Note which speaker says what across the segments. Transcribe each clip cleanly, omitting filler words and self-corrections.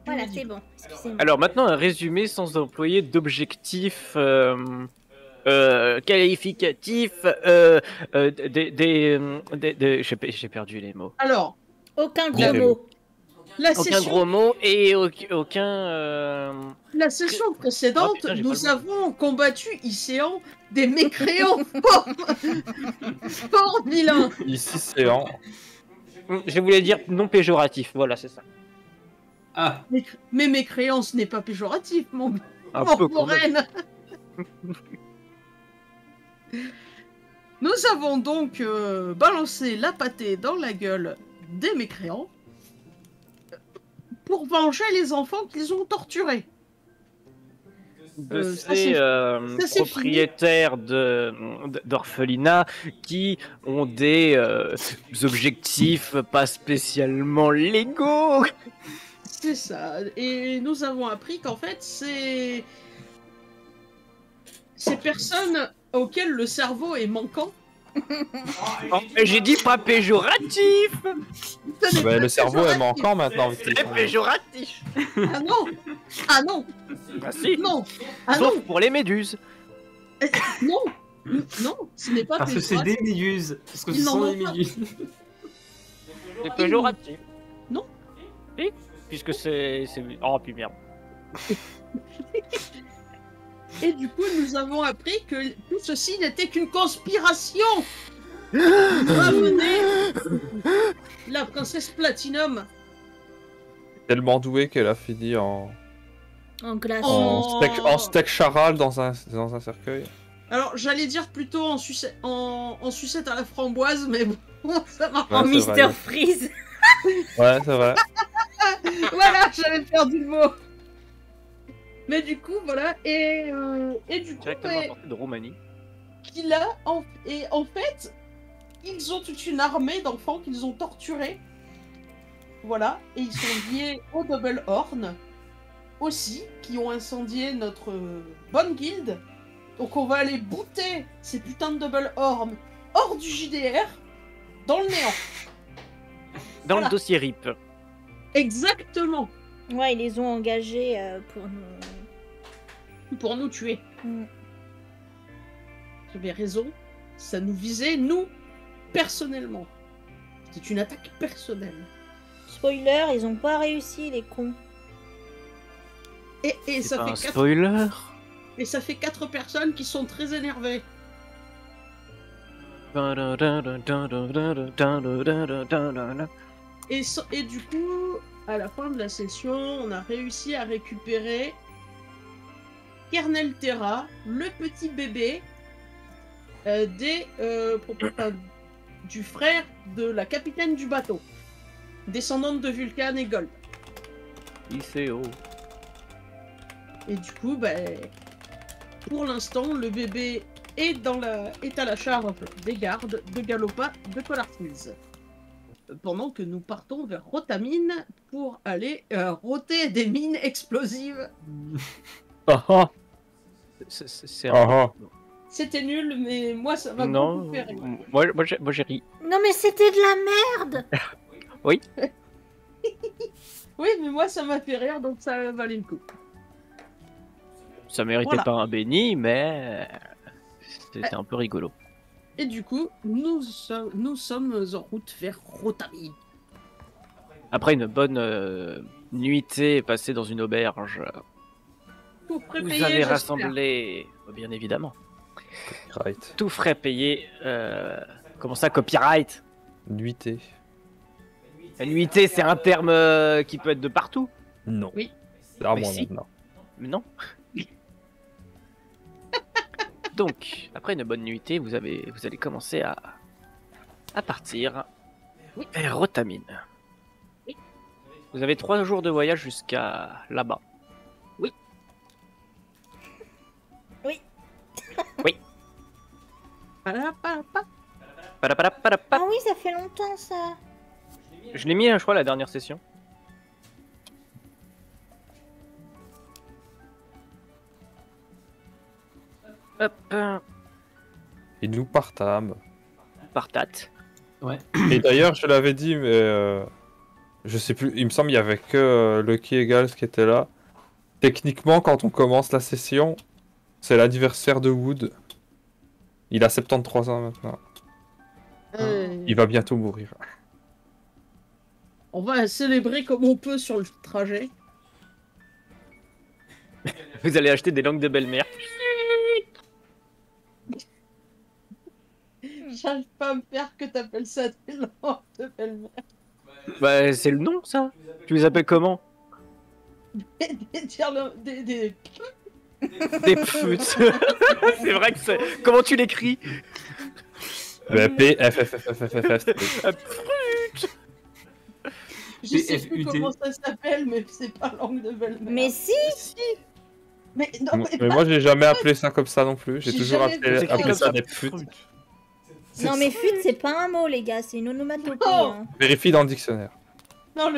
Speaker 1: Voilà, c'est bon. Excusez-moi.
Speaker 2: Alors maintenant, un résumé sans employer d'objectifs qualificatifs. J'ai perdu les mots.
Speaker 3: Alors,
Speaker 1: Aucun
Speaker 3: La-
Speaker 1: gros mot.
Speaker 3: la
Speaker 2: Aucun
Speaker 3: session,
Speaker 2: gros mot et aucun.
Speaker 3: la session précédente,
Speaker 2: Oh, putain, j'ai pas
Speaker 3: nous
Speaker 2: le mot.
Speaker 3: avons combattu Icéan des mécréants fort vilains.
Speaker 4: Ici, c'est en.
Speaker 2: Je voulais dire non péjoratif. Voilà, c'est ça.
Speaker 5: Ah,
Speaker 3: Mais mécréant, ce n'est pas péjoratif, mon
Speaker 2: Un
Speaker 3: mon
Speaker 2: peu quand même.
Speaker 3: reine. Nous avons donc balancé la pâtée dans la gueule des mécréants pour venger les enfants qu'ils ont torturés.
Speaker 2: De
Speaker 3: ça,
Speaker 2: ces
Speaker 3: c'est
Speaker 2: propriétaires d'orphelinats qui ont des objectifs pas spécialement légaux.
Speaker 3: C'est ça. Et nous avons appris qu'en fait, ces personnes auxquelles le cerveau est manquant.
Speaker 2: Oh, mais j'ai dit pas péjoratif.
Speaker 3: ce n'est
Speaker 4: Bah,
Speaker 3: pas
Speaker 4: le cerveau est
Speaker 3: péjoratif.
Speaker 4: manquant maintenant. vu
Speaker 2: C'est
Speaker 4: qu'ils sont-
Speaker 2: péjoratif.
Speaker 3: Ah non. Ah non.
Speaker 2: Ah si.
Speaker 3: Non. Ah
Speaker 2: Sauf
Speaker 3: non.
Speaker 2: pour les méduses.
Speaker 3: Non. Non. Ce n'est pas
Speaker 5: parce que c'est
Speaker 3: péjoratif.
Speaker 5: des méduses. Parce que
Speaker 3: Ils
Speaker 5: ce
Speaker 3: n'en
Speaker 5: sont
Speaker 3: ont
Speaker 5: des
Speaker 3: pas.
Speaker 5: méduses.
Speaker 2: C'est péjoratif.
Speaker 3: Non.
Speaker 2: Oui, puisque c'est. Oh, puis merde.
Speaker 3: Et du coup, nous avons appris que tout ceci n'était qu'une conspiration pour amener la princesse Platinum
Speaker 4: Tellement douée qu'elle a fini en,
Speaker 1: En glace.
Speaker 3: Oh.
Speaker 4: en steak charal dans un cercueil.
Speaker 3: Alors, j'allais dire plutôt en sucette à la framboise, mais bon, ça m'a...
Speaker 4: Ouais,
Speaker 1: En
Speaker 4: c'est
Speaker 1: Mister
Speaker 4: vrai.
Speaker 1: Freeze.
Speaker 4: Ouais, c'est vrai.
Speaker 3: Voilà, j'avais perdu le mot. Mais du coup, voilà, et du coup,
Speaker 2: Directement importé de Roumanie.
Speaker 3: en fait, ils ont toute une armée d'enfants qu'ils ont torturés. Voilà, et ils sont liés au Double Horn aussi, qui ont incendié notre bonne guilde. Donc on va aller booter ces putains de Double Horn hors du JDR, dans le néant.
Speaker 2: Dans
Speaker 3: Voilà.
Speaker 2: le dossier RIP.
Speaker 3: Exactement,
Speaker 1: Ouais, ils les ont engagés pour nous.
Speaker 3: pour nous tuer.
Speaker 1: Mm.
Speaker 3: Tu avais raison, ça nous visait, nous, personnellement. C'est une attaque personnelle.
Speaker 1: Spoiler, ils ont pas réussi, les cons.
Speaker 3: Et
Speaker 2: C'est
Speaker 3: ça
Speaker 2: pas
Speaker 3: fait
Speaker 2: un
Speaker 3: 4...
Speaker 2: spoiler.
Speaker 3: Et ça fait 4 personnes qui sont très énervées. Et du coup, à la fin de la session, on a réussi à récupérer Kernel Terra, le petit bébé du frère de la capitaine du bateau, descendante de Vulcan et Gold.
Speaker 2: ICO.
Speaker 3: Et du coup, pour l'instant, le bébé est à la charge des gardes de Galopa de Collarfields. Pendant que nous partons vers Rotamine pour aller roter des mines explosives.
Speaker 4: Ah ah.
Speaker 2: C'est
Speaker 4: Ah ah.
Speaker 3: C'était nul, mais moi ça m'a
Speaker 2: Non,
Speaker 3: beaucoup fait rire.
Speaker 2: moi j'ai ri.
Speaker 1: Non, mais c'était de la merde.
Speaker 3: Oui, mais moi ça m'a fait rire, donc ça valait le coup.
Speaker 2: Ça méritait
Speaker 3: Voilà.
Speaker 2: pas un béni, mais c'était un peu rigolo.
Speaker 3: Et du coup, nous sommes en route vers Rotamine.
Speaker 2: Après une bonne nuitée passée dans une auberge,
Speaker 3: Tout frais
Speaker 2: vous
Speaker 3: payé,
Speaker 2: avez
Speaker 3: j'espère.
Speaker 2: rassemblé, bien évidemment,
Speaker 4: Right.
Speaker 2: tout frais payé. Comment ça, copyright?
Speaker 4: Nuitée.
Speaker 2: La nuitée, c'est un terme qui peut être de partout.
Speaker 4: Non.
Speaker 3: Oui.
Speaker 4: C'est à
Speaker 2: Mais
Speaker 4: moi
Speaker 2: si.
Speaker 4: maintenant.
Speaker 2: Mais non. Donc, après une bonne nuitée, vous allez commencer à partir vers Rotamine.
Speaker 3: Oui.
Speaker 2: Vous avez 3 jours de voyage jusqu'à là-bas.
Speaker 3: Palapalapa.
Speaker 2: Padapadapadapa.
Speaker 1: Ah oui, ça fait longtemps, ça.
Speaker 2: Je l'ai mis, je crois, la dernière session. Hop,
Speaker 4: Et nous partâmes.
Speaker 2: partate.
Speaker 5: Ouais.
Speaker 4: Et d'ailleurs, je l'avais dit, mais Je sais plus, il me semble qu'il y avait que Lucky et Gals qui étaient là. Techniquement, quand on commence la session, c'est l'anniversaire de Wood. Il a 73 ans maintenant. Il va bientôt mourir.
Speaker 3: On va célébrer comme on peut sur le trajet.
Speaker 2: Vous allez acheter des langues de belle-mère.
Speaker 3: J'arrive pas à me faire que t'appelles ça des langues de belle-mère.
Speaker 2: Bah, c'est le nom, ça. Tu les appelles comment?
Speaker 3: Des...
Speaker 2: Des putes. C'est vrai que c'est... Comment tu l'écris?
Speaker 4: P, F, F, F, F, F, F, F.
Speaker 3: Je sais plus
Speaker 5: PFUT.
Speaker 3: comment ça s'appelle, mais c'est pas langue de belle-mère.
Speaker 1: Mais si.
Speaker 3: Mais non,
Speaker 4: Mais moi, j'ai jamais appelé ça comme ça non plus. J'ai
Speaker 3: J'ai
Speaker 4: toujours
Speaker 3: jamais
Speaker 4: appelé,
Speaker 3: appelé
Speaker 4: ça
Speaker 3: ça.
Speaker 4: des putes.
Speaker 1: Non, mais fut, c'est pas un mot, les gars. C'est une onomatopée.
Speaker 3: Non.
Speaker 1: Hein.
Speaker 4: Vérifie dans le dictionnaire.
Speaker 3: non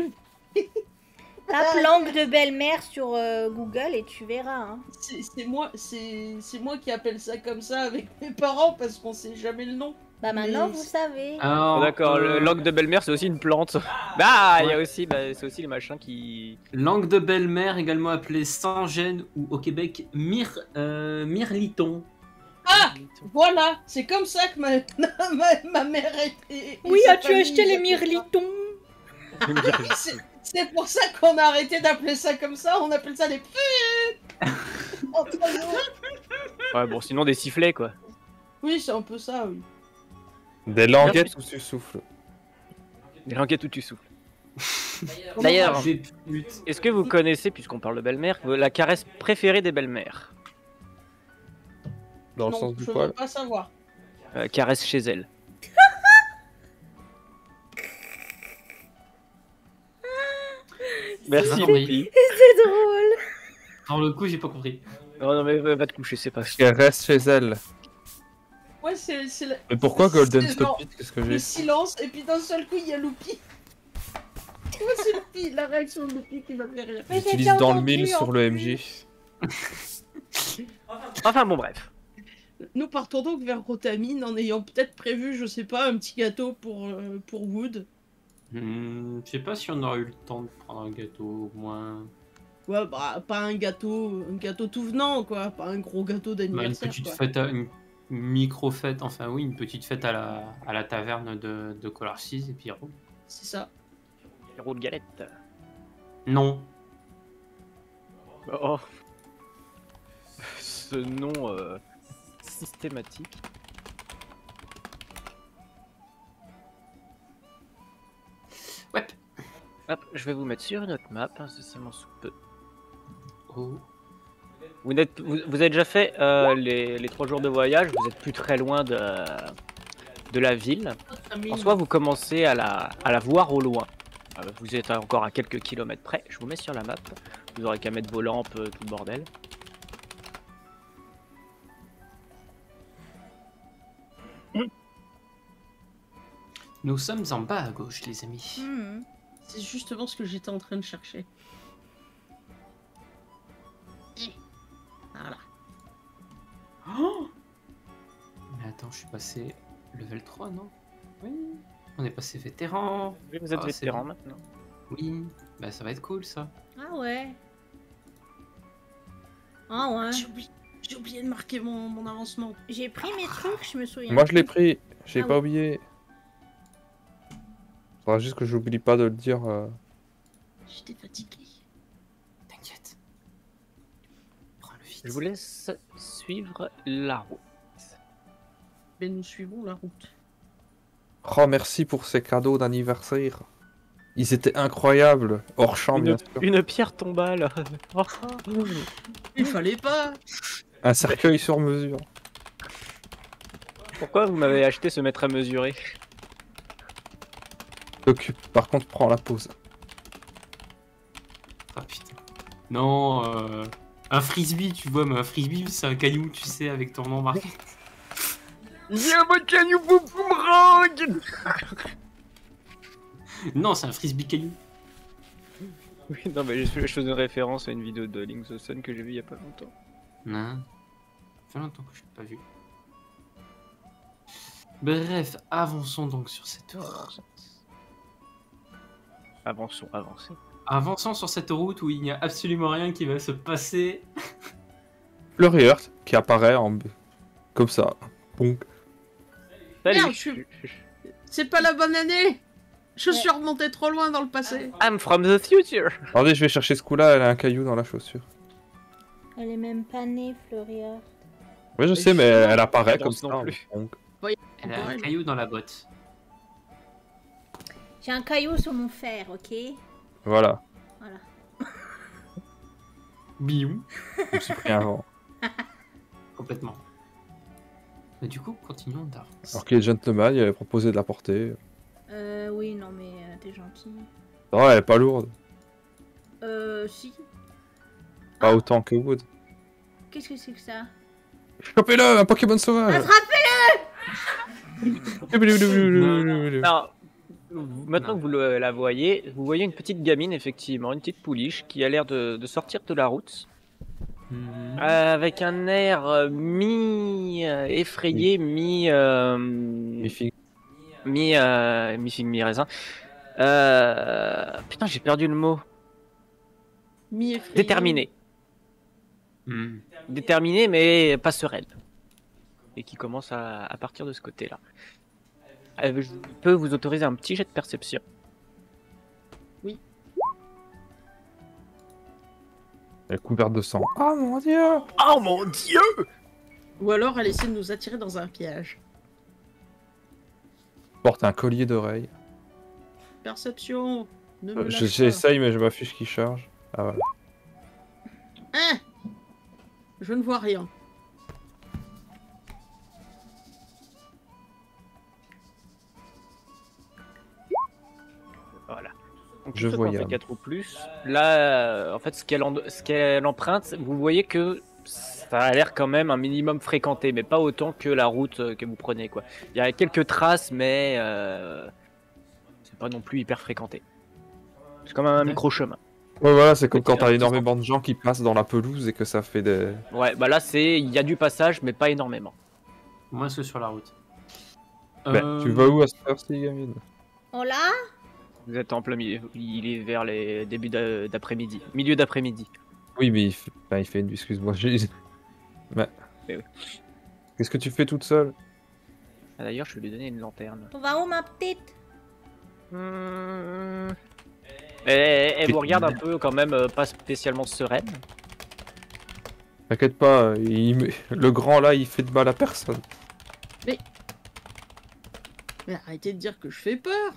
Speaker 1: Tape langue de belle-mère sur Google et tu verras. Hein.
Speaker 3: c'est moi qui appelle ça comme ça avec mes parents parce qu'on sait jamais le nom.
Speaker 1: Bah maintenant,
Speaker 3: Mais
Speaker 1: vous
Speaker 3: c'est-
Speaker 1: savez.
Speaker 5: Alors,
Speaker 2: D'accord, le langue de belle-mère, c'est aussi une plante. Bah, il y a aussi, c'est aussi les machins qui...
Speaker 5: langue de belle-mère, également appelée sans-gêne ou au Québec mirliton.
Speaker 3: Voilà, c'est comme ça que ma mère était.
Speaker 1: Oui, as-tu acheté les mirlitons?
Speaker 3: C'est pour ça qu'on a arrêté d'appeler ça comme ça, on appelle ça des putes. Entre nous.
Speaker 2: Ouais, bon, sinon des sifflets, quoi.
Speaker 3: Oui, c'est un peu ça, oui.
Speaker 4: Des languettes où tu souffles.
Speaker 2: Des languettes où tu souffles. D'ailleurs,
Speaker 5: Des putes.
Speaker 2: est-ce que vous connaissez, puisqu'on parle de belle-mère, la caresse préférée des belles-mères?
Speaker 4: Dans le
Speaker 3: Non,
Speaker 4: sens du
Speaker 3: je veux
Speaker 4: poil.
Speaker 3: pas savoir.
Speaker 2: Caresse chez elle. Merci,
Speaker 5: Non, mais-
Speaker 2: Poppy.
Speaker 1: C'est drôle.
Speaker 5: Dans le coup, j'ai pas compris.
Speaker 2: Non, non, mais va te coucher, c'est pas...
Speaker 4: Elle reste chez elle.
Speaker 3: Ouais, c'est
Speaker 4: Mais pourquoi Golden
Speaker 3: c'est
Speaker 4: Stop
Speaker 3: genre
Speaker 4: It? Qu'est-ce que
Speaker 3: le
Speaker 4: j'ai?
Speaker 3: silence, et puis d'un seul coup, il y a Loupi. Moi, c'est Loupi, la réaction de Loupi qui m'a fait rire.
Speaker 1: Mais j'ai
Speaker 4: J'utilise
Speaker 1: déjà
Speaker 4: dans le
Speaker 1: entendu,
Speaker 4: mille sur
Speaker 1: en
Speaker 4: le
Speaker 1: plus.
Speaker 4: MJ.
Speaker 2: Enfin, bon, bref.
Speaker 3: Nous partons donc vers Rotamine en ayant peut-être prévu, je sais pas, un petit gâteau pour Wood.
Speaker 5: Je sais pas si on aura eu le temps de prendre un gâteau, au moins.
Speaker 3: Ouais, bah, pas un gâteau tout venant, quoi. Pas un gros gâteau
Speaker 5: Une
Speaker 3: d'anniversaire,
Speaker 5: petite
Speaker 3: quoi.
Speaker 5: fête, une micro-fête, enfin oui, une petite fête à la taverne de Collar 6 et puis roule.
Speaker 3: C'est ça.
Speaker 2: Héros de galette.
Speaker 5: Non.
Speaker 2: Oh. Ce nom systématique.
Speaker 5: Ouais.
Speaker 2: Hop, je vais vous mettre sur une autre map, incessamment sous peu.
Speaker 5: Oh.
Speaker 2: Vous avez déjà fait les 3 jours de voyage, vous êtes plus très loin de la ville. En soi, vous commencez à la voir au loin. Vous êtes encore à quelques kilomètres près. Je vous mets sur la map. Vous aurez qu'à mettre vos lampes, tout le bordel.
Speaker 5: Nous sommes en bas à gauche, les amis.
Speaker 1: Hmm.
Speaker 3: C'est justement ce que j'étais en train de chercher. Voilà.
Speaker 5: Oh, mais attends, je suis passé level 3, non? Oui. On est passé vétéran.
Speaker 2: Oui, vous êtes
Speaker 5: Ah, c'est
Speaker 2: vétéran
Speaker 5: bon.
Speaker 2: maintenant.
Speaker 5: Oui. Bah ça va être cool ça.
Speaker 1: Ah ouais. Ah ouais.
Speaker 3: J'ai oublié de marquer mon avancement.
Speaker 1: J'ai pris mes trucs, je me souviens.
Speaker 4: Moi, je l'ai
Speaker 1: plus.
Speaker 4: pris. J'ai
Speaker 1: Ah
Speaker 4: pas
Speaker 1: oui.
Speaker 4: oublié. Faudra juste que j'oublie pas de le dire.
Speaker 3: J'étais fatigué.
Speaker 5: T'inquiète. Prends-le vite.
Speaker 2: Je vous laisse suivre la route.
Speaker 3: Mais nous suivons la route.
Speaker 4: Oh, merci pour ces cadeaux d'anniversaire. Ils étaient incroyables. Hors champ, bien sûr.
Speaker 2: Une pierre tombale. Oh.
Speaker 3: Il fallait pas.
Speaker 4: Un cercueil sur mesure.
Speaker 2: Pourquoi vous m'avez acheté ce mètre à mesurer?
Speaker 4: T'occupe. Par contre, prends la pause.
Speaker 5: Ah putain. Non, un frisbee, tu vois, mais un frisbee, c'est un caillou, tu sais, avec ton nom marqué.
Speaker 2: Viens, mon caillou boomerang.
Speaker 5: Non, c'est un frisbee caillou.
Speaker 2: Oui, non, mais je faisais une référence à une vidéo de Link the Sun que j'ai vue il y a pas longtemps.
Speaker 5: Non. Ça fait longtemps que je l'ai pas vu. Bref, avançons donc sur cette route.
Speaker 2: Avançons, avancez.
Speaker 5: Avançons sur cette route où il n'y a absolument rien qui va se passer.
Speaker 4: Flurrier qui apparaît comme ça. Donc,
Speaker 2: Salut,
Speaker 3: Merde, c'est pas la bonne année. Je suis remonté trop loin dans le passé.
Speaker 2: I'm from the future.
Speaker 4: attendez, je vais chercher ce coup-là, elle a un caillou dans la chaussure.
Speaker 1: Elle est même pas née, Florian.
Speaker 4: Oui, je
Speaker 3: Mais
Speaker 4: sais, mais
Speaker 3: je-
Speaker 4: elle apparaît
Speaker 2: Elle
Speaker 4: comme
Speaker 2: danse
Speaker 4: ça.
Speaker 2: non plus.
Speaker 4: Donc,
Speaker 5: Elle a un caillou dans la botte.
Speaker 1: J'ai un caillou sur mon fer, ok?
Speaker 4: voilà,
Speaker 1: Voilà.
Speaker 5: Biou.
Speaker 4: je me suis pris un vent.
Speaker 5: Complètement. Mais du coup, continuons d'art.
Speaker 4: Alors qu'il est gentleman, il avait proposé de la porter.
Speaker 1: Oui, non, mais t'es gentil.
Speaker 4: Non, elle est pas lourde.
Speaker 1: Si.
Speaker 4: Pas autant que Wood.
Speaker 1: Qu'est-ce que c'est que ça?
Speaker 4: Chopez-le, un Pokémon sauvage.
Speaker 2: Non. Maintenant que vous la voyez, vous voyez une petite gamine, effectivement, une petite pouliche qui a l'air de sortir de la route. Avec un air mi-effrayé,
Speaker 4: Magnifique.
Speaker 2: mi-figue, mi-raisin. Putain, j'ai perdu le mot.
Speaker 3: Mi-effrayé.
Speaker 2: Déterminé.
Speaker 5: Hmm.
Speaker 2: Déterminé, mais pas sereine. Et qui commence à partir de ce côté-là. Je peux vous autoriser un petit jet de perception.
Speaker 4: Elle est couverte de sang. Oh mon dieu.
Speaker 2: Oh mon dieu!
Speaker 3: Ou alors elle essaie de nous attirer dans un piège.
Speaker 4: Porte un collier d'oreille.
Speaker 3: Perception. Ne me lâche pas.
Speaker 4: J'essaye, mais je m'affiche qui charge. Ah voilà.
Speaker 3: Hein? Je ne vois rien.
Speaker 2: Voilà. Donc,
Speaker 4: Je
Speaker 2: tous ceux
Speaker 4: vois
Speaker 2: qui ont fait
Speaker 4: Yann.
Speaker 2: 4 ou plus. Là, en fait, ce qu'elle emprunte, vous voyez que ça a l'air quand même un minimum fréquenté, mais pas autant que la route que vous prenez, quoi. Il y a quelques traces, mais c'est pas non plus hyper fréquenté. C'est comme un
Speaker 5: Ouais.
Speaker 2: micro-chemin.
Speaker 4: Ouais, voilà, c'est comme
Speaker 2: Petit
Speaker 4: quand t'as
Speaker 2: artiste.
Speaker 4: énormément de gens qui passent dans la pelouse et que ça fait des.
Speaker 2: Ouais, bah là, il y a du passage, mais pas énormément.
Speaker 5: Moins que sur la route.
Speaker 4: Tu vas où à cette heure-ci, gamine?
Speaker 1: Hola?
Speaker 2: Vous êtes en plein milieu. Il est vers les débuts d'après-midi. Milieu d'après-midi.
Speaker 4: Oui, mais il fait une. Excuse-moi, Mais.
Speaker 2: Mais oui.
Speaker 4: Qu'est-ce que tu fais toute seule?
Speaker 2: Ah, d'ailleurs, je vais lui donner une lanterne.
Speaker 1: On va où, ma petite?
Speaker 2: Elle vous regarde un peu quand même, pas spécialement sereine.
Speaker 4: T'inquiète pas, le grand là, il fait de mal à personne.
Speaker 3: Mais arrêtez de dire que je fais peur.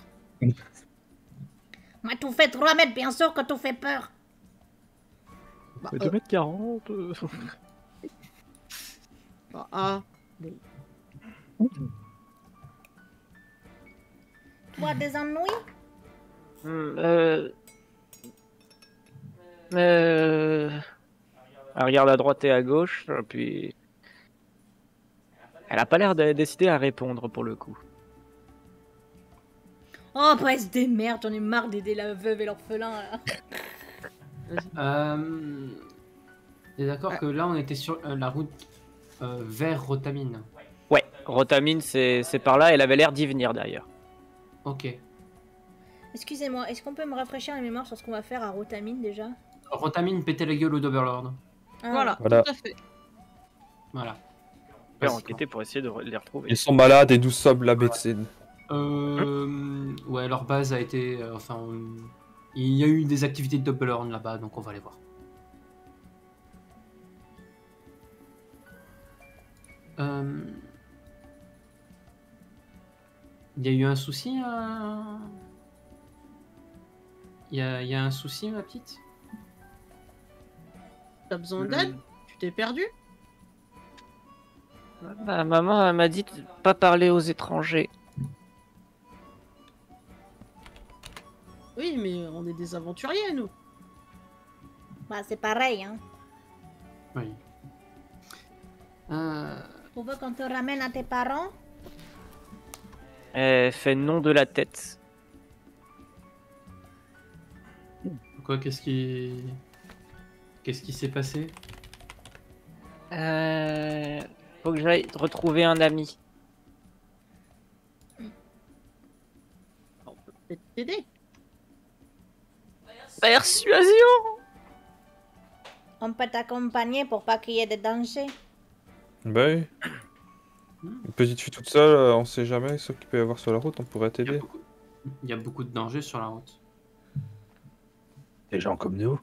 Speaker 1: Moi, tout fait 3 mètres, bien sûr que tout fait peur.
Speaker 3: Bah,
Speaker 2: 2m40.
Speaker 3: ah.
Speaker 1: Toi, des ennuis?
Speaker 2: Elle regarde à droite et à gauche, puis elle a pas l'air de décider à répondre pour le coup.
Speaker 1: Oh, bah, elle se démerde, j'en ai marre d'aider la veuve et l'orphelin, là.
Speaker 5: T'es d'accord que là on était sur la route vers Rotamine.
Speaker 2: Ouais, Rotamine c'est par là, elle avait l'air d'y venir d'ailleurs.
Speaker 5: Ok.
Speaker 1: Excusez-moi, est-ce qu'on peut me rafraîchir la mémoire sur ce qu'on va faire à Rotamine, déjà?
Speaker 5: Rotamine pétait la gueule au Double-Lord.
Speaker 1: Ah,
Speaker 3: Voilà,
Speaker 4: Voilà.
Speaker 3: tout à fait.
Speaker 5: Voilà.
Speaker 2: On va
Speaker 5: Vas-y,
Speaker 2: enquêter pour essayer de les retrouver.
Speaker 4: Ils sont malades et nous sommes la médecine.
Speaker 5: Ouais, leur base a été. Il y a eu des activités de Double-Lord là-bas, donc on va les voir. Il y a eu un souci Il y a un souci, ma petite?
Speaker 3: T'as besoin d'aide? Tu t'es perdu?
Speaker 2: Ma maman elle m'a dit de pas parler aux étrangers.
Speaker 3: Oui, mais on est des aventuriers, nous.
Speaker 1: Bah, c'est pareil, hein.
Speaker 5: Oui.
Speaker 1: Tu veux qu'on te ramène à tes parents?
Speaker 2: Elle fait non de la tête.
Speaker 5: Quoi, qu'est-ce qui s'est passé?
Speaker 2: Faut que j'aille retrouver un ami.
Speaker 3: On peut peut-être t'aider.
Speaker 2: Persuasion.
Speaker 1: On peut t'accompagner pour pas qu'il y ait de danger.
Speaker 4: Bah oui. Une petite fille toute seule, on sait jamais ce qu'il peut y avoir sur la route, on pourrait t'aider.
Speaker 5: Il y a beaucoup de dangers sur la route.
Speaker 6: Des gens comme nous.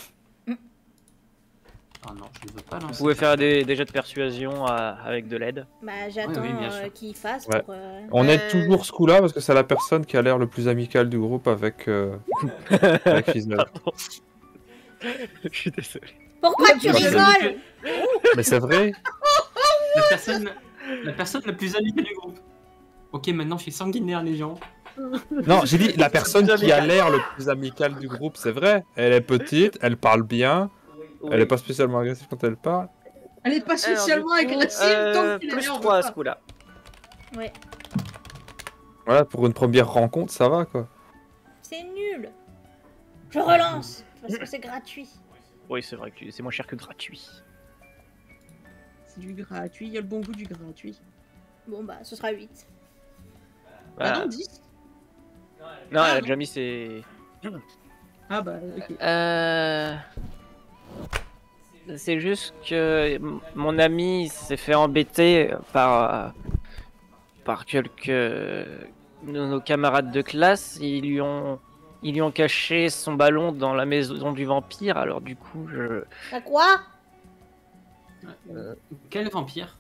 Speaker 5: Ah non, je ne veux pas
Speaker 2: Vous
Speaker 5: lancer.
Speaker 2: pouvez faire des jets de persuasion avec de l'aide.
Speaker 1: Bah j'attends
Speaker 5: Oui, bien sûr.
Speaker 1: qu'il fasse
Speaker 4: Ouais.
Speaker 1: pour...
Speaker 4: On aide toujours ce coup-là parce que c'est la personne qui a l'air le plus amical du groupe avec, avec Fizzle.
Speaker 2: Je suis désolé.
Speaker 1: Pourquoi tu
Speaker 5: La personne
Speaker 1: rigoles?
Speaker 4: Mais c'est vrai.
Speaker 5: La personne la plus amicale du groupe. Ok, maintenant je suis sanguinaire, les gens.
Speaker 4: Non, j'ai dit la personne qui a l'air le plus amical du groupe, c'est vrai. Elle est petite, elle parle bien, elle est pas spécialement agressive quand elle parle.
Speaker 3: Elle est pas spécialement agressive tant qu'il
Speaker 2: plus
Speaker 3: est
Speaker 2: 3 à ce coup-là.
Speaker 1: Ouais,
Speaker 4: Voilà, pour une première rencontre, ça va quoi.
Speaker 1: c'est nul. Je relance, parce que c'est gratuit.
Speaker 2: Oui, c'est vrai que c'est moins cher que gratuit.
Speaker 3: C'est du gratuit, il y a le bon goût du gratuit.
Speaker 1: Bon bah, ce sera 8.
Speaker 3: Ah
Speaker 2: Voilà.
Speaker 3: non, 10.
Speaker 2: Non,
Speaker 3: Ah,
Speaker 2: elle a
Speaker 3: non.
Speaker 2: déjà mis ses...
Speaker 3: Ah bah, ok.
Speaker 2: C'est juste que mon ami s'est fait embêter par quelques de nos camarades de classe. Ils lui ont caché son ballon dans la maison du vampire. Alors du coup,
Speaker 1: À quoi?
Speaker 5: Quel vampire?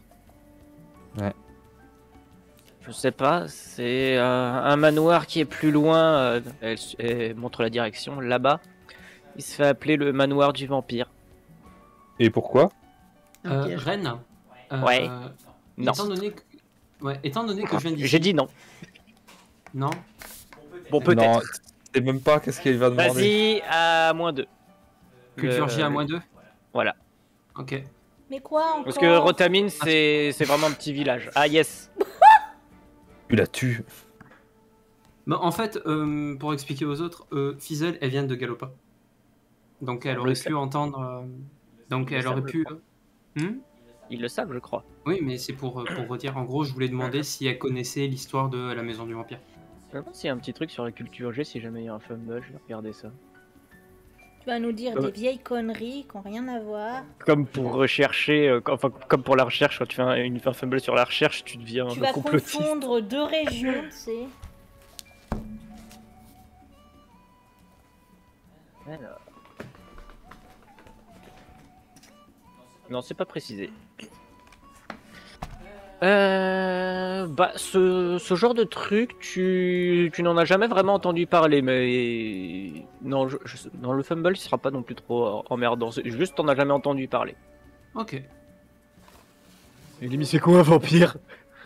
Speaker 2: je sais pas. C'est un manoir qui est plus loin. Elle montre la direction là-bas. Il se fait appeler le manoir du vampire.
Speaker 4: Et pourquoi?
Speaker 3: Un piège.
Speaker 5: Rennes.
Speaker 2: Ouais. Non.
Speaker 5: Étant donné que je viens d'ici.
Speaker 2: J'ai dit non.
Speaker 5: Non.
Speaker 2: Bon, peut-être.
Speaker 4: Non, tu sais même pas qu'est-ce qu'il va demander.
Speaker 2: Vas-y, à -2.
Speaker 5: Culture J à -2.
Speaker 2: Voilà.
Speaker 5: Ok.
Speaker 1: Mais quoi encore?
Speaker 2: Parce que Rotamine, c'est vraiment un petit village. Ah, yes.
Speaker 4: Tu la tues.
Speaker 5: Bah, en fait, pour expliquer aux autres, Fizzle, elle vient de Galopa. Donc elle
Speaker 2: On
Speaker 5: aurait
Speaker 2: le sait.
Speaker 5: pu entendre. Donc
Speaker 2: Ils le
Speaker 5: elle aurait
Speaker 2: savent,
Speaker 5: pu.
Speaker 2: je Ils le savent, je crois.
Speaker 5: Oui, mais c'est pour redire. En gros, je voulais demander si elle connaissait l'histoire de la maison du vampire.
Speaker 2: Je pense qu'il y a un petit truc sur la culture G, si jamais il y a un fumble, je vais regarder ça.
Speaker 1: Tu vas nous dire des vieilles conneries qui n'ont rien à voir.
Speaker 2: Comme pour rechercher, enfin, comme pour la recherche, quand tu fais un fumble sur la recherche, tu deviens
Speaker 1: Tu
Speaker 2: un
Speaker 1: vas
Speaker 2: complotiste.
Speaker 1: confondre deux régions, tu sais.
Speaker 2: Alors. Non, c'est pas précisé. Bah, ce genre de truc, tu n'en as jamais vraiment entendu parler, mais non, dans le fumble, il sera pas non plus trop emmerdant. C'est juste, t'en as jamais entendu parler.
Speaker 5: Ok.
Speaker 2: Et Limite, c'est quoi un vampire?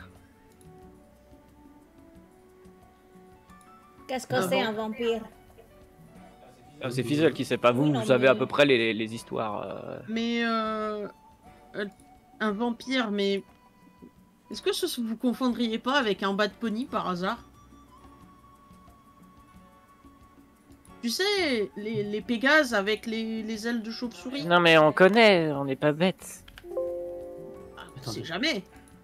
Speaker 1: Qu'est-ce que
Speaker 3: Ah
Speaker 1: c'est
Speaker 3: bon
Speaker 1: un vampire?
Speaker 2: Ah, c'est Fizzle qui sait pas. Vous,
Speaker 1: Oui, non,
Speaker 2: vous savez
Speaker 1: mais-
Speaker 2: à peu près les histoires.
Speaker 3: Mais un vampire, mais est-ce que vous confondriez pas avec un bad pony par hasard? Tu sais, les Pégases avec les ailes de chauve-souris?
Speaker 2: Non, mais on connaît, on n'est pas bête.
Speaker 3: On sait jamais.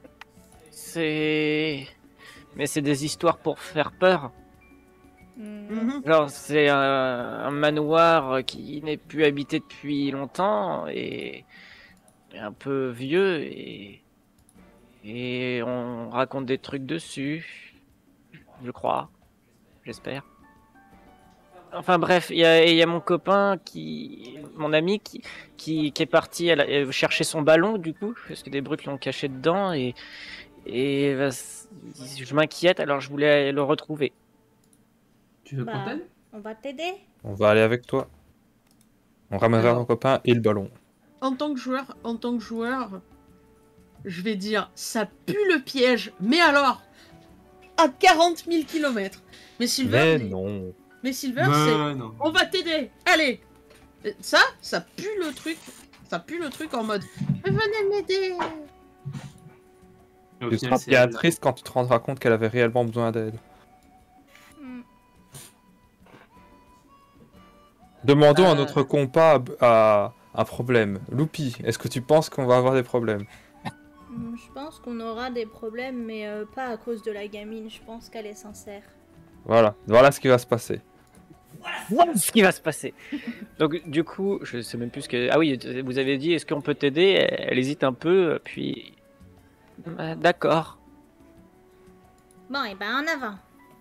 Speaker 2: Mais c'est des histoires pour faire peur.
Speaker 3: Mhm.
Speaker 2: Genre, c'est un manoir qui n'est plus habité depuis longtemps et un peu vieux et on raconte des trucs dessus, je crois, j'espère. Enfin bref, il y a mon copain mon ami qui est parti chercher son ballon du coup, parce que des brutes l'ont caché dedans et bah, je m'inquiète alors je voulais le retrouver.
Speaker 5: Tu veux
Speaker 1: Bah.
Speaker 5: qu'on t'aide?
Speaker 1: On va t'aider.
Speaker 4: On va aller avec toi. On ramènera
Speaker 3: Alors.
Speaker 4: ton copain et le ballon.
Speaker 3: En tant que joueur, je vais dire, ça pue le piège, mais alors, à 40 000 km. Mais Silver,
Speaker 4: Mais non.
Speaker 3: mais Silver, c'est,
Speaker 5: non.
Speaker 3: on va t'aider, allez. Ça pue le truc en mode, venez m'aider.
Speaker 5: Et au
Speaker 4: Tu
Speaker 5: final,
Speaker 4: seras
Speaker 5: c'est
Speaker 4: bien
Speaker 5: elle.
Speaker 4: triste quand tu te rendras compte qu'elle avait réellement besoin d'aide.
Speaker 1: Hmm.
Speaker 4: Demandons à notre compas à un problème. Loupi, est-ce que tu penses qu'on va avoir des problèmes?
Speaker 1: Je pense qu'on aura des problèmes, mais pas à cause de la gamine. Je pense qu'elle est sincère.
Speaker 4: Voilà ce qui va se passer.
Speaker 2: Voilà ce qui va se passer. Donc du coup, je sais même plus ce que... Ah oui, vous avez dit, est-ce qu'on peut t'aider? Elle hésite un peu, puis... D'accord.
Speaker 1: Bon, et ben en avant.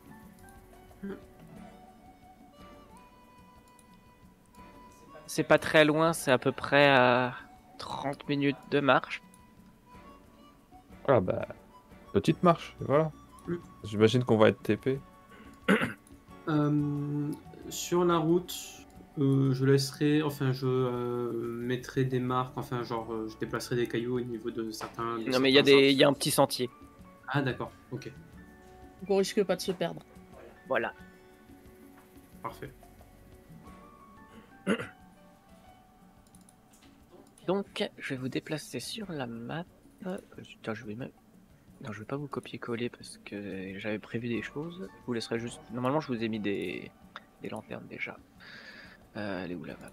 Speaker 2: C'est pas très loin, c'est à peu près à 30 minutes de marche.
Speaker 4: Voilà, bah, petite marche, et voilà.
Speaker 5: Mm.
Speaker 4: J'imagine qu'on va être TP.
Speaker 5: Sur la route, je laisserai, enfin, je mettrai des marques, enfin, genre, je déplacerai des cailloux au niveau de certains.
Speaker 2: Non mais il y a un petit sentier.
Speaker 5: Ah, d'accord, ok,
Speaker 3: Donc on risque pas de se perdre.
Speaker 2: Voilà.
Speaker 5: parfait.
Speaker 2: Donc, je vais vous déplacer sur la map. Putain, je vais même... Non, je vais pas vous copier-coller parce que j'avais prévu des choses. Je vous laisserai juste... Normalement, je vous ai mis des lanternes déjà. Elle est où la map?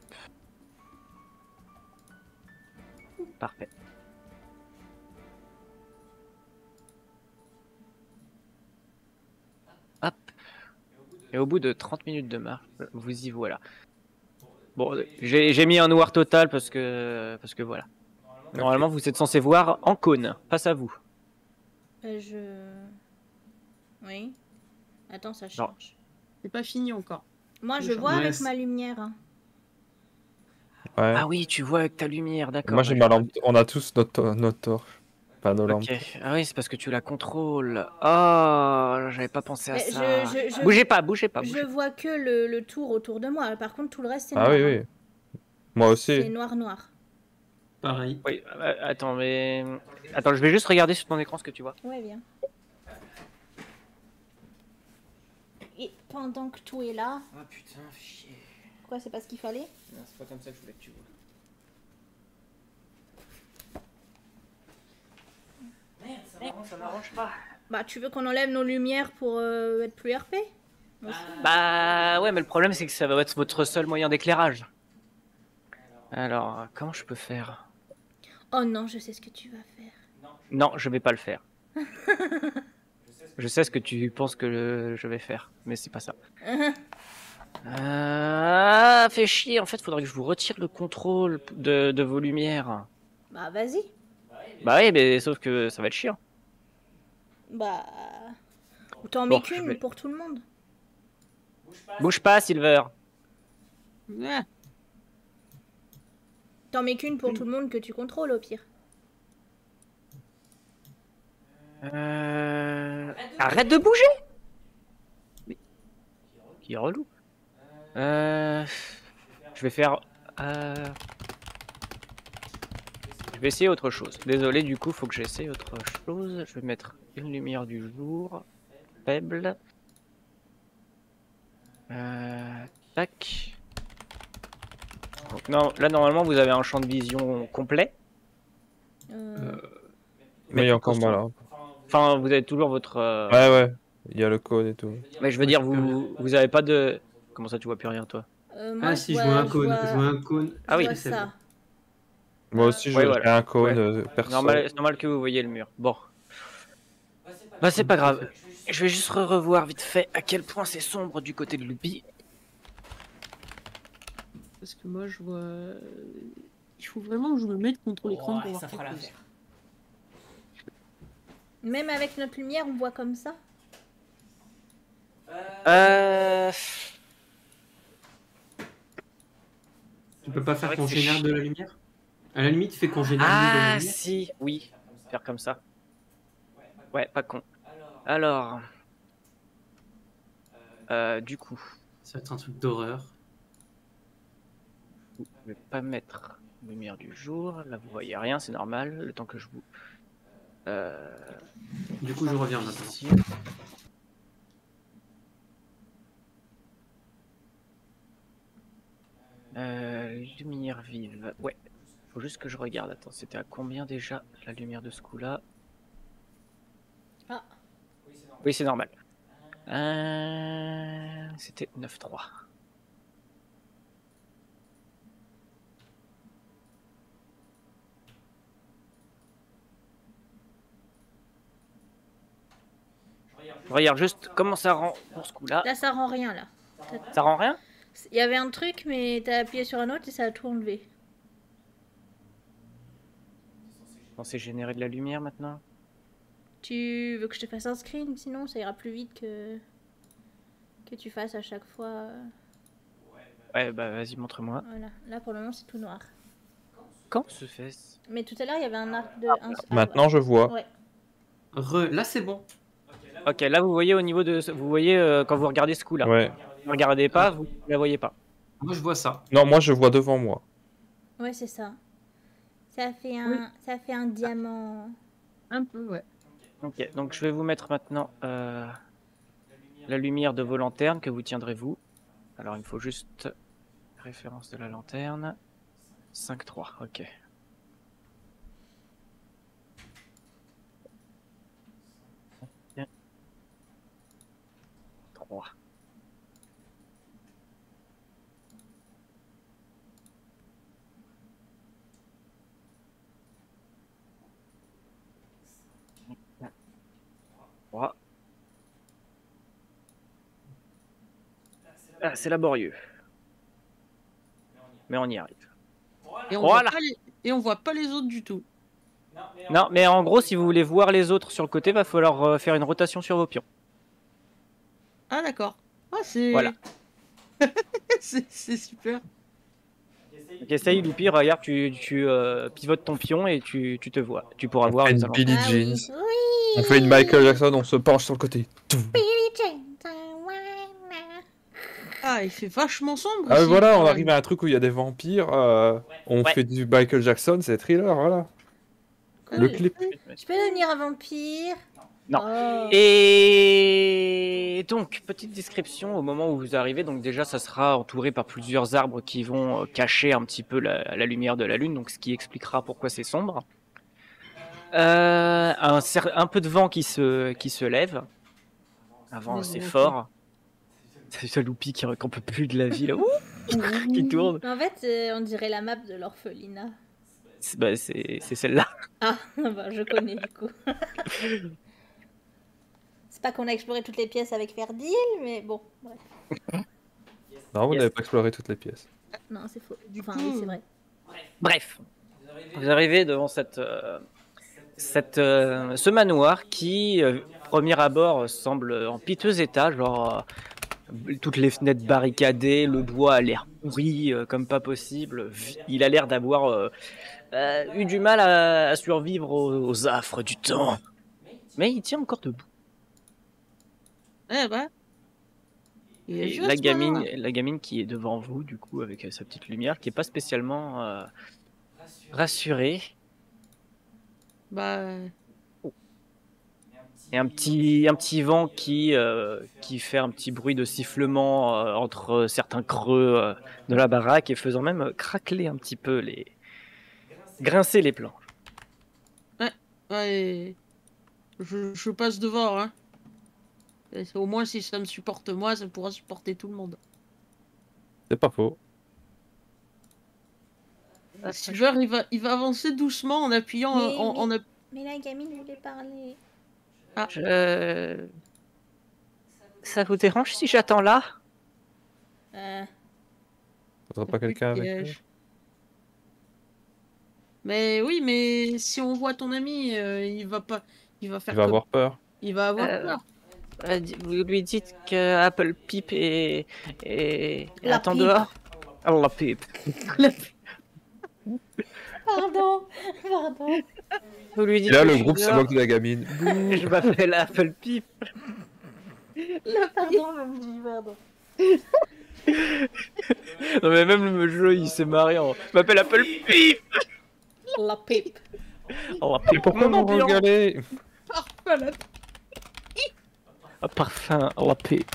Speaker 2: Parfait. Hop. Et au bout de 30 minutes de marche, vous y voilà. Bon, j'ai mis un noir total parce que voilà. Normalement, vous êtes censé voir en cône, face à vous.
Speaker 1: Oui. Attends, ça
Speaker 2: Non.
Speaker 1: change.
Speaker 3: C'est pas fini encore.
Speaker 1: Moi, je
Speaker 3: Ouais,
Speaker 1: vois avec
Speaker 5: c'est-
Speaker 1: ma lumière. Hein.
Speaker 4: Ouais.
Speaker 2: Ah oui, tu vois avec ta lumière, d'accord.
Speaker 4: Moi j'ai ma lampe. On a tous notre torche. Pas nos lampes.
Speaker 2: Ok. Ah oui, c'est parce que tu la contrôles. Oh, j'avais pas pensé à
Speaker 1: Mais
Speaker 2: ça.
Speaker 1: je-
Speaker 2: Bougez pas, bougez pas.
Speaker 1: Je
Speaker 2: Bougez.
Speaker 1: vois que le tour autour de moi. Par contre, tout le reste, c'est
Speaker 4: Ah
Speaker 1: noir.
Speaker 4: oui,
Speaker 1: hein.
Speaker 4: oui. Moi
Speaker 1: C'est
Speaker 4: aussi.
Speaker 1: noir, noir.
Speaker 5: Pareil.
Speaker 2: Oui, attends, mais... Attends, je vais juste regarder sur ton écran ce que tu vois.
Speaker 1: Ouais, bien. Et pendant que tout est là...
Speaker 2: Ah putain, chier.
Speaker 1: Quoi, c'est pas ce qu'il fallait?
Speaker 2: Non, c'est pas comme ça que je voulais que tu vois. Merde, ça m'arrange pas.
Speaker 1: Bah, tu veux qu'on enlève nos lumières pour être plus RP?
Speaker 2: Bah ouais, mais le problème c'est que ça va être votre seul moyen d'éclairage. Alors, comment je peux faire?
Speaker 1: Oh non, je sais ce que tu vas faire.
Speaker 2: Non, je vais pas le faire. Je sais ce que tu penses que je vais faire, mais c'est pas ça. Fait chier, en fait, faudrait que je vous retire le contrôle de vos lumières.
Speaker 1: Bah, vas-y.
Speaker 2: Bah oui, mais sauf que ça va être chiant.
Speaker 1: Bah... Ou t'en
Speaker 2: Bon,
Speaker 1: mets qu'une
Speaker 2: je vais-
Speaker 1: pour tout le monde.
Speaker 2: Bouge pas, Silver.
Speaker 3: Ah,
Speaker 1: T'en mets qu'une pour tout le monde que tu contrôles, au pire.
Speaker 2: Arrête de bouger. Mais... Qui est relou. Je vais faire... Je vais essayer autre chose. Désolé, du coup, faut que j'essaye autre chose. Je vais mettre une lumière du jour. Faible. Tac. Donc, non, là, normalement, vous avez un champ de vision complet.
Speaker 4: Mais il y a encore mal. Hein.
Speaker 2: Enfin, vous avez toujours votre...
Speaker 4: Ouais, ouais. Il y a le code et tout.
Speaker 2: Mais je veux dire, vous avez pas de... Comment ça, tu vois plus rien, toi?
Speaker 1: Moi,
Speaker 5: Ah, si, je vois un cône.
Speaker 1: vois-
Speaker 5: Je vois un cône.
Speaker 2: Ah oui.
Speaker 1: je vois
Speaker 5: c'est
Speaker 1: ça.
Speaker 4: Moi aussi,
Speaker 2: Ouais,
Speaker 4: j'ai
Speaker 2: voilà.
Speaker 4: un cône
Speaker 2: Ouais.
Speaker 4: perso.
Speaker 2: C'est normal que vous voyez le mur. Bon. Bah, c'est pas grave. Je vais juste revoir vite fait à quel point c'est sombre du côté de Lupi.
Speaker 3: parce que moi, je vois... Il faut vraiment que je me mette contre l'écran pour voir quelque chose.
Speaker 1: Même avec notre lumière, on voit comme ça.
Speaker 5: Tu peux pas
Speaker 2: C'est
Speaker 5: faire
Speaker 2: vrai que c'est
Speaker 5: congénère de la lumière? À la limite, fais congénère de la
Speaker 2: Ah,
Speaker 5: lumière.
Speaker 2: si, oui. Faire comme ça. Ouais, pas con. Alors... du coup,
Speaker 5: Ça va être un truc d'horreur.
Speaker 2: je vais pas mettre lumière du jour. Là, vous voyez rien, c'est normal. Le temps que je vous...
Speaker 5: Du coup, je reviens maintenant.
Speaker 2: ici. Lumière vive. Ouais. Faut juste que je regarde. Attends, c'était à combien déjà la lumière de ce coup-là?
Speaker 1: Ah.
Speaker 2: Oui, c'est normal. C'était 9,3. Je regarde juste comment ça rend pour ce coup-là.
Speaker 1: Là, ça rend rien, là.
Speaker 2: Ça rend rien?
Speaker 1: Il y avait un truc, mais t'as appuyé sur un autre et ça a tout enlevé.
Speaker 2: Censé générer de la lumière maintenant.
Speaker 1: Tu veux que je te fasse un screen? Sinon, ça ira plus vite que tu fasses à chaque fois.
Speaker 2: Ouais, bah vas-y, montre-moi.
Speaker 1: Voilà. Là, pour le moment, c'est tout noir.
Speaker 2: Quand se fait
Speaker 1: Mais tout à l'heure, il y avait un arc de...
Speaker 4: Maintenant, je vois.
Speaker 1: Ouais.
Speaker 5: Là, c'est bon.
Speaker 2: Ok, là vous voyez au niveau de... Vous voyez quand vous regardez ce coup-là.
Speaker 4: Ouais.
Speaker 2: Vous regardez pas, vous la voyez pas.
Speaker 5: Moi, je vois ça.
Speaker 4: Non, moi, je vois devant moi.
Speaker 1: Ouais, c'est ça. Ça fait un diamant.
Speaker 6: Un peu, ouais.
Speaker 2: Ok, donc je vais vous mettre maintenant la lumière de vos lanternes que vous tiendrez vous. Alors il me faut juste référence de la lanterne. 5-3, ok. Bien. 3. Ah, c'est laborieux. Mais on y arrive.
Speaker 6: Et on,
Speaker 2: Voilà.
Speaker 6: on voit pas les autres du tout.
Speaker 2: Non, mais en gros, si vous voulez voir les autres sur le côté, va falloir faire une rotation sur vos pions.
Speaker 6: Ah, d'accord. Ah, c'est...
Speaker 2: Voilà.
Speaker 6: c'est super.
Speaker 2: Donc, essaye, Loupi, regarde, tu pivotes ton pion et tu te vois. Tu pourras voir
Speaker 4: On fait
Speaker 2: les
Speaker 4: une
Speaker 2: alentours.
Speaker 4: Billie
Speaker 1: Ah
Speaker 4: Jean.
Speaker 1: oui. Oui.
Speaker 4: On fait une Michael Jackson, on se penche sur le côté.
Speaker 1: Billie Jean.
Speaker 6: Ah, il fait vachement sombre.
Speaker 4: Ah,
Speaker 6: ici,
Speaker 4: voilà,
Speaker 6: quand
Speaker 4: on
Speaker 6: même.
Speaker 4: arrive à un truc où il y a des vampires. On
Speaker 2: Ouais.
Speaker 4: fait du Michael Jackson, c'est thriller, voilà. Le clip.
Speaker 1: Je peux devenir un vampire?
Speaker 2: Non.
Speaker 1: Oh.
Speaker 2: Et donc, petite description au moment où vous arrivez. Donc déjà, ça sera entouré par plusieurs arbres qui vont cacher un petit peu la lumière de la lune, donc ce qui expliquera pourquoi c'est sombre. Un peu de vent qui se lève. Un vent assez fort. C'est ce Loupi qui n'en peut plus de la vie là. Ouh, qui tourne.
Speaker 1: En fait, on dirait la map de l'orphelinat.
Speaker 2: C'est celle-là.
Speaker 1: Ah, bah, je connais du coup. C'est pas qu'on a exploré toutes les pièces avec Ferdil, mais bon, bref.
Speaker 4: Non, vous
Speaker 2: Yes.
Speaker 4: n'avez pas exploré toutes les pièces.
Speaker 1: Non, c'est faux.
Speaker 6: Du
Speaker 1: Enfin,
Speaker 6: coup-
Speaker 1: oui, c'est vrai.
Speaker 2: Bref, vous arrivez devant ce manoir qui, premier abord, semble en piteux état, genre toutes les fenêtres barricadées, le bois a l'air pourri comme pas possible, il a l'air d'avoir eu du mal à survivre aux affres du temps. Mais il tient encore debout.
Speaker 6: Eh ben. Il est
Speaker 2: Et
Speaker 6: juste,
Speaker 2: la gamine qui est devant vous, du coup, avec sa petite lumière, qui est pas spécialement rassurée.
Speaker 6: Bah.
Speaker 2: Et un petit vent qui fait un petit bruit de sifflement entre certains creux de la baraque et faisant même craquer un petit peu grincer les planches.
Speaker 6: Ouais. Je passe devant, hein. Et au moins, si ça me supporte moi, ça pourra supporter tout le monde.
Speaker 4: C'est pas faux.
Speaker 6: Silver, il va avancer doucement en appuyant
Speaker 1: Mais la gamine voulait parler.
Speaker 2: Ça vous dérange si j'attends là?
Speaker 4: Faudrait pas quelqu'un avec eux.
Speaker 6: Mais oui, mais si on voit ton ami, il va pas. Il va faire
Speaker 4: Il va
Speaker 6: comme-
Speaker 4: avoir peur.
Speaker 6: Il va avoir peur.
Speaker 2: Vous lui dites que Apple Pipe et
Speaker 1: La
Speaker 2: attend
Speaker 1: pipe.
Speaker 2: dehors? Ah, la pipe.
Speaker 1: Pardon.
Speaker 2: Vous lui dites
Speaker 4: Et là,
Speaker 2: que
Speaker 4: le
Speaker 2: je suis
Speaker 4: groupe se
Speaker 2: dehors.
Speaker 4: moque de la gamine.
Speaker 2: Je m'appelle Apple Pipe.
Speaker 1: Pardon.
Speaker 2: Non mais même le jeu il s'est marré. Je m'appelle Apple Pipe.
Speaker 1: La pipe.
Speaker 2: Oh, la
Speaker 4: Et
Speaker 2: pipe.
Speaker 4: pourquoi vous regardez?
Speaker 2: Un parfum, la pipe.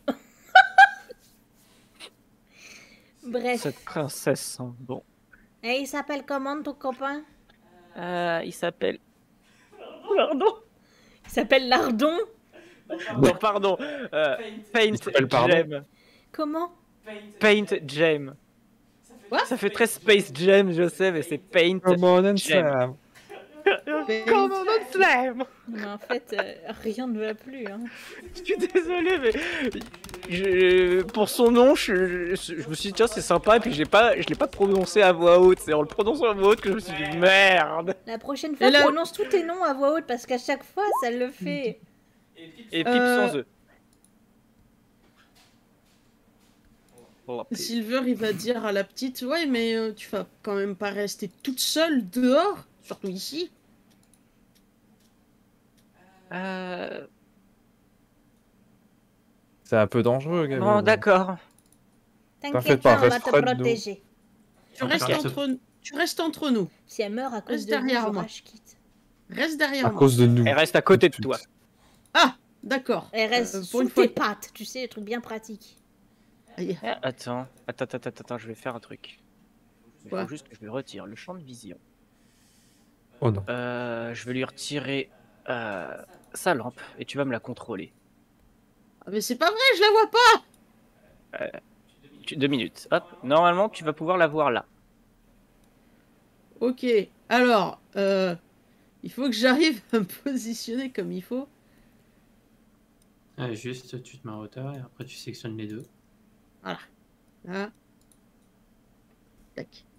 Speaker 1: Bref.
Speaker 2: Cette princesse sent bon.
Speaker 1: Et il s'appelle comment ton copain?
Speaker 2: Il s'appelle. Pardon.
Speaker 1: Il s'appelle Lardon.
Speaker 2: Non, pardon. Paint
Speaker 4: s'appelle pardon.
Speaker 2: Jam.
Speaker 1: Comment?
Speaker 2: Paint Jam.
Speaker 6: Quoi?
Speaker 2: Ça fait très Space Jam, je sais, mais c'est Paint.
Speaker 4: Come on and
Speaker 2: J'aime.
Speaker 4: slam.
Speaker 2: Come on, slam.
Speaker 1: Mais en fait, rien ne va plus. Hein.
Speaker 2: Je suis désolé, mais pour son nom, je me suis dit tiens c'est sympa et puis je l'ai pas prononcé à voix haute. C'est en le prononçant à voix haute que je me suis dit merde.
Speaker 1: La prochaine fois, prononce tous tes noms à voix haute parce qu'à chaque fois, ça le fait.
Speaker 2: Et pipe sans œufs.
Speaker 6: Silver, il va dire à la petite, ouais, mais tu vas quand même pas rester toute seule dehors, surtout ici.
Speaker 4: C'est un peu dangereux, Gabriel.
Speaker 2: Bon, d'accord.
Speaker 1: T'inquiète
Speaker 4: pas,
Speaker 1: pas, on va
Speaker 4: reste
Speaker 1: te
Speaker 4: près de nous.
Speaker 1: protéger.
Speaker 6: Tu restes entre nous.
Speaker 1: Si elle meurt à cause
Speaker 6: Reste
Speaker 1: de
Speaker 6: derrière
Speaker 1: vous,
Speaker 6: moi.
Speaker 1: je quitte.
Speaker 6: Reste derrière
Speaker 4: À
Speaker 6: moi.
Speaker 4: cause de nous.
Speaker 2: Elle reste à côté de
Speaker 4: Tout
Speaker 2: toi.
Speaker 4: suite.
Speaker 6: Ah, d'accord.
Speaker 1: Elle reste
Speaker 6: pour
Speaker 1: sous
Speaker 6: une fois.
Speaker 1: tes pattes, tu sais, le truc bien pratique.
Speaker 6: Aïe.
Speaker 2: Ah, attends, je vais faire un truc. Il
Speaker 6: Quoi
Speaker 2: faut juste que je lui retire le champ de vision.
Speaker 4: Oh non.
Speaker 2: Je vais lui retirer sa lampe et tu vas me la contrôler.
Speaker 6: Ah, mais c'est pas vrai, je la vois pas.
Speaker 2: 2 minutes. Hop. Normalement, tu vas pouvoir la voir là.
Speaker 6: Ok, alors, il faut que j'arrive à me positionner comme il faut.
Speaker 5: Juste, tu te mets en hauteur et après tu sectionnes les deux.
Speaker 6: Là. Tac.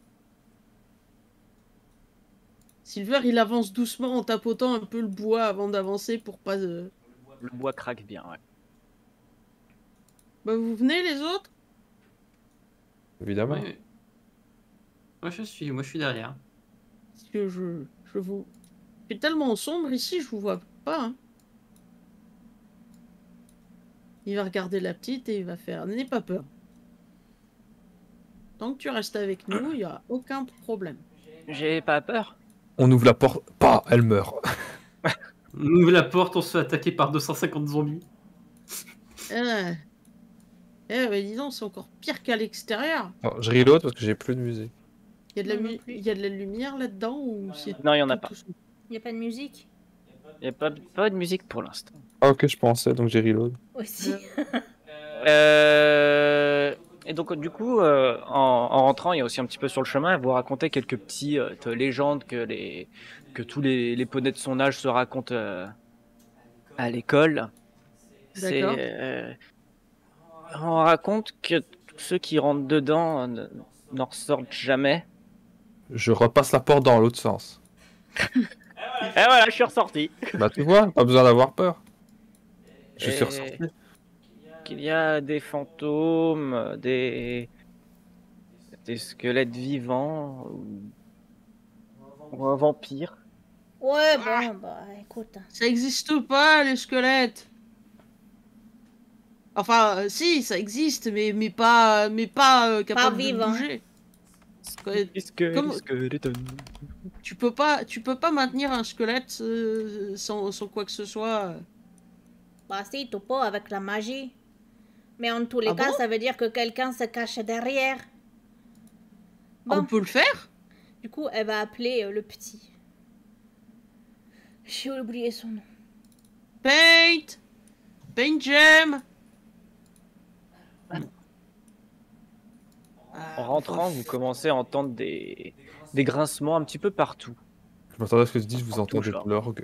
Speaker 6: Silver, il avance doucement en tapotant un peu le bois avant d'avancer pour pas...
Speaker 2: Le bois craque bien, ouais.
Speaker 6: Bah, vous venez, les autres?
Speaker 4: Évidemment.
Speaker 5: Ouais. Moi je suis derrière.
Speaker 6: Parce que je vous... Il fait tellement sombre ici, je vous vois pas, hein. Il va regarder la petite et il va faire « N'aie pas peur. Tant que tu restes avec nous, il n'y a aucun problème.
Speaker 2: J'ai pas peur.
Speaker 4: On ouvre la porte. Pas, elle meurt.
Speaker 5: On ouvre la porte, on se fait attaquer par 250 zombies. »
Speaker 6: bah dis donc, c'est encore pire qu'à l'extérieur.
Speaker 4: Alors, je reload parce que j'ai plus de musique.
Speaker 6: Il y a de la,
Speaker 1: Moi non plus.
Speaker 6: il y a de la lumière là-dedans ou c'est
Speaker 2: Non, il y en a
Speaker 6: tout-
Speaker 2: pas.
Speaker 6: tout-
Speaker 1: Y a pas de musique?
Speaker 2: Il y a pas de musique pour l'instant.
Speaker 4: Ah ok, je pensais, donc j'ai reload.
Speaker 1: Aussi.
Speaker 2: Et donc du coup, en rentrant, il y a aussi un petit peu sur le chemin, elle vous racontait quelques petites légendes que tous les poneys de son âge se racontent à l'école.
Speaker 6: D'accord.
Speaker 2: On raconte que tous ceux qui rentrent dedans n'en ressortent jamais.
Speaker 4: Je repasse la porte dans l'autre sens.
Speaker 2: Et voilà, je suis ressorti.
Speaker 4: Bah tu vois, pas besoin d'avoir peur. Je suis
Speaker 2: Et
Speaker 4: ressorti.
Speaker 2: qu'il y a des fantômes, des squelettes vivants ou un vampire.
Speaker 1: Ouais, bon, bah écoute.
Speaker 6: Ça existe pas, les squelettes. Enfin, si, ça existe, mais pas capable de
Speaker 1: vivant.
Speaker 6: bouger. Comme- Tu peux pas maintenir un squelette sans quoi que ce soit.
Speaker 1: Bah si, tout pas avec la magie. Mais en tous les
Speaker 6: Ah
Speaker 1: cas,
Speaker 6: bon
Speaker 1: ça veut dire que quelqu'un se cache derrière. Bon,
Speaker 6: On peut le faire?
Speaker 1: du coup, elle va appeler le petit. J'ai oublié son nom.
Speaker 6: Paint Jam.
Speaker 2: En rentrant, vous commencez à entendre des grincements un petit peu partout.
Speaker 4: Je m'attendais à ce que tu dises, vous
Speaker 2: Partout,
Speaker 4: entendez
Speaker 2: genre.
Speaker 4: de l'orgue.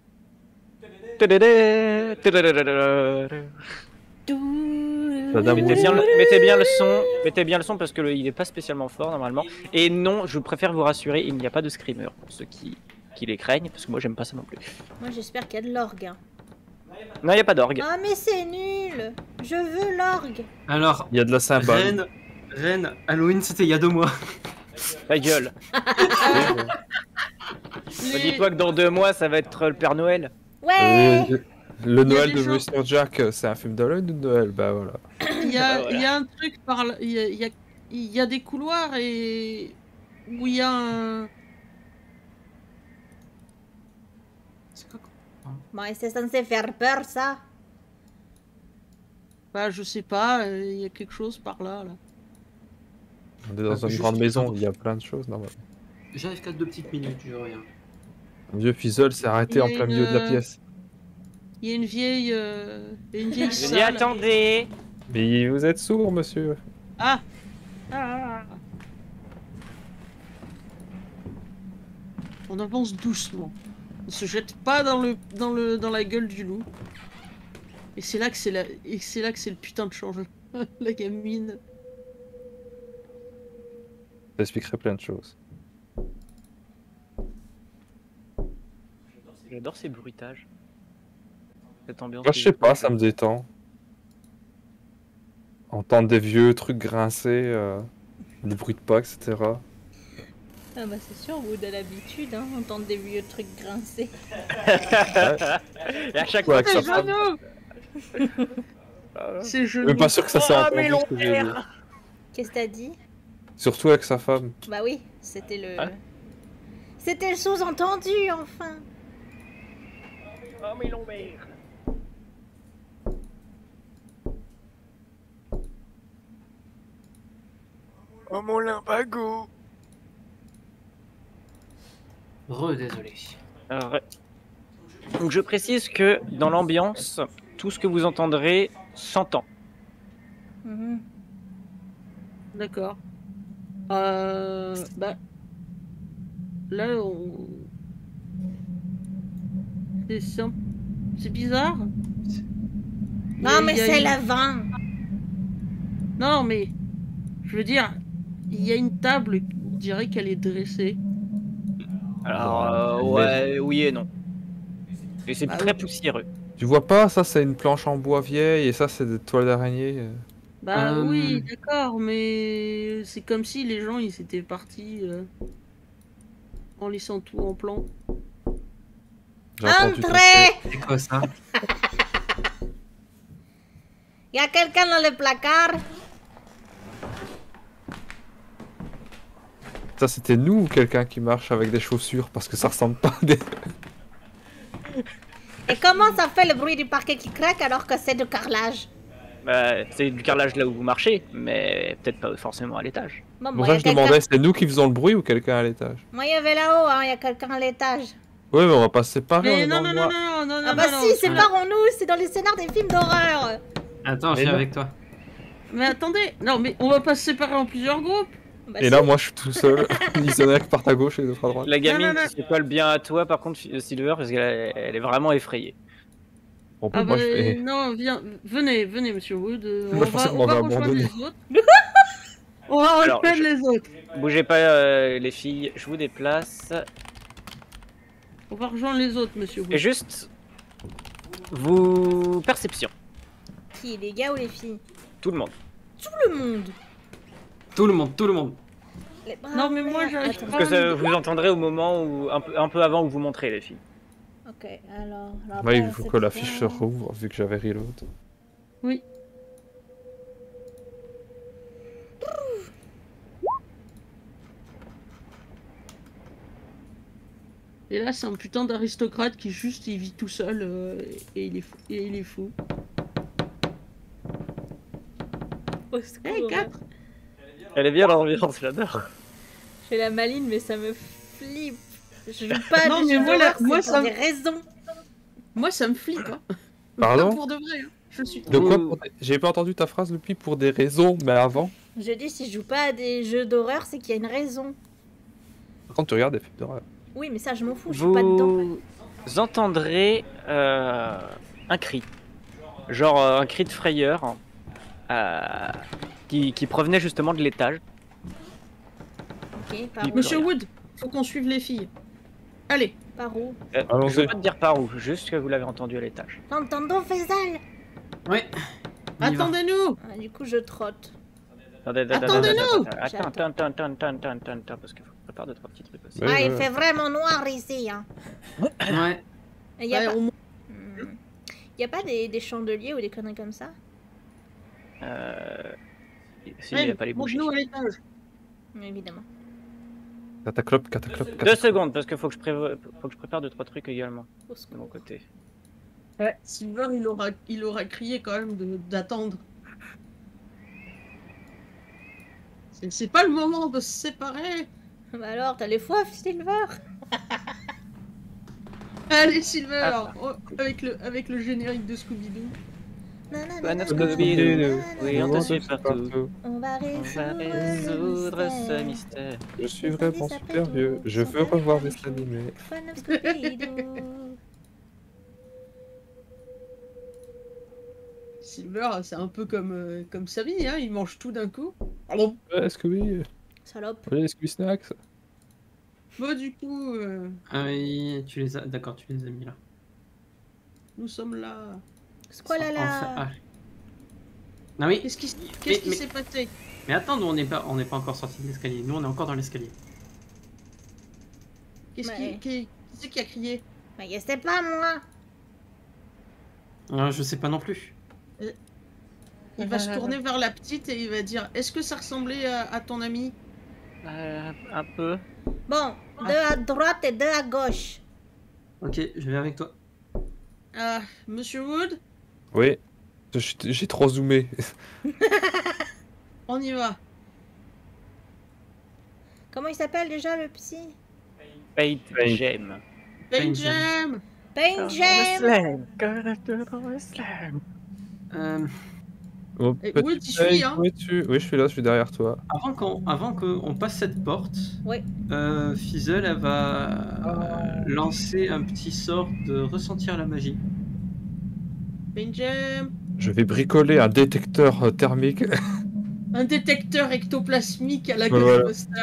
Speaker 4: Madame,
Speaker 2: Mettez bien le son parce que il est pas spécialement fort normalement. Et non, je préfère vous rassurer, il n'y a pas de screamer pour ceux qui les craignent parce que moi j'aime pas ça non plus.
Speaker 1: Moi, j'espère qu'il y a de l'orgue. Hein.
Speaker 2: Non, il n'y a pas d'orgue.
Speaker 1: Ah, mais c'est nul. Je veux l'orgue.
Speaker 5: Alors,
Speaker 4: il y a de la cymbale.
Speaker 5: Rennes, Halloween c'était il y a 2 mois.
Speaker 2: Ta gueule. Dis-toi que dans 2 mois ça va être le Père Noël.
Speaker 1: Ouais.
Speaker 4: Le Noël
Speaker 6: des
Speaker 4: de
Speaker 6: gens-
Speaker 4: Mr. Jack, c'est un film d'Halloween ou de Noël? Bah voilà.
Speaker 6: Il y a,
Speaker 2: Voilà.
Speaker 6: il y a un truc par là. Il y a des couloirs et. Où il y a un.
Speaker 5: C'est quoi?
Speaker 1: Bon, et c'est censé faire peur, ça.
Speaker 6: Bah, je sais pas, il y a quelque chose par là.
Speaker 4: On est dans une
Speaker 5: Juste-
Speaker 4: grande maison, il y a plein de choses normalement.
Speaker 5: J'arrive qu'à 2 petites minutes, je reviens.
Speaker 4: Un vieux fizzle s'est arrêté en
Speaker 6: Il y a
Speaker 4: plein milieu de la
Speaker 6: une,
Speaker 4: pièce.
Speaker 6: Il y a une vieille. Une vieille
Speaker 2: Je dis
Speaker 6: salle.
Speaker 2: attendez.
Speaker 4: Mais vous êtes sourd, monsieur.
Speaker 6: Ah. On avance doucement. On se jette pas dans la gueule du loup. Et c'est là que c'est le putain de change. La gamine.
Speaker 4: Ça expliquerait plein de choses.
Speaker 2: J'adore ces bruitages. Cette ambiance.
Speaker 4: Moi, je sais pas, ça me détend. Entendre des vieux trucs grincer, des bruits de pas, etc.
Speaker 1: Ah bah c'est sûr, vous de l'habitude, hein, entendre des vieux trucs grincer.
Speaker 2: Et à chaque
Speaker 4: Ouais,
Speaker 2: fois,
Speaker 4: avec sa femme.
Speaker 6: C'est
Speaker 4: Je suis
Speaker 6: joli.
Speaker 4: même pas sûr que ça s'est
Speaker 2: Ah,
Speaker 4: entendu
Speaker 2: mais
Speaker 4: ce que j'ai dit.
Speaker 1: Qu'est-ce que t'as dit?
Speaker 4: Surtout avec sa femme.
Speaker 1: Bah oui, c'était le...
Speaker 2: Hein?
Speaker 1: C'était le sous-entendu, enfin.
Speaker 2: Oh, mais l'ombre.
Speaker 7: Oh mon limbago.
Speaker 5: Désolé.
Speaker 2: Ouais. Donc je précise que dans l'ambiance, tout ce que vous entendrez s'entend.
Speaker 1: Mhm.
Speaker 6: D'accord. Bah... Là, on... C'est bizarre.
Speaker 1: Non mais
Speaker 6: Il y a
Speaker 1: c'est
Speaker 6: une-
Speaker 1: le vent.
Speaker 6: Non, mais... Je veux dire, il y a une table, on dirait qu'elle est dressée.
Speaker 2: Alors, ouais, oui et non. Et c'est
Speaker 6: Bah
Speaker 2: très
Speaker 6: oui.
Speaker 2: poussiéreux.
Speaker 4: Tu vois pas, ça c'est une planche en bois vieille et ça c'est des toiles d'araignée.
Speaker 6: Bah oui, d'accord, mais c'est comme si les gens ils étaient partis en laissant tout en plan.
Speaker 4: J'ai entendu
Speaker 1: Entrez!
Speaker 5: C'est quoi ça?
Speaker 1: Y a quelqu'un dans le placard?
Speaker 4: Ça c'était nous ou quelqu'un qui marche avec des chaussures parce que ça ressemble pas à des...
Speaker 1: Et comment ça fait le bruit du parquet qui craque alors que c'est du carrelage?
Speaker 2: C'est du carrelage là où vous marchez, mais peut-être pas forcément à l'étage.
Speaker 1: Bon,
Speaker 4: Bon
Speaker 1: moi,
Speaker 4: ça
Speaker 1: y a
Speaker 4: je
Speaker 1: quelqu'un-
Speaker 4: demandais, c'est nous qui faisons le bruit ou quelqu'un à l'étage?
Speaker 1: Moi, il y avait là-haut, hein, y a quelqu'un à l'étage.
Speaker 4: Ouais mais on va pas se séparer, on
Speaker 6: Mais
Speaker 4: est
Speaker 6: non,
Speaker 4: dans
Speaker 6: non,
Speaker 4: le
Speaker 6: non,
Speaker 4: noir.
Speaker 6: non, non, non,
Speaker 1: Ah bah
Speaker 6: non,
Speaker 1: si,
Speaker 6: non,
Speaker 1: séparons-nous, c'est dans les scénars des films d'horreur.
Speaker 5: Attends, je
Speaker 4: Mais
Speaker 5: viens
Speaker 4: non.
Speaker 5: avec toi.
Speaker 6: Mais attendez, non, mais on va pas se séparer en plusieurs groupes.
Speaker 1: Bah,
Speaker 4: Et
Speaker 1: si.
Speaker 4: là moi je suis tout seul, il y en a qui partent à gauche et les autres à droite.
Speaker 2: La gamine
Speaker 6: non, non.
Speaker 2: qui se colle bien à toi, par contre, Silver, parce qu'elle elle est vraiment effrayée.
Speaker 4: Bon bah,
Speaker 6: Ah
Speaker 4: moi
Speaker 6: bah
Speaker 4: je fais...
Speaker 6: non, viens, venez, monsieur Wood,
Speaker 4: Moi, je pensais qu'on
Speaker 6: on va
Speaker 4: m'avait
Speaker 6: rejoindre
Speaker 4: abandonné.
Speaker 6: les autres. On va
Speaker 2: Alors,
Speaker 6: rejoindre les autres.
Speaker 2: Bougez pas, les filles, je vous déplace.
Speaker 6: On va rejoindre les autres, monsieur Wood.
Speaker 2: Et juste, vous... Perception,
Speaker 1: Qui, les gars ou les filles?
Speaker 2: tout le monde.
Speaker 1: Tout le monde.
Speaker 5: Tout le monde, tout le monde.
Speaker 1: Les bras
Speaker 6: Non, mais moi,
Speaker 1: ouverts.
Speaker 6: j'arrive
Speaker 1: Attends.
Speaker 6: pas.
Speaker 2: Parce que vous entendrez au moment où, un peu avant où vous montrez les filles.
Speaker 1: Ok, alors...
Speaker 4: Ouais, il faut que la fiche se rouvre vu que j'avais reload.
Speaker 6: Oui. Et là, c'est un putain d'aristocrate qui juste il vit tout seul et il est fou. Et il est fou.
Speaker 1: Au secours,
Speaker 6: Hey,
Speaker 1: hein.
Speaker 6: 4
Speaker 2: Elle est bien l'ambiance, j'adore.
Speaker 1: Je fais la maline, mais ça me flippe. Je joue pas
Speaker 6: Non,
Speaker 1: des
Speaker 6: mais
Speaker 1: jeux
Speaker 6: moi,
Speaker 1: d'horreur,
Speaker 6: moi,
Speaker 1: c'est
Speaker 6: ça
Speaker 1: pour
Speaker 6: me-
Speaker 1: des raisons.
Speaker 6: Moi, ça me flippe. Hein.
Speaker 4: Pardon?
Speaker 6: Pas pour de vrai. Hein. Je suis
Speaker 4: De quoi J'ai pas entendu ta phrase depuis pour des raisons, mais avant.
Speaker 1: Je dis, si je joue pas à des jeux d'horreur, c'est qu'il y a une raison.
Speaker 4: Par contre tu regardes des films d'horreur.
Speaker 1: Oui, mais ça, je m'en fous, je suis pas dedans.
Speaker 2: Vous entendrez un cri. Genre un cri de frayeur qui provenait justement de l'étage.
Speaker 1: Ok, par
Speaker 2: Il-
Speaker 1: où?
Speaker 6: Monsieur Wood, faut qu'on suive les filles. Allez.
Speaker 1: Par où?
Speaker 4: Allons-y.
Speaker 2: Je vais pas te dire par où, juste que vous l'avez entendu à l'étage.
Speaker 1: T'entends, Faisal?
Speaker 5: Ouais. On y va.
Speaker 6: Attendez-nous.
Speaker 1: Ah, du coup, je trotte.
Speaker 6: Attendez-nous.
Speaker 2: Attends, parce qu'il faut préparer 2-3 petits trucs aussi.
Speaker 4: Ouais,
Speaker 1: Ah, il
Speaker 4: ouais.
Speaker 1: fait vraiment noir ici, hein.
Speaker 5: Ouais.
Speaker 1: Et y a
Speaker 6: Ouais,
Speaker 1: pas...
Speaker 6: on-
Speaker 1: Y a pas des chandeliers ou des conneries comme ça?
Speaker 2: Si, il va pas les bouger.
Speaker 6: monte-nous à l'étage.
Speaker 1: Évidemment.
Speaker 4: Cataclope.
Speaker 2: 2 secondes, parce qu'il faut que je prépare 2-3 trucs également,
Speaker 1: Au
Speaker 2: de
Speaker 1: secours.
Speaker 2: mon côté.
Speaker 6: Ouais. Silver, il aura crié quand même d'attendre. C'est pas le moment de se séparer.
Speaker 1: Bah alors, t'as les foies, Silver?
Speaker 6: Allez, Silver, avec le générique de Scooby-Doo.
Speaker 2: Bonne Scooby-Doo, oui, on te suit partout.
Speaker 1: On va
Speaker 2: On va
Speaker 1: résoudre
Speaker 2: résoudre ce mystère.
Speaker 4: Je suis vraiment super vieux, je veux revoir des animés.
Speaker 1: Fun of Scooby-Doo.
Speaker 6: Silver, c'est un peu comme Samy, hein, il mange tout d'un coup. Pardon.
Speaker 4: Est-ce que oui?
Speaker 1: Salope.
Speaker 4: Oui, est-ce que snacks?
Speaker 6: Bon, du coup,
Speaker 5: Ah oui, tu les as. D'accord, tu les as mis là.
Speaker 6: nous sommes là.
Speaker 1: Squalala.
Speaker 5: Ah. Ah oui.
Speaker 6: Qu'est-ce qui
Speaker 5: Mais-
Speaker 6: s'est passé?
Speaker 5: Mais attends, nous on n'est pas encore sorti de l'escalier. Nous on est encore dans l'escalier.
Speaker 6: Qui c'est qui a crié?
Speaker 1: Mais je sais pas, moi.
Speaker 5: Je sais pas non plus.
Speaker 6: Il va se tourner vers la petite et il va dire: Est-ce que ça ressemblait à ton ami?
Speaker 2: Un peu.
Speaker 1: Bon, deux à droite et deux à gauche.
Speaker 5: Ok, je vais avec toi.
Speaker 6: Monsieur Wood,
Speaker 4: Oui. J'ai trop zoomé.
Speaker 6: on y va.
Speaker 1: Comment il s'appelle déjà le psy?
Speaker 2: Paint
Speaker 4: Paint.
Speaker 2: Gem.
Speaker 6: Paint Jam.
Speaker 1: Paint Jam.
Speaker 4: Oh,
Speaker 6: Et
Speaker 4: petit
Speaker 6: Wood, il suit, hein.
Speaker 4: où es-tu? Oui, je suis là, je suis derrière toi.
Speaker 5: Avant qu'on passe cette porte,
Speaker 1: Oui.
Speaker 5: Fizzle elle va lancer un petit sort de ressentir la magie.
Speaker 6: Paint Jam.
Speaker 4: Je vais bricoler un détecteur thermique.
Speaker 6: Un détecteur ectoplasmique à la
Speaker 4: Voilà.
Speaker 6: Ghostbuster.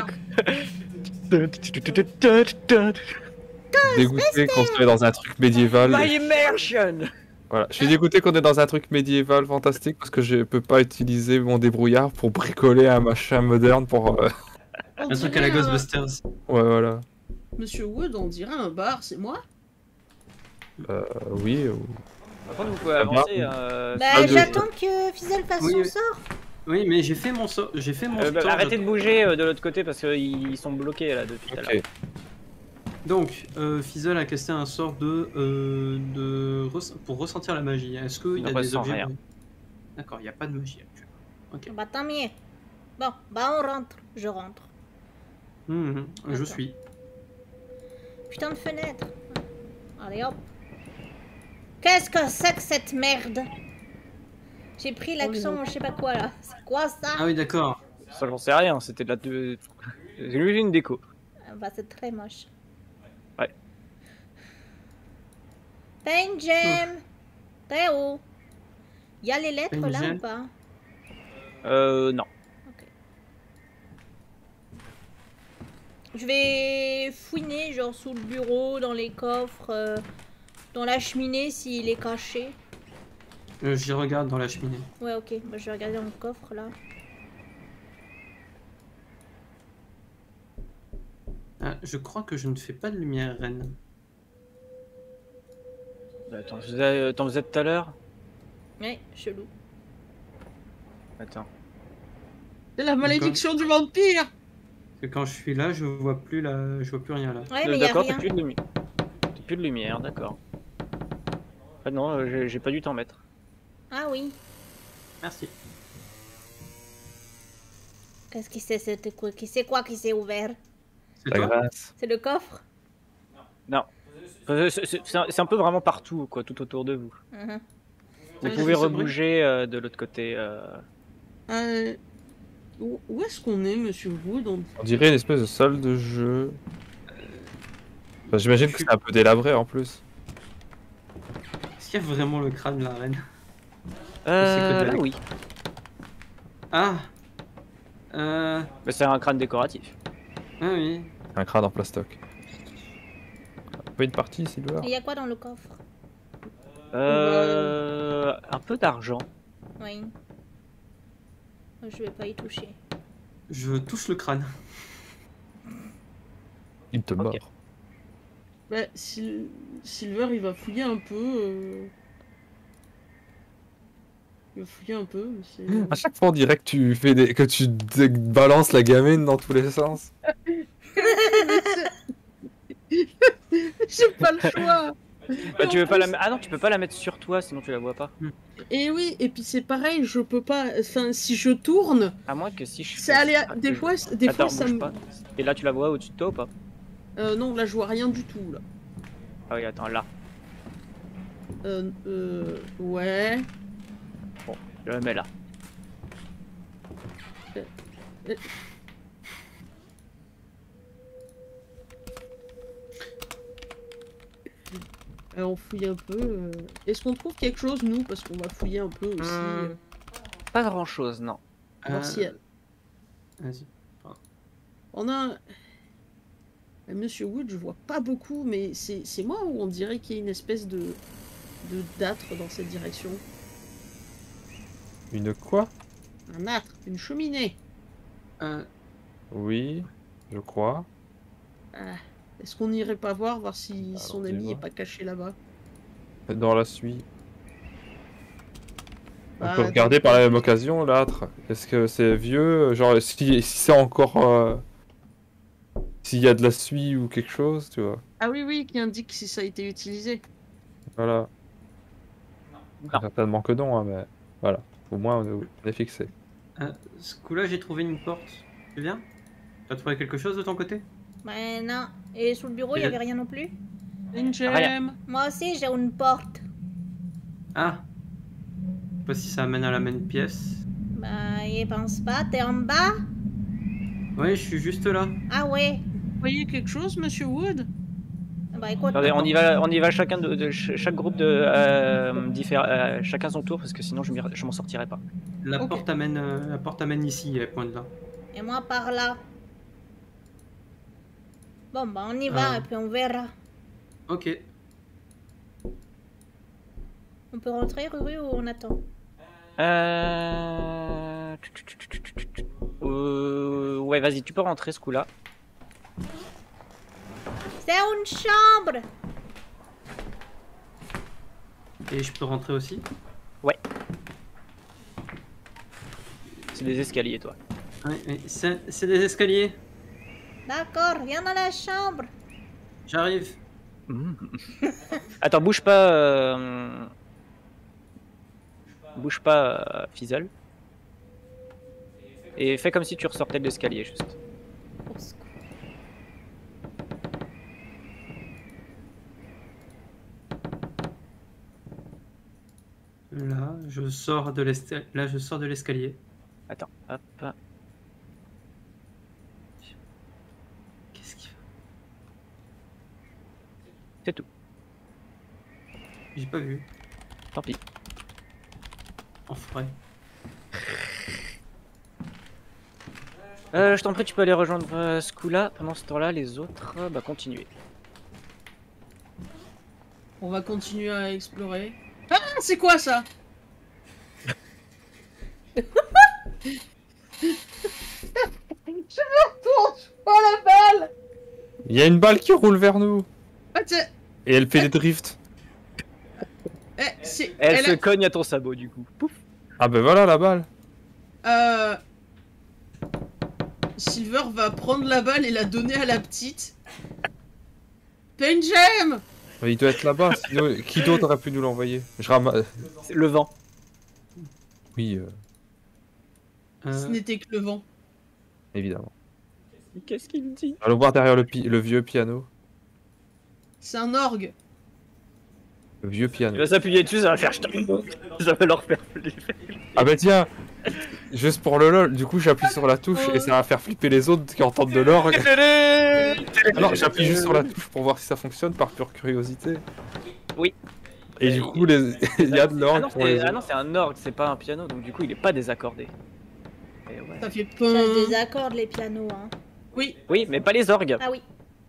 Speaker 4: Dégoûté qu'on soit dans un truc médiéval.
Speaker 2: My immersion.
Speaker 4: Voilà. Je suis dégoûté qu'on est dans un truc médiéval fantastique parce que je peux pas utiliser mon débrouillard pour bricoler un machin moderne pour.
Speaker 6: On
Speaker 5: Un truc à la
Speaker 6: dirait
Speaker 5: Ghostbusters.
Speaker 4: Ouais, voilà.
Speaker 6: Monsieur Wood, on dirait un bar, c'est moi?
Speaker 4: Oui.
Speaker 2: Par contre, vous pouvez
Speaker 4: Ça va.
Speaker 2: avancer.
Speaker 1: Bah,
Speaker 4: de-
Speaker 1: j'attends que Fizzle fasse
Speaker 5: Oui,
Speaker 1: son
Speaker 5: oui.
Speaker 1: sort.
Speaker 5: Oui, mais j'ai fait mon sort. J'ai fait mon sort.
Speaker 2: Arrêtez de bouger de l'autre côté parce qu'ils sont bloqués là depuis tout à l'heure.
Speaker 4: Ok.
Speaker 5: Donc, Fizzle a casté un sort pour ressentir la magie. Est-ce qu'il y a
Speaker 2: Ne
Speaker 5: des
Speaker 2: ressent
Speaker 5: objets?
Speaker 2: rien.
Speaker 5: D'accord, il n'y a pas de magie actuellement. Ok.
Speaker 1: Bah, tant mieux. Bon, bah, on rentre. Je rentre.
Speaker 5: Je
Speaker 1: Attends.
Speaker 5: suis.
Speaker 1: Putain de fenêtre. Allez hop. Qu'est-ce que c'est que cette merde? J'ai pris l'accent, je sais pas quoi là. C'est quoi ça?
Speaker 5: Ah oui, d'accord.
Speaker 2: Ça, j'en sais rien. C'était de la. C'est juste une déco.
Speaker 1: Bah, c'est très moche.
Speaker 2: Ouais.
Speaker 1: Paint Jam. T'es où? Y a les lettres
Speaker 5: Paint
Speaker 1: là
Speaker 5: Jam.
Speaker 1: ou pas?
Speaker 2: Non.
Speaker 1: Ok. Je vais fouiner, genre sous le bureau, dans les coffres, dans la cheminée s'il est caché.
Speaker 5: J'y regarde dans la cheminée.
Speaker 1: Ouais, ok. Bah, je vais regarder dans le coffre là.
Speaker 5: Ah, je crois que je ne fais pas de lumière, Reine.
Speaker 2: Attends, vous êtes tout à l'heure?
Speaker 1: Ouais, chelou.
Speaker 2: Attends.
Speaker 6: C'est la malédiction du vampire!
Speaker 5: Parce que quand je suis là, je vois plus rien là.
Speaker 1: Ouais, mais y a
Speaker 2: D'accord,
Speaker 1: rien.
Speaker 2: t'as plus de lumière. T'as plus de lumière, d'accord. Ah non, j'ai pas dû t'en mettre.
Speaker 1: Ah oui.
Speaker 5: Merci.
Speaker 1: Qu'est-ce qui c'est? C'était quoi? C'est quoi qui s'est ouvert?
Speaker 5: C'est
Speaker 4: La
Speaker 5: toi?
Speaker 4: grâce.
Speaker 1: C'est le coffre?
Speaker 2: Non. C'est un peu vraiment partout, quoi, tout autour de vous.
Speaker 1: Mhm.
Speaker 2: Vous
Speaker 6: Ouais,
Speaker 2: pouvez
Speaker 6: c'est vrai.
Speaker 2: rebouger de l'autre côté.
Speaker 6: Où est-ce qu'on est, Monsieur Wood?
Speaker 4: On dirait une espèce de salle de jeu. Enfin, j'imagine que c'est un peu délabré en plus.
Speaker 5: Est-ce qu'il y a vraiment le crâne de la reine?
Speaker 2: Là,
Speaker 5: dalle.
Speaker 2: oui.
Speaker 5: Ah
Speaker 2: Mais c'est un crâne décoratif.
Speaker 5: Ah oui.
Speaker 4: Un crâne en plastoc. Pas une partie, Silver.
Speaker 1: Et y a quoi dans le coffre?
Speaker 2: Un peu d'argent.
Speaker 1: Oui. Je vais pas y toucher.
Speaker 5: Je touche le crâne.
Speaker 4: Il te mord.
Speaker 6: Bah, Silver, il va fouiller un peu. Il va fouiller un peu. mais c'est-
Speaker 4: À chaque fois, on dirait que tu fais que tu balances la gamine dans tous les sens.
Speaker 6: J'ai pas le choix!
Speaker 2: Bah, tu veux pas la Ah non, tu peux pas la mettre sur toi, sinon tu la vois pas.
Speaker 6: Et oui, et puis c'est pareil, je peux pas. Enfin, si je tourne,
Speaker 2: À moins que si je.
Speaker 6: c'est des fois,
Speaker 2: Attends,
Speaker 6: ça
Speaker 2: bouge
Speaker 6: me.
Speaker 2: pas. Et là, tu la vois au-dessus de toi ou pas?
Speaker 6: Non, là, je vois rien du tout, là.
Speaker 2: Ah oui, attends, là.
Speaker 6: Ouais.
Speaker 2: Je la mets là.
Speaker 6: On fouille un peu. Est-ce qu'on trouve quelque chose, nous? Parce qu'on va fouiller un peu aussi.
Speaker 2: Pas grand chose, non.
Speaker 6: Voir si
Speaker 5: Vas-y.
Speaker 6: on a... Monsieur Wood, je vois pas beaucoup, mais c'est moi ou on dirait qu'il y a une espèce de d'âtre dans cette direction?
Speaker 4: Une quoi?
Speaker 6: Un âtre, une cheminée.
Speaker 4: Oui, je crois.
Speaker 6: Est-ce qu'on n'irait pas voir si
Speaker 4: Alors,
Speaker 6: son ami
Speaker 4: dis-moi.
Speaker 6: est pas caché là-bas?
Speaker 4: Dans la suite. On
Speaker 6: Bah,
Speaker 4: peut regarder par la même occasion l'âtre. Est-ce que c'est vieux? Genre, si c'est encore. S'il y a de la suie ou quelque chose, tu vois.
Speaker 6: Ah oui, qui indique si ça a été utilisé.
Speaker 4: Voilà.
Speaker 2: Non.
Speaker 4: Certainement que non, hein, mais voilà. Au moins, on est fixé.
Speaker 5: Ce coup-là, j'ai trouvé une porte. Tu viens? T'as trouvé quelque chose de ton côté?
Speaker 1: Ben non. Et sous le bureau, il y avait rien non plus?
Speaker 6: Une
Speaker 2: Rien.
Speaker 6: gemme.
Speaker 1: Moi aussi, j'ai une porte.
Speaker 5: Ah! Je sais pas si ça amène à la même pièce.
Speaker 1: Bah, y pense pas. T'es en bas?
Speaker 5: Ouais, je suis juste là.
Speaker 1: Ah ouais.
Speaker 6: Vous voyez quelque chose, Monsieur Wood?
Speaker 1: Bah écoute.
Speaker 2: Attendez, on y va chacun chaque groupe de chacun son tour parce que sinon je m'en sortirai pas.
Speaker 5: La
Speaker 6: Ok.
Speaker 5: porte amène ici, elle pointe là.
Speaker 1: Et moi par là. Bon, bah on y va
Speaker 5: Ah.
Speaker 1: et puis on verra.
Speaker 5: Ok.
Speaker 1: On peut rentrer, Ruru, ou on attend?
Speaker 2: Ouais, vas-y, tu peux rentrer ce coup-là.
Speaker 1: C'est une chambre!
Speaker 5: Et je peux rentrer aussi?
Speaker 2: C'est des escaliers, toi.
Speaker 5: Ouais, c'est des escaliers.
Speaker 1: D'accord, viens dans la chambre.
Speaker 5: J'arrive.
Speaker 2: Attends, bouge pas. Bouge pas, Fizzle. Et fais comme si tu ressortais de l'escalier, juste.
Speaker 1: Au secours.
Speaker 5: Là, je sors de l'escalier.
Speaker 2: Attends, hop.
Speaker 5: Qu'est-ce qu'il fait?
Speaker 2: C'est tout.
Speaker 5: J'ai pas vu.
Speaker 2: Tant pis.
Speaker 5: En forêt.
Speaker 2: Je t'en prie, tu peux aller rejoindre ce coup-là. Pendant ce temps-là, les autres, bah continuez.
Speaker 6: On va continuer à explorer. Ah, c'est quoi ça? Oh la balle!
Speaker 4: Il y a une balle qui roule vers nous.
Speaker 6: Ah, tiens.
Speaker 4: Et elle fait des drifts.
Speaker 2: Elle se cogne à ton sabot, du coup. Pouf.
Speaker 4: Ah ben voilà la balle.
Speaker 6: Silver va prendre la balle et la donner à la petite. T'as une gemme!
Speaker 4: Il doit être là-bas. Sinon, qui d'autre aurait pu nous l'envoyer? Je ramasse.
Speaker 2: C'est le vent.
Speaker 4: Oui,
Speaker 6: Ce n'était que le vent.
Speaker 4: évidemment.
Speaker 2: Qu'est-ce qu'il me dit?
Speaker 4: Allons voir derrière le vieux piano.
Speaker 6: C'est un orgue.
Speaker 4: Le vieux
Speaker 2: Il
Speaker 4: piano.
Speaker 2: va s'appuyer dessus, ça va faire. Ça va leur faire flipper.
Speaker 4: Ah bah tiens, juste pour le lol, du coup j'appuie sur la touche et ça va faire flipper les autres qui entendent de l'orgue. Alors j'appuie juste sur la touche pour voir si ça fonctionne par pure curiosité.
Speaker 2: Oui.
Speaker 4: Et du coup il y a de
Speaker 2: Ah
Speaker 4: l'orgue
Speaker 2: non,
Speaker 4: pour les
Speaker 2: c'est
Speaker 4: autres.
Speaker 2: un orgue, c'est pas un piano, donc du coup il est pas désaccordé. Et ouais.
Speaker 6: Ça fait
Speaker 1: Ça
Speaker 6: peur.
Speaker 1: se désaccorde les pianos, hein.
Speaker 6: Oui.
Speaker 2: Oui, mais pas les orgues.
Speaker 1: Ah oui.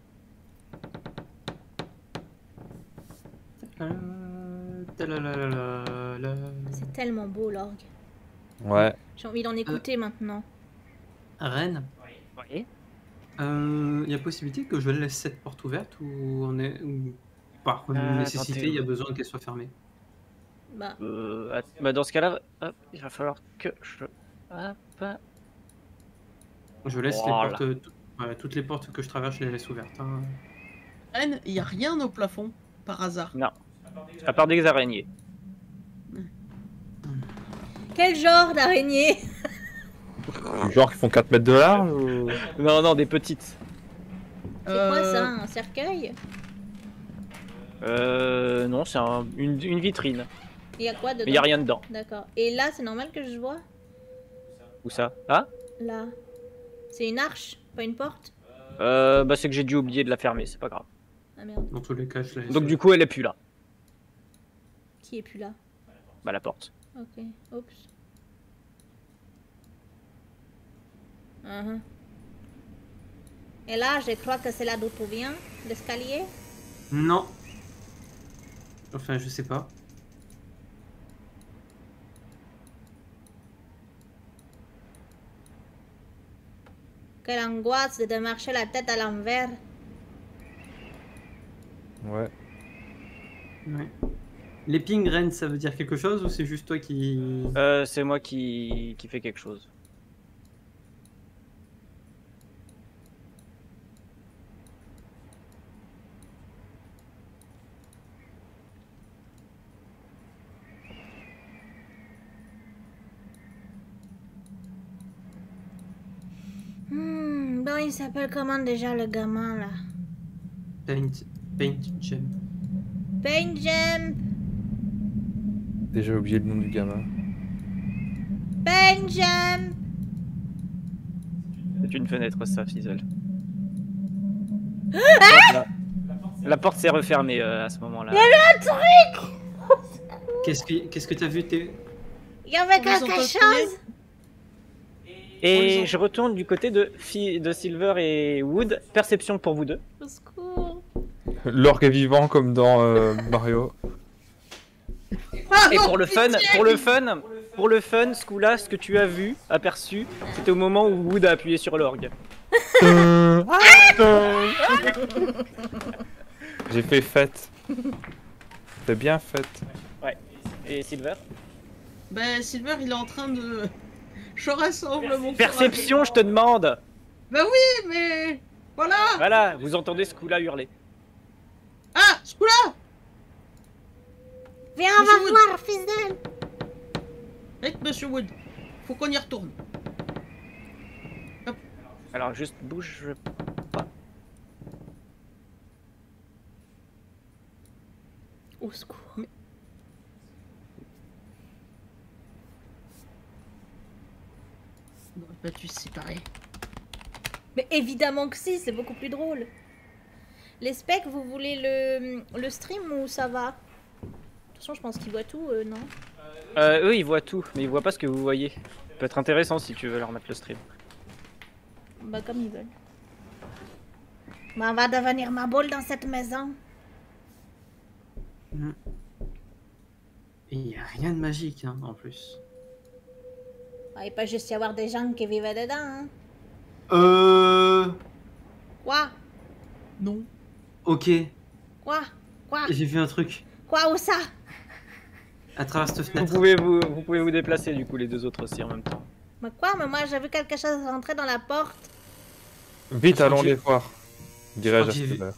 Speaker 5: Talalalala.
Speaker 1: C'est tellement beau l'orgue.
Speaker 4: Ouais.
Speaker 1: J'ai envie d'en écouter maintenant.
Speaker 5: Rennes,
Speaker 2: Oui.
Speaker 5: il y a possibilité que je laisse cette porte ouverte ou on est ou par nécessité
Speaker 2: attendez.
Speaker 5: il y a besoin qu'elle soit fermée.
Speaker 1: Bah,
Speaker 2: Bah dans ce cas-là, hop, il va falloir que je. Hop.
Speaker 5: Je laisse
Speaker 2: Voilà.
Speaker 5: les portes, voilà, toutes les portes que je traverse, je les laisse ouvertes. Hein.
Speaker 6: Anne, il y a rien au plafond, par hasard.
Speaker 2: Non. À part des araignées.
Speaker 1: quel genre d'araignée?
Speaker 4: Genre qui font 4 mètres de large ou...
Speaker 2: Non, non, des petites.
Speaker 1: C'est quoi ça? Un cercueil?
Speaker 2: Non, c'est une vitrine.
Speaker 1: Il y a quoi dedans?
Speaker 2: Mais il y a rien dedans.
Speaker 1: D'accord. Et là, c'est normal que je vois?
Speaker 2: Où ça? Ah?
Speaker 1: Là. C'est une arche, pas une porte?
Speaker 2: Bah c'est que j'ai dû oublier de la fermer, c'est pas grave.
Speaker 1: Ah merde.
Speaker 5: Dans tous les cas, je la laisse.
Speaker 2: Donc du coup elle est plus là.
Speaker 1: Qui est plus là?
Speaker 2: Bah la porte.
Speaker 1: Ok, oups. Mhm. Et là, je crois que c'est là d'où tu viens, l'escalier.
Speaker 5: Non. Enfin, je sais pas.
Speaker 1: Quelle angoisse de marcher la tête à l'envers.
Speaker 4: Ouais.
Speaker 5: Ouais. Les ping ça veut dire quelque chose ou c'est juste toi qui...
Speaker 2: C'est moi qui fais quelque chose.
Speaker 1: Bon, il s'appelle comment déjà le gamin là?
Speaker 5: Paint Gem.
Speaker 1: Paint Jump!
Speaker 4: Déjà oublié le nom du gamin.
Speaker 1: Paint Jump!
Speaker 2: C'est une fenêtre, ça, Fizzle. La porte s'est refermée à ce moment-là.
Speaker 1: Il y avait un truc!
Speaker 5: Qu'est-ce que t'as vu
Speaker 1: Il y avait
Speaker 6: On
Speaker 1: quelque
Speaker 6: les entend
Speaker 1: chose!
Speaker 2: Et je retourne du côté de Silver et Wood. Perception pour vous deux.
Speaker 1: Au secours!
Speaker 4: L'orgue est vivant comme dans Mario.
Speaker 2: Et pour le fun, ce coup-là, ce que tu as vu, aperçu, c'était au moment où Wood a appuyé sur l'orgue.
Speaker 4: J'ai fait fête. C'est bien fête.
Speaker 2: Ouais. Et Silver?
Speaker 6: Ben, Silver, il est en train de... Je rassemble mon
Speaker 2: Perception, je te demande.
Speaker 6: Bah oui, mais... Voilà.
Speaker 2: Voilà, vous entendez ce coup-là hurler.
Speaker 6: Ah, ce coup-là.
Speaker 1: Viens, on
Speaker 6: Monsieur
Speaker 1: va
Speaker 6: Wood.
Speaker 1: voir, Fizzle!
Speaker 6: Avec Monsieur Wood. Faut qu'on y retourne.
Speaker 2: Alors juste bouge pas.
Speaker 1: Au secours.
Speaker 6: On aurait pas dû se séparer.
Speaker 1: Mais évidemment que si, c'est beaucoup plus drôle. Les specs, vous voulez le stream ou ça va? De toute façon, je pense qu'ils voient tout, non?
Speaker 2: Eux, ils voient tout, mais ils voient pas ce que vous voyez. Ça peut être intéressant si tu veux leur mettre le stream.
Speaker 1: Bah comme ils veulent. Bah, on va devenir ma boule dans cette maison.
Speaker 5: Et il y a rien de magique, hein, en plus.
Speaker 1: Bah, il peut juste y avoir des gens qui vivaient dedans, hein. Quoi?
Speaker 6: Non.
Speaker 5: Ok,
Speaker 1: Quoi? Quoi?
Speaker 5: j'ai vu un truc.
Speaker 1: Quoi, où ça?
Speaker 5: À travers cette
Speaker 2: Vous
Speaker 5: fenêtre.
Speaker 2: pouvez vous déplacer du coup les deux autres aussi en même temps.
Speaker 1: Mais quoi? Mais moi, j'ai vu quelque chose rentrer dans la porte.
Speaker 4: Vite,
Speaker 5: Je
Speaker 4: allons
Speaker 5: crois que
Speaker 4: les voir. Dirais-je à
Speaker 5: j'ai vu.
Speaker 4: Silver.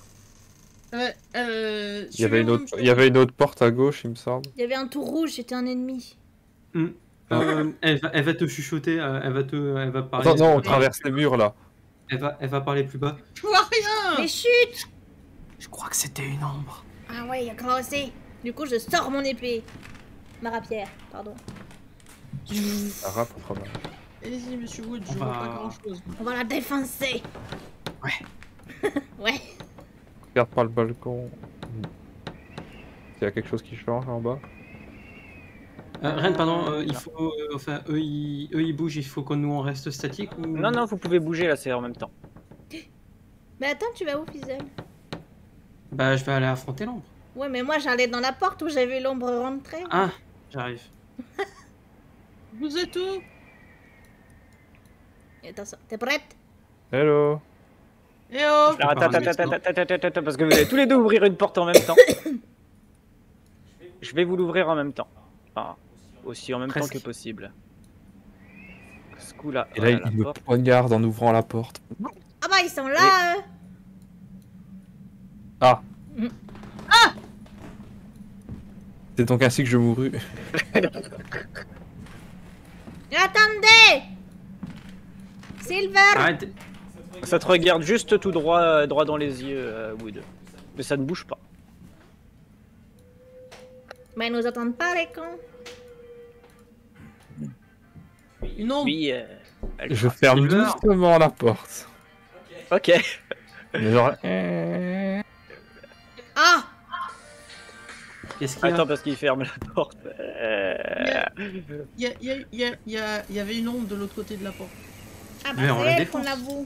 Speaker 6: Il
Speaker 4: Il y avait une autre porte à gauche, il me semble.
Speaker 1: Il y avait un tout rouge, c'était un ennemi.
Speaker 5: Elle va te chuchoter, elle va parler.
Speaker 4: Attends, non, on traverse les murs là.
Speaker 5: Elle va parler plus bas.
Speaker 6: Je vois rien.
Speaker 1: Mais chut!
Speaker 5: Je crois que c'était une ombre.
Speaker 1: Ah ouais, il a commencé. Du coup, je sors mon épée. Ma rapière, pardon.
Speaker 4: Arabe, probablement.
Speaker 6: Allez-y, Monsieur Wood, je
Speaker 5: On
Speaker 6: vois
Speaker 5: va-
Speaker 6: pas grand-chose.
Speaker 1: On va la défoncer.
Speaker 5: Ouais.
Speaker 1: Ouais.
Speaker 4: Regarde pas le balcon. S'il y a quelque chose qui change en bas.
Speaker 5: Ren, pardon, il faut. Enfin, eux ils bougent, il faut que nous on reste statique ou.
Speaker 2: Non, non, vous pouvez bouger là, c'est en même temps.
Speaker 1: Mais attends, tu vas où, Fizzle?
Speaker 5: Bah, je vais aller affronter l'ombre.
Speaker 1: Ouais, mais moi, j'allais dans la porte où j'ai vu l'ombre rentrer.
Speaker 5: Ah, j'arrive.
Speaker 6: Vous êtes où?
Speaker 1: Attention, t'es prête?
Speaker 4: Hello.
Speaker 6: Eh oh!
Speaker 2: Alors, attends, parce que vous allez tous les deux ouvrir une porte en même temps. Je vais vous l'ouvrir en même temps. Enfin, aussi en même
Speaker 5: Presque.
Speaker 2: temps que possible. Ce coup-là,
Speaker 4: Et là,
Speaker 2: voilà,
Speaker 4: il
Speaker 2: la
Speaker 4: me
Speaker 2: porte.
Speaker 4: poignarde en ouvrant la porte.
Speaker 1: Ah bah, ils sont là, eux.
Speaker 4: Ah.
Speaker 1: Mm.
Speaker 4: C'est donc ainsi que je mourus.
Speaker 1: Attendez! Silver!
Speaker 5: Arrête.
Speaker 2: Ça te regarde juste tout droit, droit dans les yeux, Wood. Mais ça ne bouge pas.
Speaker 1: Mais ils nous attendent pas, les cons.
Speaker 6: Une ombre.
Speaker 2: Oui, elle
Speaker 4: Je
Speaker 2: craque.
Speaker 4: ferme
Speaker 5: Silver.
Speaker 4: doucement la porte.
Speaker 2: Ok.
Speaker 4: Mais genre...
Speaker 1: Ah!
Speaker 5: Qu'est-ce qu'il y a?
Speaker 2: Attends, parce qu'il ferme la porte.
Speaker 6: Il y avait une ombre de l'autre côté de la porte.
Speaker 1: Ah
Speaker 5: Mais
Speaker 1: bah
Speaker 5: on
Speaker 1: c'est
Speaker 5: la
Speaker 1: elle
Speaker 5: défonce.
Speaker 1: qu'on avoue.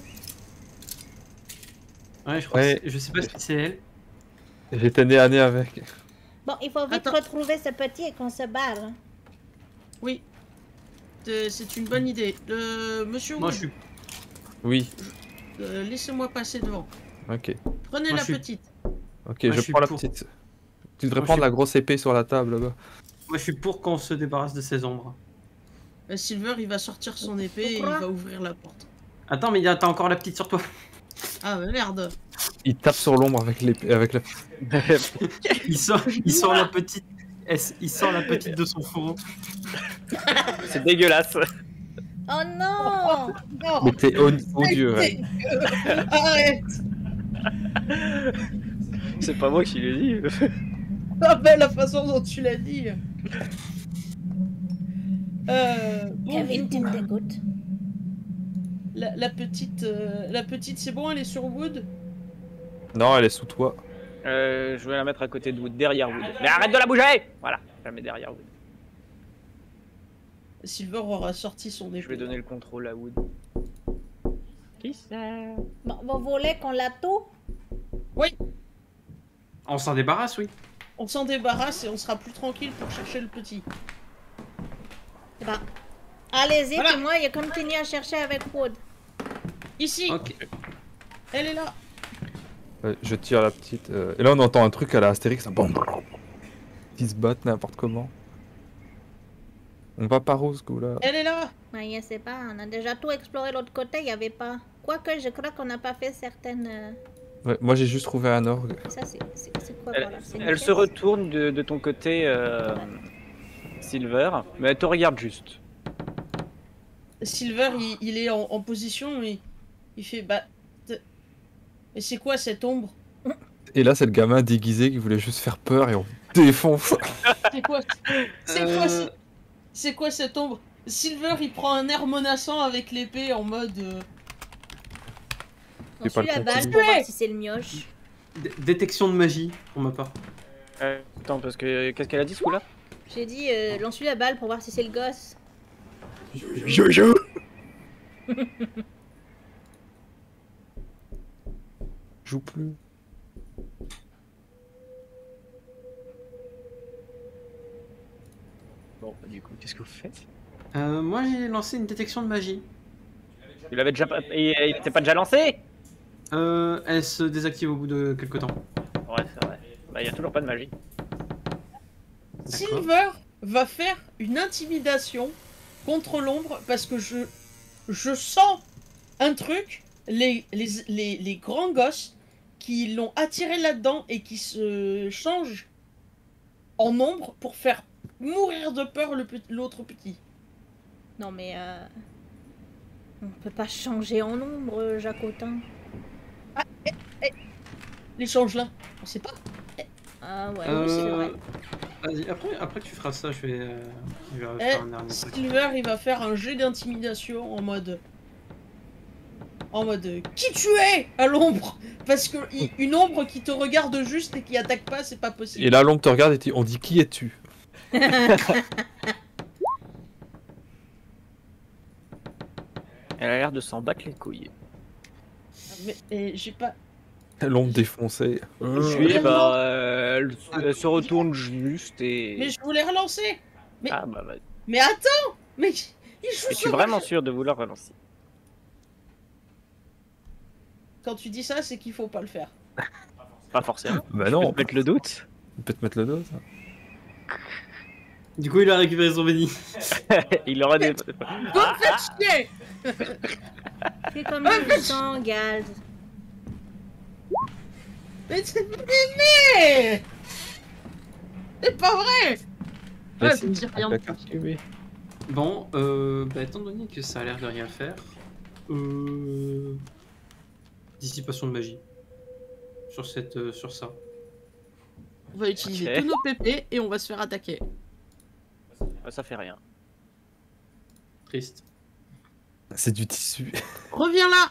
Speaker 5: Ouais, je crois
Speaker 4: Ouais.
Speaker 5: que je sais pas si c'est elle.
Speaker 4: J'étais nez à nez avec.
Speaker 1: Bon, il faut vite
Speaker 6: Attends.
Speaker 1: retrouver ce petit et qu'on se barre. hein.
Speaker 6: Oui. C'est une bonne idée. Monsieur
Speaker 5: Moi,
Speaker 6: Wood,
Speaker 5: je suis.
Speaker 4: Oui,
Speaker 6: laissez-moi passer devant.
Speaker 4: ok.
Speaker 6: Prenez
Speaker 5: Moi,
Speaker 6: la
Speaker 5: je suis-
Speaker 6: petite.
Speaker 4: Ok,
Speaker 5: Moi,
Speaker 4: je
Speaker 5: je suis
Speaker 4: prends la
Speaker 5: pour.
Speaker 4: petite. Tu devrais
Speaker 5: Moi, je
Speaker 4: prendre
Speaker 5: suis-
Speaker 4: la grosse épée sur la table là-bas.
Speaker 5: Moi, je suis pour qu'on se débarrasse de ces ombres.
Speaker 6: Silver, il va sortir son épée et il
Speaker 1: Pourquoi
Speaker 6: va ouvrir la porte.
Speaker 5: Attends, mais t'as encore la petite sur toi.
Speaker 6: Ah bah merde.
Speaker 4: Il tape sur l'ombre avec l'épée, avec la.
Speaker 5: Il sort la petite. Il sort la petite de son fourreau.
Speaker 2: C'est dégueulasse.
Speaker 1: Oh non!
Speaker 6: Non.
Speaker 4: Mais t'es odieux, ouais.
Speaker 6: Arrête.
Speaker 2: C'est pas moi qui l'ai dit.
Speaker 6: Ah ben la façon dont tu l'as dit. Bon,
Speaker 1: Kevin, tu me dégoûtes.
Speaker 6: la petite, c'est bon, elle est sur Wood.
Speaker 4: Non, elle est sous toi.
Speaker 2: Je vais la mettre à côté de Wood, derrière Wood. Mais arrête de la bouger! Voilà, je la mets derrière Wood.
Speaker 6: Silver aura sorti son épée.
Speaker 2: Je vais donner le contrôle à Wood. Qui c'est?
Speaker 1: Bon, vous voulez qu'on la tout?
Speaker 5: On s'en débarrasse, oui.
Speaker 6: On s'en débarrasse et on sera plus tranquille pour chercher le petit.
Speaker 1: Eh ben, allez-y,
Speaker 6: Voilà.
Speaker 1: puis moi, je continue à chercher avec Wood.
Speaker 6: Ici,
Speaker 5: Ok.
Speaker 6: elle est là.
Speaker 4: Je tire la petite. Et là, on entend un truc à la Astérix. Bam. Ils se battent n'importe comment. On va par où ce coup-là?
Speaker 6: Elle est là.
Speaker 1: Ouais, je sais pas, on a déjà tout exploré l'autre côté, il y avait pas. Quoique, je crois qu'on n'a pas fait certaines...
Speaker 4: Ouais, moi, j'ai juste trouvé un orgue.
Speaker 1: Ça, c'est quoi,
Speaker 2: Elle,
Speaker 1: voilà? C'est une
Speaker 2: elle se
Speaker 1: caisse?
Speaker 2: retourne de ton côté, Silver, mais elle te regarde juste.
Speaker 6: Silver, il est en position et il fait bah. Et c'est quoi cette ombre?
Speaker 4: Et là, c'est le gamin déguisé qui voulait juste faire peur et on défonce.
Speaker 6: C'est quoi? C'est quoi cette ombre? Silver, il prend un air menaçant avec l'épée en mode.
Speaker 1: On
Speaker 4: C'est pas
Speaker 1: suit
Speaker 4: le
Speaker 1: la balle
Speaker 4: continu.
Speaker 1: pour voir si c'est le mioche.
Speaker 5: Détection de magie, pour ma part.
Speaker 2: Attends, parce que qu'est-ce qu'elle a dit ce coup-là?
Speaker 1: J'ai dit, l'on suit la balle pour voir si c'est le gosse.
Speaker 7: Jojo.
Speaker 4: Joue plus.
Speaker 2: Bon, bah, du coup, qu'est-ce que vous faites?
Speaker 5: Moi, j'ai lancé une détection de magie.
Speaker 2: Tu l'avais déjà pas... Il était pas déjà lancé?
Speaker 5: Elle se désactive au bout de quelques temps.
Speaker 2: Ouais, c'est vrai. Bah, il y a toujours pas de magie.
Speaker 6: Silver va faire une intimidation contre l'ombre parce que je sens un truc, les grands gosses qui l'ont attiré là-dedans et qui se changent en ombre pour faire mourir de peur l'autre petit.
Speaker 1: Non mais on peut pas changer en ombre, Jacotin.
Speaker 6: Les changelins, on sait pas.
Speaker 1: Ah ouais, oui, c'est vrai.
Speaker 5: Vas-y, après que tu feras ça, je vais
Speaker 6: Eh,
Speaker 5: faire un dernier truc.
Speaker 6: Silver, il va faire un jet d'intimidation en mode qui tu es à l'ombre, parce que une ombre qui te regarde juste et qui attaque pas, c'est pas possible.
Speaker 4: Et là, l'ombre te regarde et on dit qui es-tu?
Speaker 2: Elle a l'air de s'en battre les couilles.
Speaker 6: Mais j'ai pas.
Speaker 4: L'ombre défoncée.
Speaker 2: Puis, bah, elle se retourne juste et...
Speaker 6: Mais je voulais relancer.
Speaker 2: Ah bah,
Speaker 6: Mais attends, mais il joue
Speaker 2: es-tu
Speaker 6: sur
Speaker 2: vraiment sûr de vouloir relancer?
Speaker 6: Quand tu dis ça, c'est qu'il faut pas le faire.
Speaker 2: Pas forcément.
Speaker 4: Bah
Speaker 2: Je
Speaker 4: non,
Speaker 2: peux te mettre le doute.
Speaker 4: on peut te mettre le dos. Ça.
Speaker 5: Du coup, il a récupéré son béni.
Speaker 2: Il aura des...
Speaker 6: Vous me faites chier.
Speaker 1: Fais comme je sens, Gald.
Speaker 6: Mais c'est pas vrai.
Speaker 4: Mais
Speaker 6: Ouais,
Speaker 4: si,
Speaker 6: tu me dis rien de
Speaker 4: d'accord.
Speaker 6: plus.
Speaker 5: Bon, bah, étant donné que ça a l'air de rien faire, dissipation de magie sur sur ça.
Speaker 6: On va utiliser
Speaker 2: Ok.
Speaker 6: tous nos PP et on va se faire attaquer.
Speaker 2: Bah, ça fait rien.
Speaker 5: Triste.
Speaker 4: C'est du tissu.
Speaker 6: Reviens là.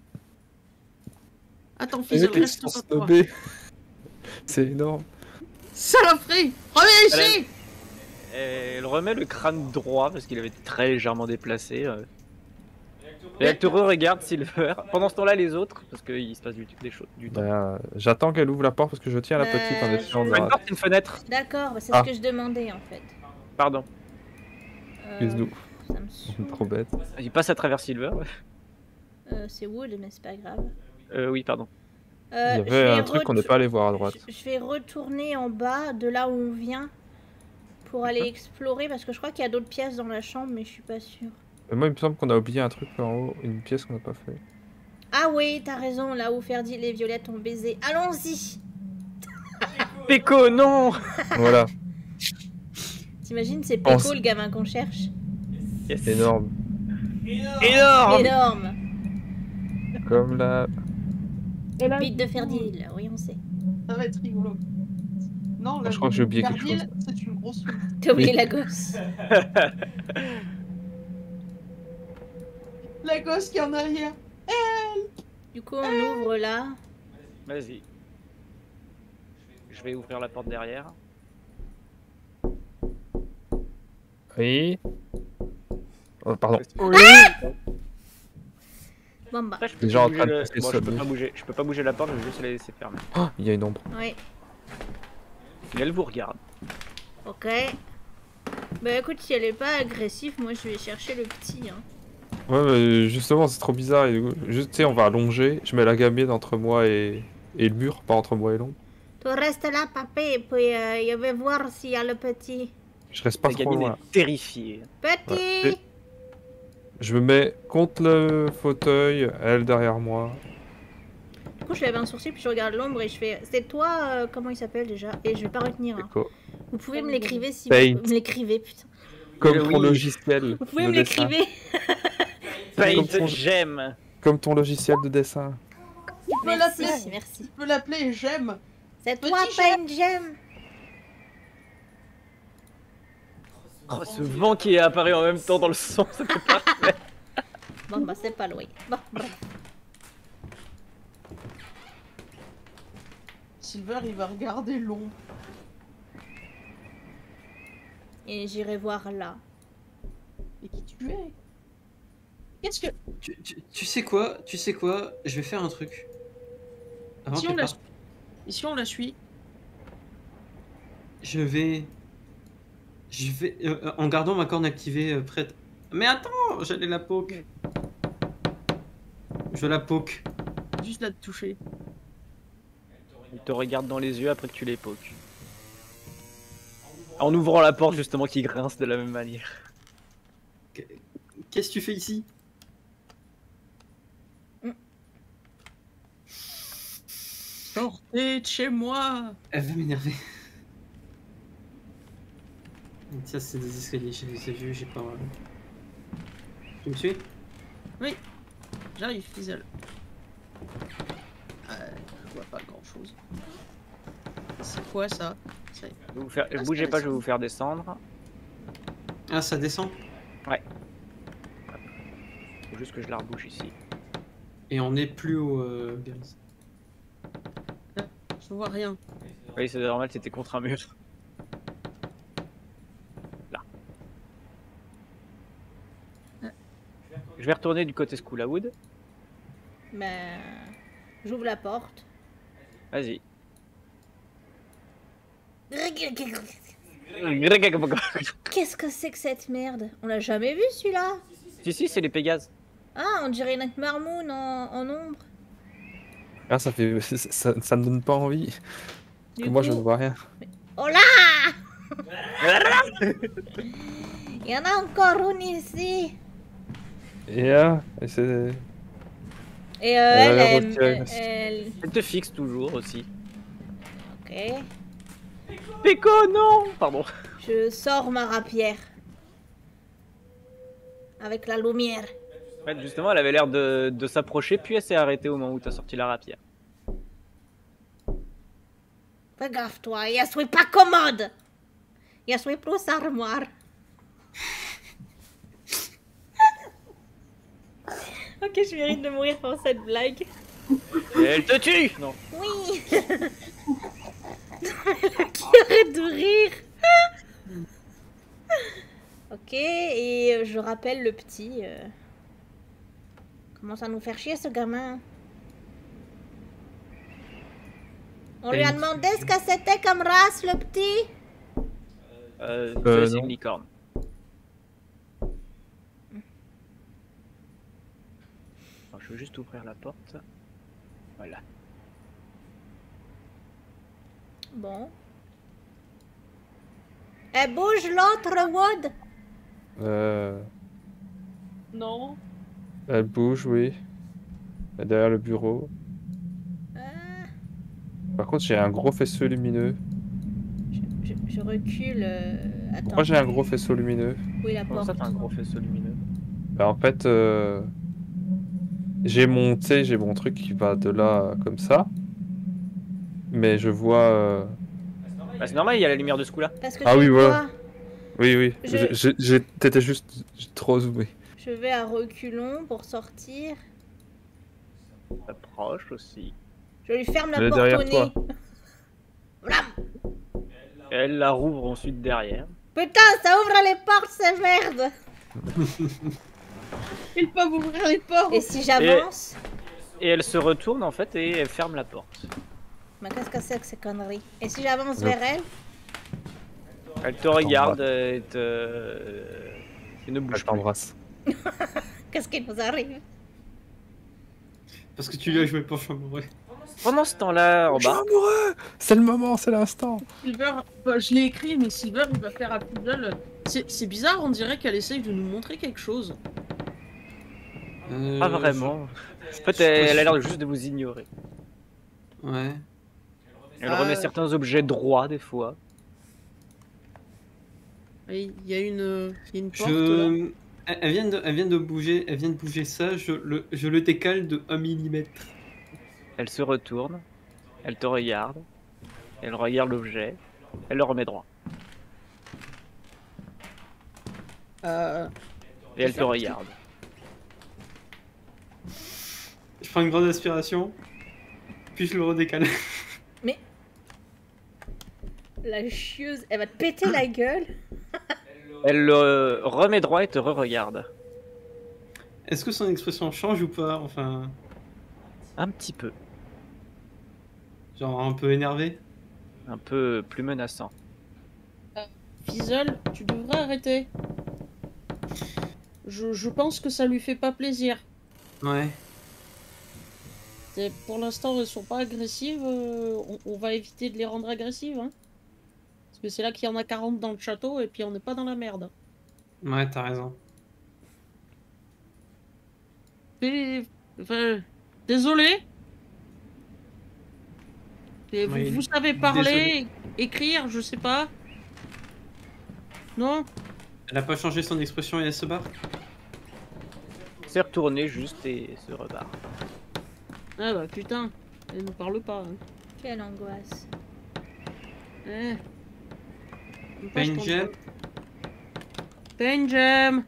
Speaker 6: Attends, fils,
Speaker 4: Les mecs, ils
Speaker 6: reste
Speaker 4: sont
Speaker 6: pas toi.
Speaker 4: snobés. C'est énorme.
Speaker 6: Saloperie! Reviens ici!
Speaker 2: Elle remet le crâne droit parce qu'il avait été très légèrement déplacé. Et elle te regarde, Silver. Pendant ce temps-là, les autres, parce qu'il se passe des choses du temps.
Speaker 4: Bah, j'attends qu'elle ouvre la porte parce que je tiens la petite en essayant de
Speaker 2: Une
Speaker 4: la...
Speaker 2: porte, une fenêtre.
Speaker 1: D'accord, bah, c'est
Speaker 4: Ah.
Speaker 1: ce que je demandais en fait.
Speaker 2: Pardon.
Speaker 4: Excuse-nous.
Speaker 1: Ça me saoule.
Speaker 4: Trop bête.
Speaker 2: Il passe à travers Silver.
Speaker 1: C'est Wood, mais c'est pas grave.
Speaker 2: Oui, pardon.
Speaker 4: Il y avait un truc qu'on n'est pas allé voir à droite.
Speaker 1: Je vais retourner en bas de là où on vient pour aller explorer parce que je crois qu'il y a d'autres pièces dans la chambre, mais je suis pas sûre.
Speaker 4: Moi, il me semble qu'on a oublié un truc en haut, une pièce qu'on n'a pas fait.
Speaker 1: Ah oui, t'as raison, là où Ferdi et les violettes ont baisé. Allons-y!
Speaker 2: Péco, non!
Speaker 4: Voilà,
Speaker 1: T'imagines, c'est
Speaker 4: Pense-
Speaker 1: Péco le gamin qu'on cherche?
Speaker 2: Yes.
Speaker 4: énorme.
Speaker 2: Énorme!
Speaker 1: Énorme!
Speaker 4: Comme la...
Speaker 3: Et là,
Speaker 1: Bite de Ferdil, oui on sait.
Speaker 3: ça va être rigolo. Non,
Speaker 4: je crois que j'ai oublié quelque
Speaker 3: Ferdil,
Speaker 4: chose.
Speaker 3: c'est une grosse...
Speaker 1: T'as oublié
Speaker 4: Oui.
Speaker 1: la gosse.
Speaker 3: La gosse qui est en arrière.
Speaker 1: Du coup, on ouvre là.
Speaker 2: Vas-y. Je vais ouvrir la porte derrière.
Speaker 4: Oui. Oh, pardon.
Speaker 1: Bon bah,
Speaker 2: Après, je peux
Speaker 4: Déjà en
Speaker 2: bouger
Speaker 4: train de
Speaker 2: le-
Speaker 4: passer
Speaker 2: bon,
Speaker 4: le
Speaker 2: je peux
Speaker 4: sommet.
Speaker 2: pas bouger. Je peux pas bouger la porte, je vais juste la laisser fermer.
Speaker 4: Oh, il y a une ombre.
Speaker 1: ouais.
Speaker 2: Et elle vous regarde.
Speaker 1: Ok. Bah écoute, si elle est pas agressive, moi je vais chercher le petit. Hein.
Speaker 4: Ouais, mais justement, c'est trop bizarre. Et juste, tu sais, on va allonger. Je mets la gamine entre moi et le mur, pas entre moi et l'ombre.
Speaker 1: Tu restes là, papé, et puis je vais voir s'il y a le petit.
Speaker 4: Je reste pas
Speaker 2: La
Speaker 4: trop
Speaker 2: gamine
Speaker 4: loin.
Speaker 2: est terrifiée.
Speaker 1: Petit!
Speaker 4: Ouais. Je me mets contre le fauteuil, elle derrière moi.
Speaker 1: Du coup, je lève un sourcil, puis je regarde l'ombre et je fais. C'est toi, comment il s'appelle déjà? Et je vais pas retenir. Hein.
Speaker 4: Écho.
Speaker 1: Vous pouvez me l'écrivez si
Speaker 4: Paint.
Speaker 1: vous me l'écrivez, putain.
Speaker 4: Comme
Speaker 2: Oui.
Speaker 4: ton logiciel
Speaker 1: Vous pouvez
Speaker 4: de
Speaker 1: me
Speaker 4: dessin.
Speaker 1: l'écrivez?
Speaker 2: Paint,
Speaker 4: Comme ton-
Speaker 2: j'aime.
Speaker 4: Comme ton logiciel de dessin.
Speaker 3: Tu peux
Speaker 1: Merci,
Speaker 3: l'appeler.
Speaker 1: merci.
Speaker 3: Tu peux l'appeler j'aime.
Speaker 1: C'est
Speaker 3: Petit
Speaker 1: toi,
Speaker 3: Jem.
Speaker 1: Pain Gem.
Speaker 2: Oh, ce vent qui est apparu en même temps dans le son, ça fait parfait.
Speaker 1: Bon, bah c'est pas loin. Bon, bref.
Speaker 3: Silver, il va regarder l'ombre.
Speaker 1: Et j'irai voir là.
Speaker 3: Et qui tu es? Qu'est-ce que...
Speaker 5: Tu sais quoi? Je vais faire un truc. Avant
Speaker 6: Si
Speaker 5: qu'elle
Speaker 6: on la
Speaker 5: parte,
Speaker 6: Et si on la suit?
Speaker 5: je vais en gardant ma corne activée prête. Mais attends, j'allais la poke. Je la poke.
Speaker 6: Juste là de toucher.
Speaker 2: Il te regarde dans les yeux après que tu les pokes. En ouvrant la porte justement qui grince de la même manière.
Speaker 5: Qu'est-ce que tu fais ici?
Speaker 6: Sortez de chez moi!
Speaker 5: Elle va m'énerver. Ça c'est des escaliers, j'ai vu, j'ai pas... Tu me suis?
Speaker 6: J'arrive, Fizzle. Je vois pas grand chose. C'est quoi ça?
Speaker 2: Je vais vous faire...
Speaker 6: Ah,
Speaker 2: Bougez
Speaker 6: c'est
Speaker 2: pas, je vais vous faire descendre.
Speaker 5: Ah, ça descend?
Speaker 2: Faut juste que je la rebouche ici.
Speaker 5: Et on est plus haut, Berries.
Speaker 6: Je vois rien.
Speaker 2: Oui, c'est normal, c'était contre un mur. Là. Je vais retourner du côté Schoolawood.
Speaker 1: Ben. J'ouvre la porte.
Speaker 2: Vas-y.
Speaker 1: Qu'est-ce que c'est que cette merde? On l'a jamais vu celui-là?
Speaker 2: Si, c'est les Pégases.
Speaker 1: Ah, on dirait Nightmare Moon en ombre.
Speaker 4: Ah, ça fait... ça me donne pas envie. Parce
Speaker 1: Du
Speaker 4: que moi,
Speaker 1: coup-
Speaker 4: je ne vois rien.
Speaker 1: Oh là! Il y en a encore une ici.
Speaker 4: Et c'est...
Speaker 1: Et
Speaker 4: Elle a
Speaker 1: elle,
Speaker 4: retiré
Speaker 1: elle,
Speaker 4: une-
Speaker 1: elle-
Speaker 2: Elle te fixe toujours aussi.
Speaker 1: Ok.
Speaker 2: Péco, non! Pardon.
Speaker 1: Je sors ma rapière. Avec la lumière.
Speaker 2: Ouais, justement, elle avait l'air de s'approcher, puis elle s'est arrêtée au moment où t'as sorti la rapière.
Speaker 1: Fais gaffe toi, je suis pas commode. Je suis plus armoire. Ok, je mérite de mourir pour cette blague.
Speaker 2: Et elle te tue! Non.
Speaker 1: Oui. Qui arrête de rire. Ok, et je rappelle le petit. Commence à nous faire chier ce gamin. On lui a demandé ce que c'était comme race, le petit.
Speaker 2: C'est
Speaker 4: non.
Speaker 2: une licorne. Alors, je vais juste ouvrir la porte. Voilà.
Speaker 1: Bon. Eh, bouge l'autre, Wood.
Speaker 3: Non.
Speaker 4: Elle bouge, oui. Elle est derrière le bureau. Par contre, j'ai un gros faisceau lumineux.
Speaker 1: Je recule. Attends.
Speaker 4: Pourquoi j'ai un gros faisceau lumineux?
Speaker 1: Oui, la
Speaker 2: Comment
Speaker 1: porte.
Speaker 2: ça, t'as un gros faisceau lumineux?
Speaker 4: Bah, en fait, j'ai mon, tu sais, j'ai mon truc qui va de là comme ça. Mais je vois.
Speaker 2: Bah, c'est normal, il y a la lumière de ce coup-là.
Speaker 1: Parce que
Speaker 4: Ah
Speaker 1: je
Speaker 4: oui,
Speaker 1: vois,
Speaker 4: voilà. Oui, oui.
Speaker 1: Je-
Speaker 4: T'étais juste trop zoomé.
Speaker 1: je vais à reculons pour sortir.
Speaker 2: Approche aussi.
Speaker 1: Je lui ferme
Speaker 4: Elle
Speaker 1: la
Speaker 4: est
Speaker 1: porte
Speaker 4: derrière
Speaker 1: au
Speaker 4: toi.
Speaker 1: nez. Blam.
Speaker 2: Elle la rouvre ensuite derrière.
Speaker 1: Putain, ça ouvre les portes, ces merdes.
Speaker 6: Ils peuvent ouvrir les portes.
Speaker 1: Et si j'avance?
Speaker 2: Et elle se retourne en fait et elle ferme la porte.
Speaker 1: Mais qu'est-ce que c'est que ces conneries? Et si j'avance
Speaker 4: Ouais.
Speaker 1: vers elle?
Speaker 2: Elle te regarde et ne
Speaker 4: Je
Speaker 2: bouge plus.
Speaker 4: t'embrasse.
Speaker 1: Qu'est-ce qui vous arrive?
Speaker 5: Parce que tu lui as joué pour amoureux.
Speaker 2: Pendant ce temps-là, en
Speaker 4: Je suis
Speaker 2: bas,
Speaker 4: amoureux! C'est le moment, c'est l'instant!
Speaker 6: Silver, bah, je l'ai écrit, mais Silver, il va faire à Puzzle. C'est bizarre, on dirait qu'elle essaye de nous montrer quelque chose.
Speaker 2: pas vraiment. En fait, elle a l'air juste de vous ignorer.
Speaker 5: Ouais.
Speaker 2: Elle remet certains objets droits des fois.
Speaker 6: Il y a une porte là.
Speaker 5: Je... Elle vient de bouger, ça, je le décale de 1 mm.
Speaker 2: Elle se retourne, elle te regarde, elle regarde l'objet, elle le remet droit. Et elle te regarde.
Speaker 5: Je prends une grande aspiration, puis je le redécale.
Speaker 1: La chieuse, elle va te péter la gueule.
Speaker 2: Elle le remet droit et te re-regarde.
Speaker 5: Est-ce que son expression change ou pas? Enfin,
Speaker 2: Un petit peu,
Speaker 5: genre un peu énervé?
Speaker 2: un peu plus menaçant.
Speaker 6: Fizzle, tu devrais arrêter. Je pense que ça lui fait pas plaisir.
Speaker 5: Ouais.
Speaker 6: Pour l'instant, elles sont pas agressives. On va éviter de les rendre agressives. Hein. Parce que c'est là qu'il y en a 40 dans le château et puis on n'est pas dans la merde.
Speaker 5: Ouais, t'as raison.
Speaker 6: Enfin, désolé.
Speaker 5: Oui,
Speaker 6: Vous savez parler,
Speaker 5: désolé.
Speaker 6: écrire, je sais pas. Non?
Speaker 5: Elle a pas changé son expression et elle se barre?
Speaker 2: s'est retournée juste et se rebarre.
Speaker 6: Ah bah putain, elle ne parle pas. Hein.
Speaker 1: Quelle angoisse.
Speaker 6: Eh. Même pas, je compte
Speaker 5: Benjem?
Speaker 6: pas. Benjem!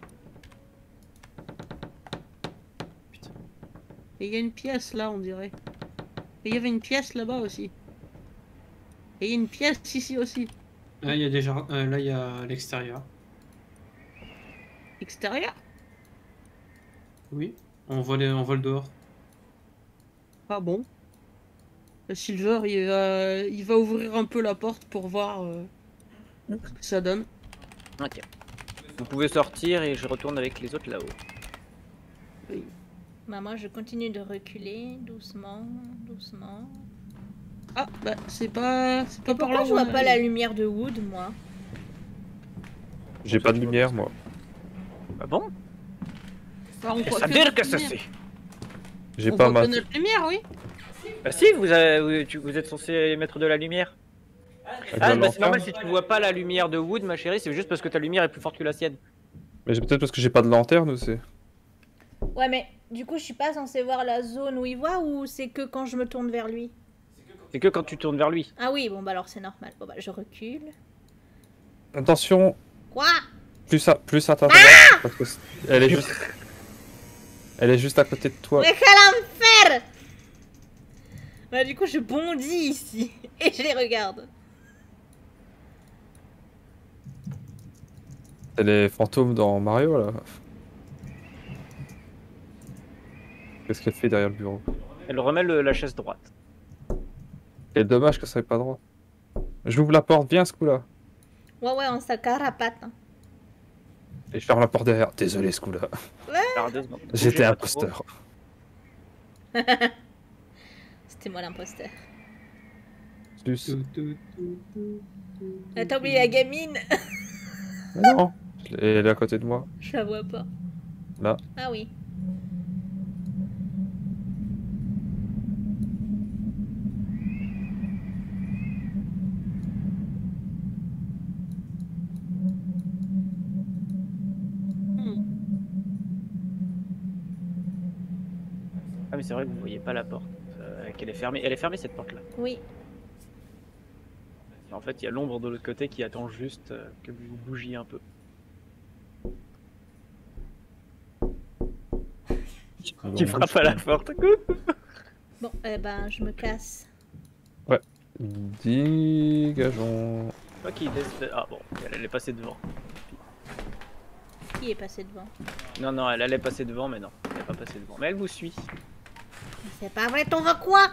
Speaker 6: Putain. Et il y a une pièce là, on dirait. Et il y avait une pièce là-bas aussi. Et il y a une pièce ici aussi.
Speaker 5: Là, il y a déjà... là, il y a l'extérieur.
Speaker 6: Extérieur?
Speaker 5: Oui. On voit le dehors.
Speaker 6: Ah bon? Silver, il va ouvrir un peu la porte pour voir ce que ça donne.
Speaker 2: Ok. Vous pouvez sortir et je retourne avec les autres là-haut.
Speaker 6: Oui.
Speaker 1: Bah moi je continue de reculer doucement, doucement.
Speaker 6: Ah bah c'est pas par
Speaker 1: Pourquoi
Speaker 6: là
Speaker 1: je
Speaker 6: où
Speaker 1: vois
Speaker 6: on
Speaker 1: pas
Speaker 6: arrive.
Speaker 1: la lumière de Wood, moi?
Speaker 4: J'ai pas de lumière, moi.
Speaker 2: Ah bon?
Speaker 6: Enfin, on voit
Speaker 2: Ça
Speaker 6: que
Speaker 2: dire
Speaker 6: notre
Speaker 2: que ça
Speaker 6: lumière.
Speaker 2: c'est.
Speaker 4: J'ai
Speaker 6: On
Speaker 4: pas
Speaker 6: voit
Speaker 4: ma...
Speaker 6: que notre lumière, oui.
Speaker 2: Bah si, vous êtes censé mettre de la lumière.
Speaker 4: avec
Speaker 2: Ah
Speaker 4: la
Speaker 2: bah c'est normal
Speaker 4: lanterne.
Speaker 2: si tu vois pas la lumière de Wood, ma chérie, c'est juste parce que ta lumière est plus forte que la sienne.
Speaker 4: Mais c'est peut-être parce que j'ai pas de lanterne aussi.
Speaker 1: Ouais mais du coup je suis pas censée voir la zone où il voit ou c'est que quand je me tourne vers lui?
Speaker 2: C'est que quand tu tournes vers lui.
Speaker 1: Ah oui, bon bah alors c'est normal. Bon bah je recule.
Speaker 4: Attention,
Speaker 1: Quoi?
Speaker 4: plus à ta droite, parce que elle est juste... Elle est juste à côté de toi.
Speaker 1: Mais quel enfer! Bah du coup je bondis ici et je les regarde.
Speaker 4: C'est les fantômes dans Mario là. Qu'est-ce qu'elle fait derrière le bureau?
Speaker 2: Elle remet la chaise droite.
Speaker 4: C'est dommage que ça soit pas droit. J'ouvre la porte, viens ce coup-là.
Speaker 1: Ouais, on s'accarapate. Hein.
Speaker 4: Et je ferme la porte derrière. Désolé ce coup-là.
Speaker 2: Alors, 2 secondes.
Speaker 4: J'étais
Speaker 2: Bougez pas
Speaker 4: imposteur.
Speaker 1: C'était moi l'imposteur.
Speaker 4: Plus.
Speaker 1: T'as oublié la gamine?
Speaker 4: Mais non, elle est à côté de moi.
Speaker 1: Je la vois pas.
Speaker 4: Là.
Speaker 1: Ah oui.
Speaker 2: Ah mais c'est vrai que vous voyez pas la porte, qu'elle est fermée. Elle est fermée cette porte là.
Speaker 1: Oui.
Speaker 2: En fait il y a l'ombre de l'autre côté qui attend juste que vous bougiez un peu. Qui frappe à la porte.
Speaker 1: Bon, ben je me casse.
Speaker 4: Dégageons.
Speaker 2: Toi qui décide. Ah bon, elle est passée devant.
Speaker 1: Qui est passé devant?
Speaker 2: Non, elle allait passer devant, mais non, elle n'est pas passée devant. Mais elle vous suit.
Speaker 1: C'est pas vrai, t'en veux quoi?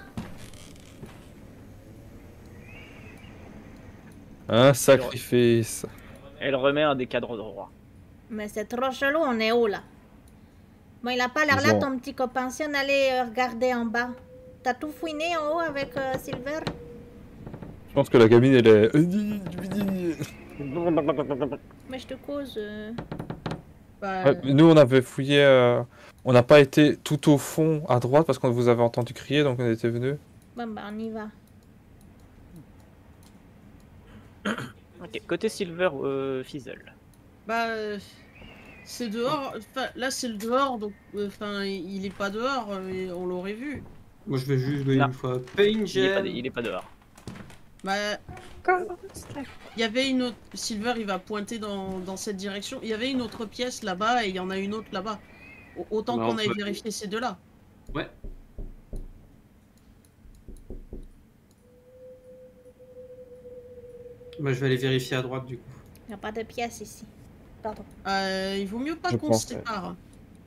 Speaker 4: Un sacrifice.
Speaker 2: Elle remet un des cadres droits.
Speaker 1: Mais c'est trop chelou, on est où là? Bon, il a pas l'air là,
Speaker 4: Bon.
Speaker 1: ton petit copain. Si on allait regarder en bas. T'as tout fouiné en haut avec Silver?
Speaker 4: Je pense que la gamine elle est.
Speaker 1: Mais je te cause.
Speaker 6: Bah,
Speaker 4: Ouais, nous on avait fouillé. On n'a pas été tout au fond à droite parce qu'on vous avait entendu crier donc on était venus.
Speaker 1: Bon, bah on y va.
Speaker 2: Ok, côté Silver, Fizzle.
Speaker 6: bah, c'est dehors. Enfin, là, c'est le dehors, donc, enfin, il est pas dehors, et on l'aurait vu.
Speaker 5: Moi, je vais juste jouer
Speaker 2: Non.
Speaker 5: une fois. Pain Gem.
Speaker 2: Il est pas dehors.
Speaker 6: Bah, il y avait une autre. Silver, il va pointer dans cette direction. Il y avait une autre pièce là-bas et il y en a une autre là-bas. Autant
Speaker 5: Bah,
Speaker 6: qu'on
Speaker 5: on
Speaker 6: aille
Speaker 5: peut-
Speaker 6: vérifier ces deux-là.
Speaker 5: Ouais. Bah, je vais aller vérifier à droite du coup.
Speaker 1: Il n'y a pas de pièce ici. Pardon.
Speaker 6: Il vaut mieux pas
Speaker 4: Je
Speaker 6: qu'on
Speaker 4: pense,
Speaker 6: se sépare.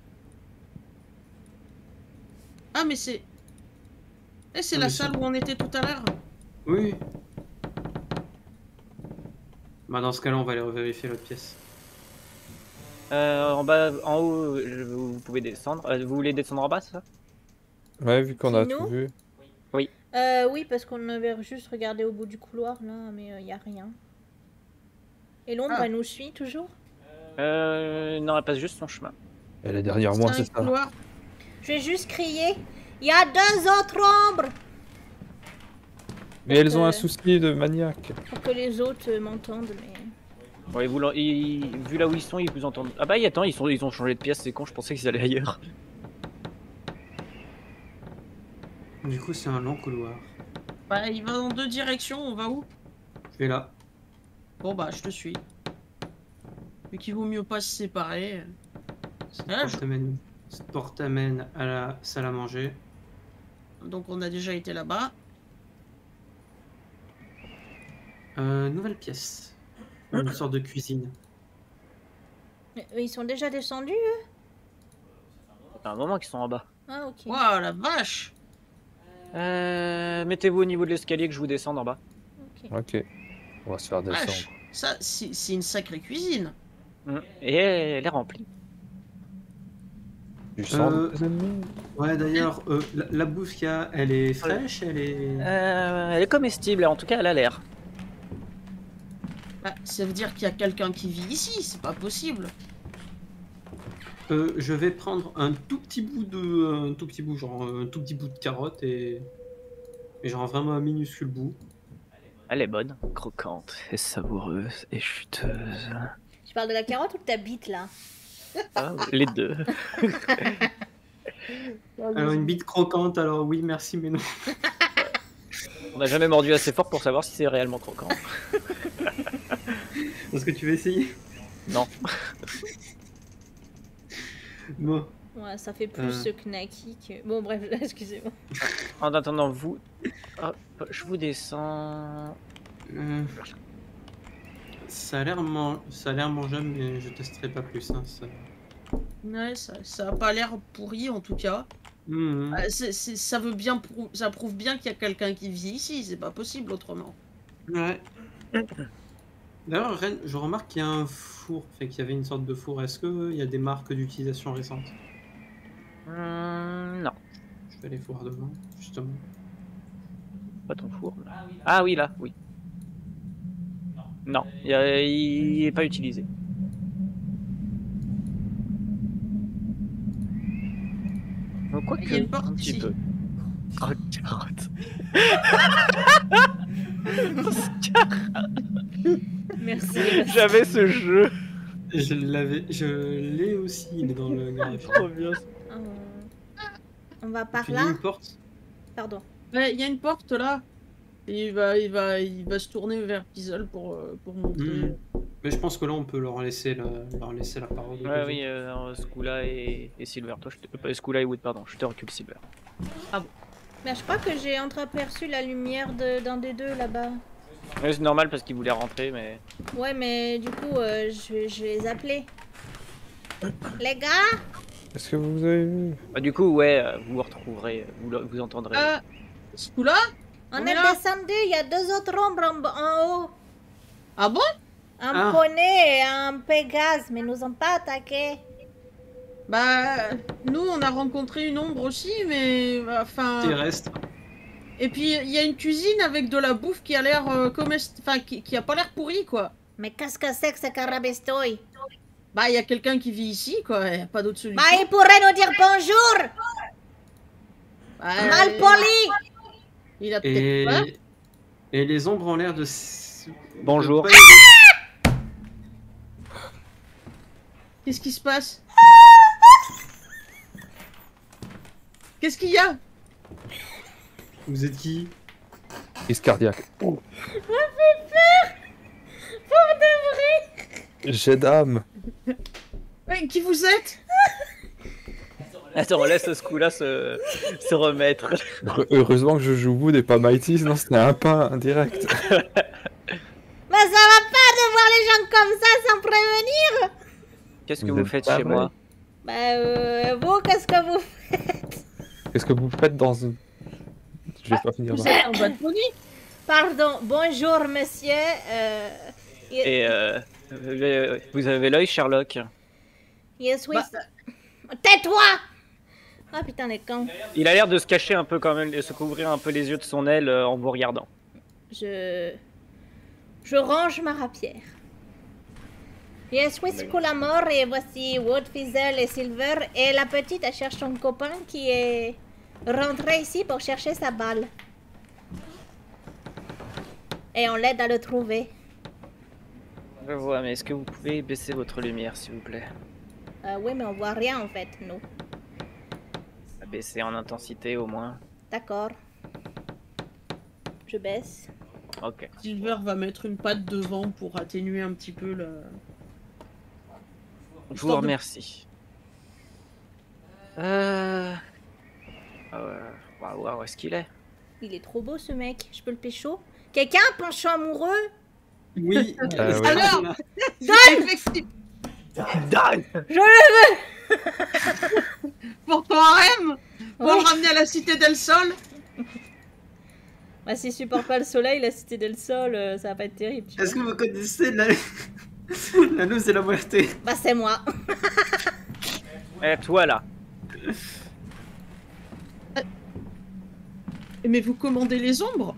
Speaker 6: Ah, mais c'est. Eh, c'est
Speaker 5: Ah,
Speaker 6: la
Speaker 5: mais
Speaker 6: salle où on était tout à l'heure.
Speaker 5: Oui. Bah, dans ce cas-là, on va aller revérifier l'autre pièce.
Speaker 2: En bas, en haut, vous pouvez descendre. Vous voulez descendre en bas, c'est ça?
Speaker 4: Ouais, vu qu'on a
Speaker 1: Nous
Speaker 4: tout vu.
Speaker 1: Oui, parce qu'on avait juste regardé au bout du couloir là, mais il n'y a rien. Et l'ombre,
Speaker 6: Ah.
Speaker 1: elle nous suit toujours?
Speaker 2: Non, elle passe juste son chemin.
Speaker 4: Elle est derrière moi,
Speaker 6: C'est un
Speaker 4: c'est ça.
Speaker 6: couloir.
Speaker 1: Je vais juste crier. Il y a deux autres ombres!
Speaker 4: Mais elles ont
Speaker 1: Euh.
Speaker 4: un souci de maniaque.
Speaker 1: Pour que les autres m'entendent, mais.
Speaker 2: Ouais, vu là où ils sont, ils vous entendent. Ah bah attends, ils ont changé de pièce, c'est con, je pensais qu'ils allaient ailleurs.
Speaker 5: Du coup, c'est un long couloir.
Speaker 6: Bah, il va dans deux directions, on va où?
Speaker 5: Je vais là.
Speaker 6: Bon, bah, je te suis. Mais qu'il vaut mieux pas se séparer.
Speaker 5: Cette
Speaker 6: Ah,
Speaker 5: porte amène à la salle à manger.
Speaker 6: Donc, on a déjà été là-bas.
Speaker 5: Nouvelle pièce. Une sorte de cuisine.
Speaker 1: Mais ils sont déjà descendus?
Speaker 2: Ça fait un moment qu'ils sont en bas.
Speaker 1: Ah, ok.
Speaker 6: Waouh, la vache!
Speaker 2: Mettez-vous au niveau de l'escalier que je vous descende en bas.
Speaker 1: Ok.
Speaker 4: Ok. On va se faire descendre.
Speaker 6: Vache! Ça, c'est une sacrée cuisine.
Speaker 2: Et elle est remplie.
Speaker 4: Du sang
Speaker 5: Euh,
Speaker 4: des ennemis.
Speaker 5: Ouais, d'ailleurs, la bouffe qu'il y a, elle est fraîche, elle est...
Speaker 2: Elle est comestible, en tout cas elle a l'air.
Speaker 6: Bah, ça veut dire qu'il y a quelqu'un qui vit ici, c'est pas possible.
Speaker 5: Je vais prendre un tout petit bout de... Un tout petit bout, genre un tout petit bout de carotte et genre vraiment un minuscule bout.
Speaker 2: Elle est bonne, croquante et savoureuse et chuteuse.
Speaker 1: Tu parles de la carotte ou de ta bite là?
Speaker 2: Ah, les deux.
Speaker 5: Alors une bite croquante, alors oui, merci, mais non.
Speaker 2: On n'a jamais mordu assez fort pour savoir si c'est réellement croquant.
Speaker 5: Est-ce que tu veux essayer?
Speaker 2: Non.
Speaker 5: Bon.
Speaker 1: Ouais, ça fait plus ce knacky que... Bon, bref, excusez-moi.
Speaker 2: En attendant, vous... Hop, je vous descends...
Speaker 5: Ça a l'air mangeable, mais je testerai pas plus. Hein, ça...
Speaker 6: Ouais, ça a pas l'air pourri en tout cas. Ça veut bien, ça prouve bien qu'il y a quelqu'un qui vit ici. C'est pas possible autrement.
Speaker 5: Ouais. D'ailleurs, Ren, je remarque qu'il y a un four, fait qu'il y avait une sorte de four. Est-ce qu'il y a des marques d'utilisation récentes?
Speaker 2: Non,
Speaker 5: Je vais aller voir devant, justement.
Speaker 2: pas ton four. Là. Ah oui, là, oui. Non, il est pas utilisé. Quoi
Speaker 6: Il y a une porte
Speaker 2: un petit
Speaker 6: ici.
Speaker 2: peu. Oh, carotte.
Speaker 1: Merci.
Speaker 2: J'avais ce jeu.
Speaker 5: Je l'ai aussi, il est dans le garage.
Speaker 2: Trop bien.
Speaker 1: On va par
Speaker 5: Tu dis
Speaker 1: là.
Speaker 5: une porte?
Speaker 1: Pardon.
Speaker 6: Ouais, il y a une porte là. Et il va se tourner vers Pizzle pour montrer.
Speaker 5: Mais je pense que là, on peut leur laisser la parole.
Speaker 2: Ouais, oui, Skula et Silver. Toi, Skula et Wood, pardon. Je te recule Silver.
Speaker 1: Mais je crois que j'ai entreaperçu la lumière d'un des deux là-bas.
Speaker 2: Ouais, c'est normal parce qu'ils voulaient rentrer, mais...
Speaker 1: Ouais, mais du coup, je vais les appeler. Les gars?
Speaker 4: Est-ce que vous avez vu?
Speaker 2: Bah, du coup, ouais, vous vous retrouverez, vous entendrez.
Speaker 6: Ce coup-là?
Speaker 1: On
Speaker 6: On
Speaker 1: est
Speaker 6: est là?
Speaker 1: descendu, il y a deux autres ombres en haut.
Speaker 6: Ah bon?
Speaker 1: Un poney et un Pégase, mais nous ont pas attaqué.
Speaker 6: Bah, nous on a rencontré une ombre aussi, mais enfin.
Speaker 5: Terrestre.
Speaker 6: Et puis il y a une cuisine avec de la bouffe qui a l'air enfin qui a pas l'air pourrie quoi.
Speaker 1: Mais qu'est-ce que c'est que ce carabestoy?
Speaker 6: Bah, il y a quelqu'un qui vit ici quoi, y a pas d'autre solution.
Speaker 1: Bah, il pourrait nous dire bonjour.
Speaker 6: Bah,
Speaker 1: Mal poli.
Speaker 6: Il a peut-être peur.
Speaker 5: Et les ombres ont l'air de...
Speaker 2: Bonjour.
Speaker 5: de pas-
Speaker 6: Qu'est-ce qui se passe? Qu'est-ce qu'il y a?
Speaker 5: Vous êtes qui?
Speaker 4: Crise cardiaque.
Speaker 1: Pour de vrai.
Speaker 4: J'ai d'âme.
Speaker 6: Ouais, qui vous êtes?
Speaker 2: Attends, on laisse Skula se remettre.
Speaker 4: Heureusement que je joue Wood et pas Mighty, sinon c'était un pain indirect.
Speaker 1: Mais ça va pas de voir les gens comme ça sans prévenir.
Speaker 2: Qu'est-ce que
Speaker 4: Vous
Speaker 2: vous
Speaker 4: êtes
Speaker 2: faites
Speaker 4: pas
Speaker 2: chez
Speaker 4: vrai.
Speaker 2: moi?
Speaker 1: Bah, vous, qu'est-ce que vous faites?
Speaker 4: Qu'est-ce que vous faites dans une... Je vais pas finir
Speaker 6: Vous
Speaker 4: là.
Speaker 6: êtes en bas de pony?
Speaker 1: Pardon, bonjour monsieur.
Speaker 2: Et vous avez l'œil, Sherlock?
Speaker 1: Yes, oui.
Speaker 6: Bah,
Speaker 1: Tais-toi! Ah putain, les cons.
Speaker 2: Il a l'air de se cacher un peu quand même, de se couvrir un peu les yeux de son aile en vous regardant.
Speaker 1: Je range ma rapière. Yes, oui, Skula mort et voici Wood, Fizzle et Silver. Et la petite, elle cherche son copain qui est rentré ici pour chercher sa balle. Et on l'aide à le trouver.
Speaker 2: Je vois, mais est-ce que vous pouvez baisser votre lumière, s'il vous plaît?
Speaker 1: Oui, mais on voit rien en fait, nous.
Speaker 2: Baisser en intensité au moins.
Speaker 1: D'accord. Je baisse.
Speaker 2: Ok.
Speaker 6: Silver va mettre une patte devant pour atténuer un petit peu le...
Speaker 2: Je vous remercie. Où est-ce qu'il est?
Speaker 1: Il est trop beau ce mec. Je peux le pécho? Quelqu'un a un penchant amoureux?
Speaker 5: Oui.
Speaker 4: oui.
Speaker 6: Alors, effectivement,
Speaker 2: Donne!
Speaker 1: Je le veux!
Speaker 6: pour ton harem, pour
Speaker 1: Oui.
Speaker 6: le ramener à la cité d'El Sol.
Speaker 1: Bah, s'il supporte pas le soleil, la cité del sol, ça va pas être terrible. Tu
Speaker 5: Est-ce que
Speaker 1: vois.
Speaker 5: vous connaissez la noce de la muerte?
Speaker 1: Bah, c'est moi.
Speaker 2: Eh, toi là.
Speaker 6: Mais vous commandez les ombres?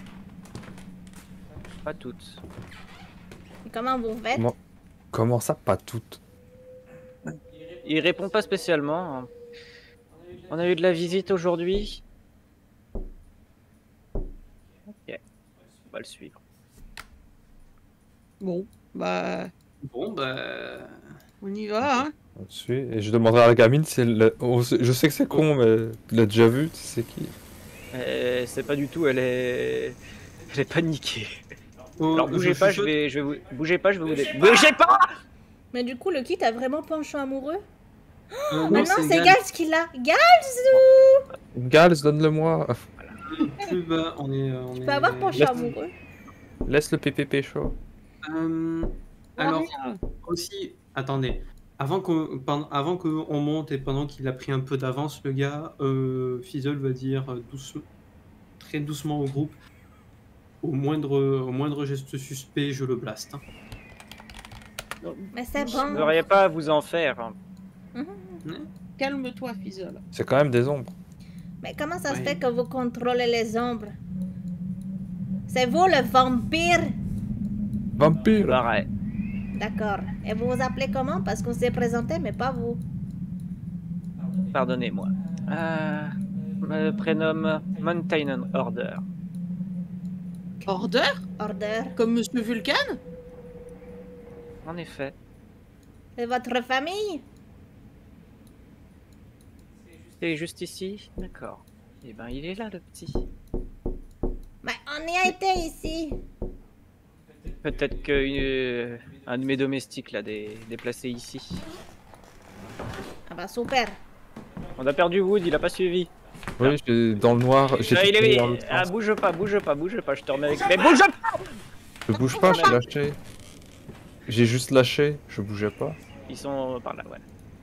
Speaker 2: Pas toutes.
Speaker 1: Comment vous faites?
Speaker 4: Comment ça, pas toutes?
Speaker 2: Il répond pas spécialement. On a eu de la visite aujourd'hui. Ok. On va le suivre.
Speaker 6: Bon, bah,
Speaker 5: Bon, bah...
Speaker 6: on y va, hein.
Speaker 4: On suit, et je demanderai à la gamine si elle... je sais que c'est con, mais tu l'as déjà vu, tu sais qui?
Speaker 2: C'est pas du tout, elle est paniquée.
Speaker 5: Oh,
Speaker 2: Alors bougez pas,
Speaker 5: chuchote.
Speaker 2: je vais vous... Bougez pas, je vais vous... Bougez pas!
Speaker 1: Mais du coup, le kit a vraiment penchant amoureux? Ah non, c'est
Speaker 5: Gals.
Speaker 1: Gals qui l'a. Gals,
Speaker 4: Gals, donne-le-moi.
Speaker 5: Plus bas, on est.
Speaker 1: tu peux avoir penché
Speaker 4: Laisse-
Speaker 1: amoureux.
Speaker 4: Laisse le PPP chaud.
Speaker 5: Alors, aussi, attendez. Avant qu'on monte et pendant qu'il a pris un peu d'avance, le gars, Fizzle va dire très doucement au groupe, au moindre geste suspect, je le blast. Hein.
Speaker 1: Mais c'est
Speaker 2: Vous
Speaker 1: bon.
Speaker 2: n'auriez pas à vous en faire. Hein.
Speaker 6: Calme-toi, Fizzle.
Speaker 4: C'est quand même des ombres.
Speaker 1: Mais comment ça se
Speaker 5: Ouais.
Speaker 1: fait que vous contrôlez les ombres? C'est vous le vampire?
Speaker 4: Vampire.
Speaker 2: Pareil.
Speaker 1: D'accord. Et vous vous appelez comment? Parce qu'on s'est présenté, mais pas vous.
Speaker 2: Pardonnez-moi. Me prénomme Mountain Order.
Speaker 6: Order?
Speaker 1: Order.
Speaker 6: Comme Monsieur Vulcan?
Speaker 2: En effet.
Speaker 1: C'est votre famille?
Speaker 2: C'est juste ici? D'accord. Eh ben, il est là, le petit.
Speaker 1: Mais on y a été ici.
Speaker 2: Peut-être que un de mes domestiques l'a déplacé ici.
Speaker 1: Ah bah super.
Speaker 2: On a perdu Wood, il a pas suivi.
Speaker 4: Oui, dans le noir. J'ai
Speaker 2: Il
Speaker 4: tourné
Speaker 2: est...
Speaker 4: dans l'autre
Speaker 2: Ah,
Speaker 4: sens.
Speaker 2: bouge pas, je te remets avec... Mais bouge pas!
Speaker 4: Je bouge pas, j'ai lâché. J'ai juste lâché, je bougeais pas.
Speaker 2: Ils sont par là, ouais.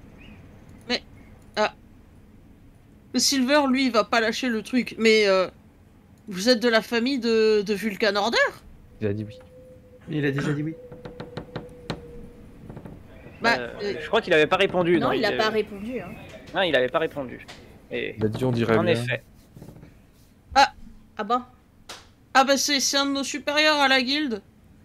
Speaker 6: Le Silver, lui, il va pas lâcher le truc. Mais vous êtes de la famille de Vulcan Order?
Speaker 4: Il a dit oui.
Speaker 5: Il a déjà dit oui.
Speaker 6: Bah,
Speaker 2: Je crois qu'il avait pas répondu.
Speaker 1: Non, il a
Speaker 2: avait-
Speaker 1: pas répondu. Hein.
Speaker 2: Non, il avait pas répondu. Et...
Speaker 4: Il a dit on dirait
Speaker 2: En
Speaker 4: bien.
Speaker 2: effet.
Speaker 1: Ah bon?
Speaker 6: ah bah c'est un de nos supérieurs à la guilde.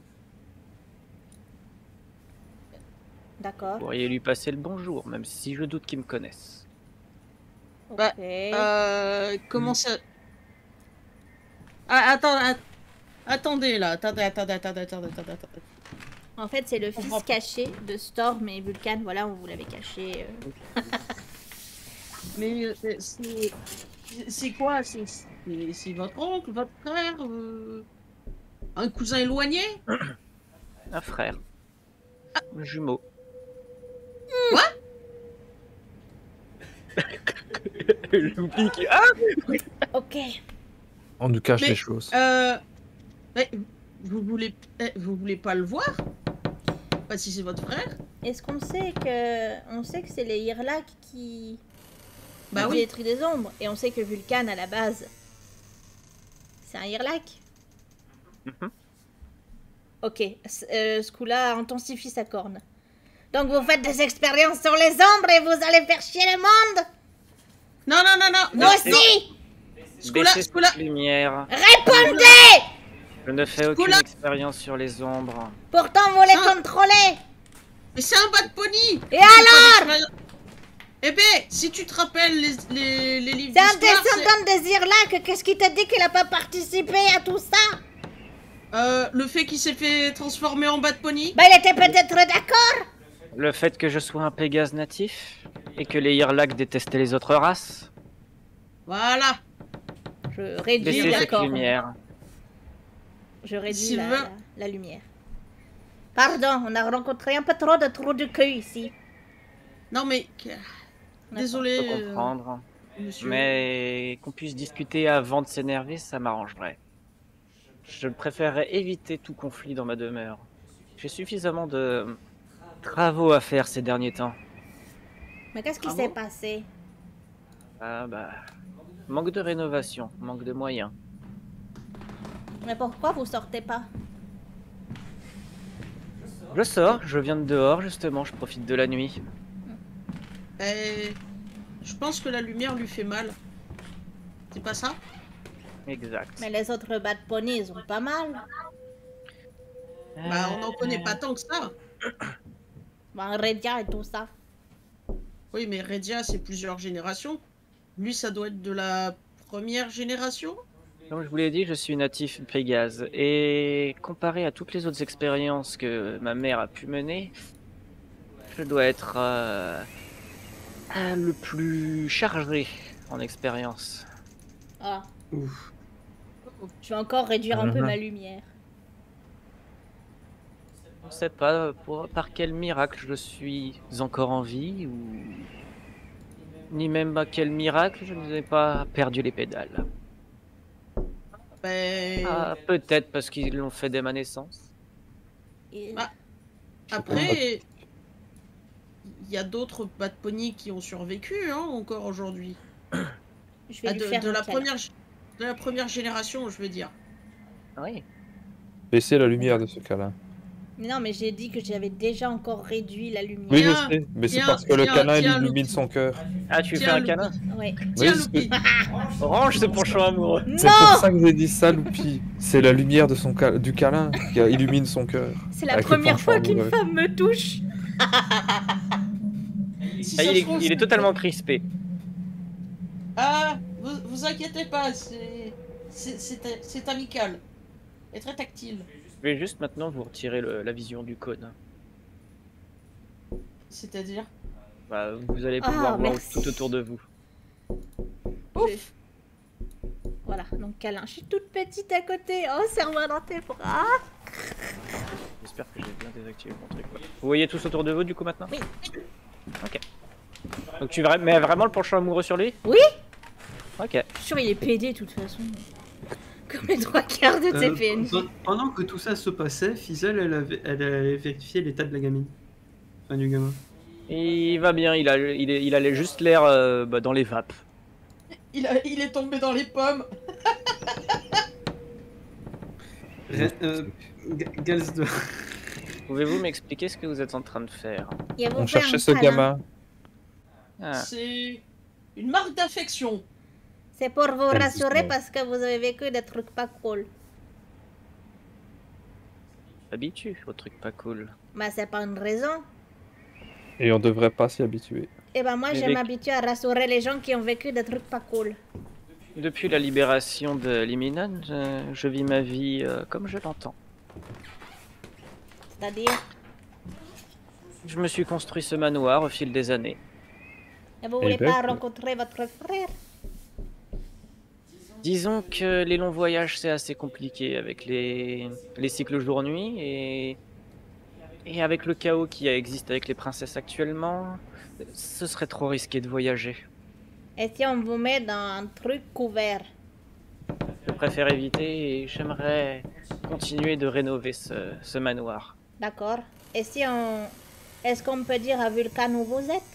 Speaker 1: D'accord.
Speaker 2: Vous pourriez lui passer le bonjour, même si je doute qu'il me connaisse.
Speaker 6: Bah,
Speaker 1: Ok.
Speaker 6: Comment ça... Ah, attendez là, attendez.
Speaker 1: En fait, c'est le fils
Speaker 6: comprends pas.
Speaker 1: caché de Storm et Vulcan. Voilà, on vous l'avait caché.
Speaker 6: Mais c'est quoi? C'est votre oncle, votre frère, un cousin éloigné?
Speaker 2: Un frère. Un jumeau. Je vous pique. Ah,
Speaker 1: Ok.
Speaker 4: On nous cache
Speaker 6: Mais,
Speaker 4: les choses.
Speaker 6: Mais vous voulez pas le voir? Pas si c'est votre frère?
Speaker 1: Est-ce qu'on sait que... On sait que c'est les Irlak qui...
Speaker 6: Bah
Speaker 1: ont
Speaker 6: oui.
Speaker 1: détruit des ombres. Et on sait que Vulcan, à la base, c'est un Irlak.
Speaker 2: Mhm.
Speaker 1: Ok. Ce coup-là intensifie sa corne. Donc vous faites des expériences sur les ombres et vous allez faire chier le monde?
Speaker 6: Non.
Speaker 1: Moi aussi!
Speaker 2: Baissez
Speaker 6: Scoula.
Speaker 2: cette lumière.
Speaker 1: Répondez!
Speaker 2: Je ne fais aucune
Speaker 6: Scoula.
Speaker 2: expérience sur les ombres.
Speaker 1: Pourtant vous les
Speaker 6: Ça-
Speaker 1: contrôlez!
Speaker 6: Mais c'est un bad pony!
Speaker 1: Et alors?
Speaker 6: Eh ben, si tu te rappelles les livres
Speaker 1: C'est un
Speaker 6: d'histoire,
Speaker 1: descendant des Irlak, qu'est-ce qui t'a dit qu'il a pas participé à tout ça?
Speaker 6: le fait qu'il s'est fait transformer en bad pony.
Speaker 1: Bah il était peut-être d'accord.
Speaker 2: Le fait que je sois un Pégase natif et que les Irlak détestaient les autres races.
Speaker 6: Voilà.
Speaker 1: Je réduis
Speaker 2: Baissez
Speaker 1: la
Speaker 2: cette
Speaker 1: corne.
Speaker 2: lumière.
Speaker 1: Je réduis
Speaker 6: Sylvain.
Speaker 1: la lumière. Pardon, on a rencontré un peu trop de trous de cul ici.
Speaker 6: Non mais... Désolé,
Speaker 2: Je peux comprendre.
Speaker 6: monsieur.
Speaker 2: Mais qu'on puisse discuter avant de s'énerver, ça m'arrangerait. Je préférerais éviter tout conflit dans ma demeure. J'ai suffisamment de travaux à faire ces derniers temps.
Speaker 1: Mais qu'est-ce qui
Speaker 6: Ah
Speaker 1: s'est
Speaker 6: bon?
Speaker 1: passé?
Speaker 2: Ah bah... Manque de rénovation, manque de moyens.
Speaker 1: Mais pourquoi vous sortez pas?
Speaker 2: Je sors, je viens de dehors justement, je profite de la nuit.
Speaker 6: Je pense que la lumière lui fait mal. C'est pas ça?
Speaker 2: Exact.
Speaker 1: Mais les autres bad ponies, ils ont pas mal.
Speaker 6: Bah on n'en connaît pas tant que ça.
Speaker 1: Bah, Redia et tout ça.
Speaker 6: Oui mais Redia c'est plusieurs générations. Lui ça doit être de la première génération?
Speaker 2: Comme je vous l'ai dit, je suis natif Pégase. Et comparé à toutes les autres expériences que ma mère a pu mener, je dois être le plus chargé en expérience.
Speaker 1: Ah,
Speaker 5: Ouf.
Speaker 1: je vais encore réduire un peu
Speaker 4: Mhm.
Speaker 1: ma lumière.
Speaker 2: Je ne sais pas par quel miracle je suis encore en vie ou ni même à quel miracle, je n'ai pas perdu les pédales.
Speaker 6: Ben,
Speaker 2: Ah, peut-être parce qu'ils l'ont fait dès ma naissance.
Speaker 1: Et-
Speaker 6: Ah. Après, il y a d'autres bad pony qui ont survécu, hein, encore aujourd'hui.
Speaker 1: Je vais
Speaker 6: Ah,
Speaker 1: lui faire
Speaker 6: de
Speaker 1: un
Speaker 6: la
Speaker 1: câlin.
Speaker 6: première génération, je veux dire.
Speaker 2: Oui.
Speaker 4: Baissez la lumière de ce câlin.
Speaker 1: Mais non, mais j'ai dit que j'avais déjà encore réduit la lumière.
Speaker 4: Oui, je
Speaker 6: Tiens,
Speaker 4: sais, mais c'est
Speaker 6: tiens,
Speaker 4: parce que le
Speaker 6: tiens,
Speaker 4: câlin il
Speaker 6: tiens,
Speaker 4: illumine
Speaker 6: Loupi.
Speaker 4: son cœur.
Speaker 2: Ah, tu fais
Speaker 6: Tiens,
Speaker 2: un câlin?
Speaker 1: Ouais.
Speaker 6: Tiens,
Speaker 4: Oui,
Speaker 6: Loupi.
Speaker 2: Orange, ce penchant amoureux.
Speaker 4: c'est pour
Speaker 1: Non,
Speaker 4: ça que j'ai dit ça, Loupi. C'est la lumière de du câlin qui illumine son cœur.
Speaker 1: c'est la
Speaker 4: Avec le
Speaker 1: première
Speaker 4: penchant
Speaker 1: fois qu'une
Speaker 4: amoureux.
Speaker 1: femme me touche.
Speaker 6: Si
Speaker 2: Ah,
Speaker 6: ça
Speaker 2: il,
Speaker 6: se
Speaker 2: est,
Speaker 6: trouve,
Speaker 2: il est totalement crispé.
Speaker 3: Ah, vous inquiétez pas, c'est amical. Et très tactile.
Speaker 2: Je vais juste maintenant vous retirer la vision du cône.
Speaker 3: C'est-à-dire
Speaker 2: Bah, vous allez
Speaker 1: Ah,
Speaker 2: pouvoir voir
Speaker 1: merci.
Speaker 2: tout autour de vous.
Speaker 1: Ouf. Voilà, donc câlin. Je suis toute petite à côté. Oh, serre-moi dans tes bras.
Speaker 2: J'espère que j'ai bien désactivé mon truc. Ouais. Vous voyez tous autour de vous du coup maintenant?
Speaker 1: Oui.
Speaker 2: Ok. Donc tu mets vraiment le penchant amoureux sur lui?
Speaker 1: Oui.
Speaker 2: Ok.
Speaker 1: Je suis sûr il est pédé de toute façon. Comme les 3/4 de tes PNJ.
Speaker 5: Pendant que tout ça se passait, Fizzle, elle avait vérifié l'état de la gamine. Enfin, du gamin.
Speaker 2: Il va bien, il allait juste l'air dans les vapes.
Speaker 3: il est tombé dans les pommes.
Speaker 5: Gals de...
Speaker 2: Pouvez-vous m'expliquer ce que vous êtes en train de faire?
Speaker 1: Et vous
Speaker 4: On
Speaker 1: faire
Speaker 4: cherchait
Speaker 1: un
Speaker 4: ce
Speaker 1: câlin.
Speaker 4: gamin.
Speaker 2: Ah,
Speaker 3: C'est une marque d'affection.
Speaker 1: C'est pour vous
Speaker 4: Elle
Speaker 1: rassurer
Speaker 4: dit
Speaker 1: parce que vous avez vécu des trucs pas cool.
Speaker 2: habitue au truc pas cool.
Speaker 1: Bah c'est pas une raison.
Speaker 4: Et on devrait pas s'y habituer.
Speaker 1: Et ben moi
Speaker 2: Mais
Speaker 1: je
Speaker 2: avec-
Speaker 1: m'habitue à rassurer les gens qui ont vécu des trucs pas cool.
Speaker 2: Depuis la libération de Liminan, je vis ma vie comme je l'entends.
Speaker 1: C'est-à-dire,
Speaker 2: Je me suis construit ce manoir au fil des années.
Speaker 1: et vous
Speaker 4: Eh
Speaker 1: voulez
Speaker 4: ben,
Speaker 1: pas
Speaker 4: que-
Speaker 1: rencontrer votre frère?
Speaker 2: Disons que les longs voyages c'est assez compliqué avec les cycles jour-nuit et avec le chaos qui existe avec les princesses actuellement, ce serait trop risqué de voyager.
Speaker 1: Et si on vous met dans un truc couvert?
Speaker 2: Je préfère éviter et j'aimerais continuer de rénover ce manoir.
Speaker 1: D'accord. Et si on... Est-ce qu'on peut dire à Vulcan où vous êtes?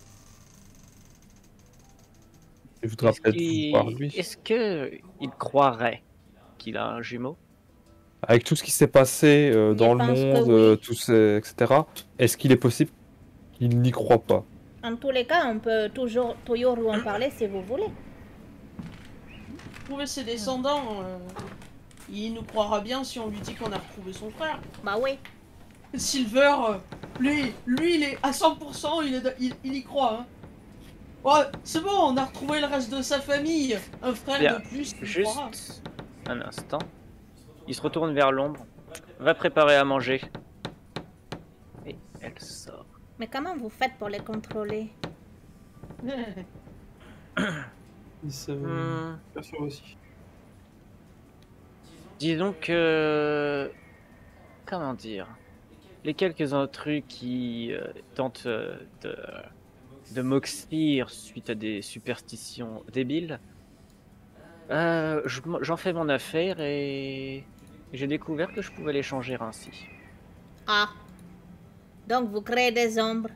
Speaker 4: Il voudra
Speaker 2: Est-ce
Speaker 4: peut-être
Speaker 2: qu'il-
Speaker 4: voir lui.
Speaker 2: Est-ce que il croirait qu'il a un jumeau?
Speaker 4: Avec tout ce qui s'est passé dans le
Speaker 1: pense que
Speaker 4: monde,
Speaker 1: oui.
Speaker 4: etc., est-ce qu'il est possible qu'il n'y croit pas?
Speaker 1: En tous les cas, on peut toujours lui en parler si vous voulez.
Speaker 3: Trouver ses descendants, il nous croira bien si on lui dit qu'on a retrouvé son frère.
Speaker 1: Bah oui.
Speaker 3: Silver, lui il est à 100%, il y croit. Hein. Ouais, c'est bon, on a retrouvé le reste de sa famille. Un frère
Speaker 2: Bien,
Speaker 3: de plus, il
Speaker 2: juste
Speaker 3: croira.
Speaker 2: un instant. Il se retourne vers l'ombre, va préparer à manger. Et elle sort.
Speaker 1: Mais comment vous faites pour les contrôler?
Speaker 5: Il se... perçoit aussi.
Speaker 2: Disons que... Comment dire? Les quelques intrus qui tentent de m'oxyre suite à des superstitions débiles, j'en fais mon affaire et j'ai découvert que je pouvais les changer ainsi.
Speaker 1: Ah. Donc vous créez des ombres.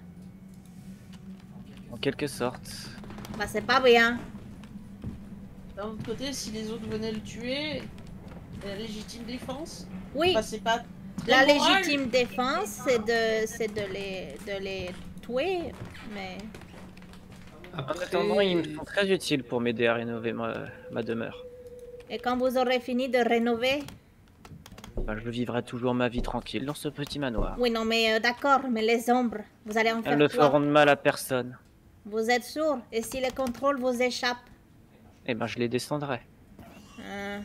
Speaker 2: En quelque sorte.
Speaker 1: Bah c'est pas bien.
Speaker 3: D'un autre côté, si les autres venaient le tuer, la légitime défense,
Speaker 1: Oui.
Speaker 3: bah c'est pas
Speaker 1: La
Speaker 3: très moral.
Speaker 1: légitime défense, c'est de les tuer, mais...
Speaker 2: En
Speaker 5: Après...
Speaker 2: attendant, ils me sont très utiles pour m'aider à rénover ma demeure.
Speaker 1: Et quand vous aurez fini de rénover...
Speaker 2: Enfin, je vivrai toujours ma vie tranquille dans ce petit manoir.
Speaker 1: Oui, non, mais d'accord, mais les ombres, vous allez en faire
Speaker 2: Elles ne
Speaker 1: quoi?
Speaker 2: feront de mal à personne.
Speaker 1: Vous êtes sourd, et si les contrôles vous échappent?
Speaker 2: Eh ben, je les descendrai.
Speaker 1: Hein.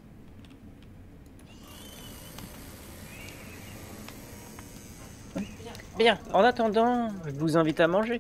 Speaker 2: Bien, en attendant, je vous invite à manger.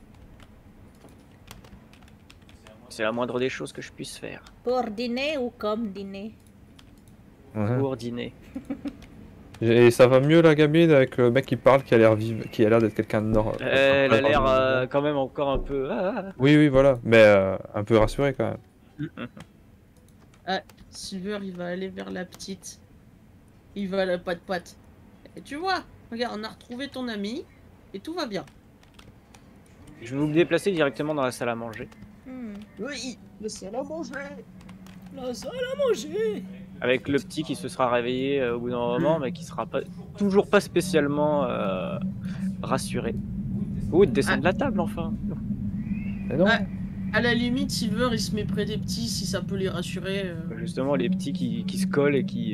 Speaker 2: C'est la moindre des choses que je puisse faire.
Speaker 1: Pour dîner ou comme dîner?
Speaker 4: Ouais.
Speaker 2: Pour dîner.
Speaker 4: Et ça va mieux la gamine avec le mec qui parle, qui a l'air qui a l'air d'être quelqu'un de nord.
Speaker 2: Elle a l'air quand même encore un peu...
Speaker 4: Oui, oui, voilà, mais un peu rassuré quand même.
Speaker 6: Silver, il va aller vers la petite. Il va à la patte-patte. Et tu vois, regarde, on a retrouvé ton ami et tout va bien.
Speaker 2: Je vais vous déplacer directement dans la salle à manger.
Speaker 6: Oui, le salle à manger.
Speaker 1: La salle à manger.
Speaker 2: Avec le petit qui se sera réveillé au bout d'un moment, mais qui sera pas, toujours pas spécialement rassuré. Ou de descendre de la table enfin.
Speaker 4: Mais non.
Speaker 6: Ouais. À la limite, Silver, il se met près des petits si ça peut les rassurer.
Speaker 2: Justement, les petits qui se collent et qui...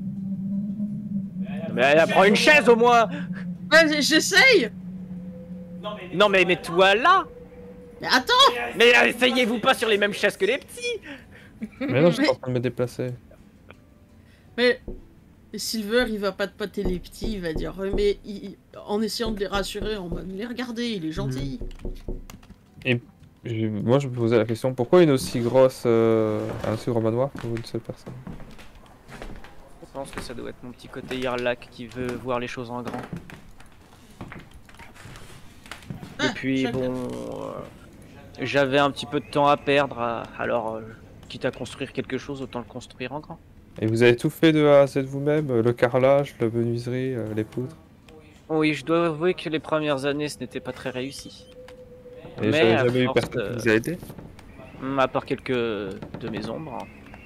Speaker 2: Mais elle prend une chaise au moins.
Speaker 6: Ouais, j'essaye.
Speaker 2: Non mais mets-toi là.
Speaker 6: Mais attends.
Speaker 2: Mais essayez-vous pas sur les mêmes chaises que les petits.
Speaker 4: Mais non, je suis en train de me déplacer.
Speaker 6: Mais Silver, il va pas te pâter les petits, il va dire, mais en essayant de les rassurer, en mode, mais regardez, il est gentil.
Speaker 4: Et moi, je me posais la question, pourquoi une aussi grosse, un aussi gros manoir pour une seule personne?
Speaker 2: Je pense que ça doit être mon petit côté Yarlac qui veut voir les choses en grand. Et puis bon, j'avais un petit peu de temps à perdre, alors quitte à construire quelque chose, autant le construire en grand.
Speaker 4: Et vous avez tout fait de A à Z vous-même? Le carrelage, la menuiserie, les poutres?
Speaker 2: Oui, je dois avouer que les premières années, ce n'était pas très réussi.
Speaker 4: Et
Speaker 2: Mais à
Speaker 4: jamais eu
Speaker 2: force
Speaker 4: personne qui vous a aidé?
Speaker 2: À part quelques de mes ombres.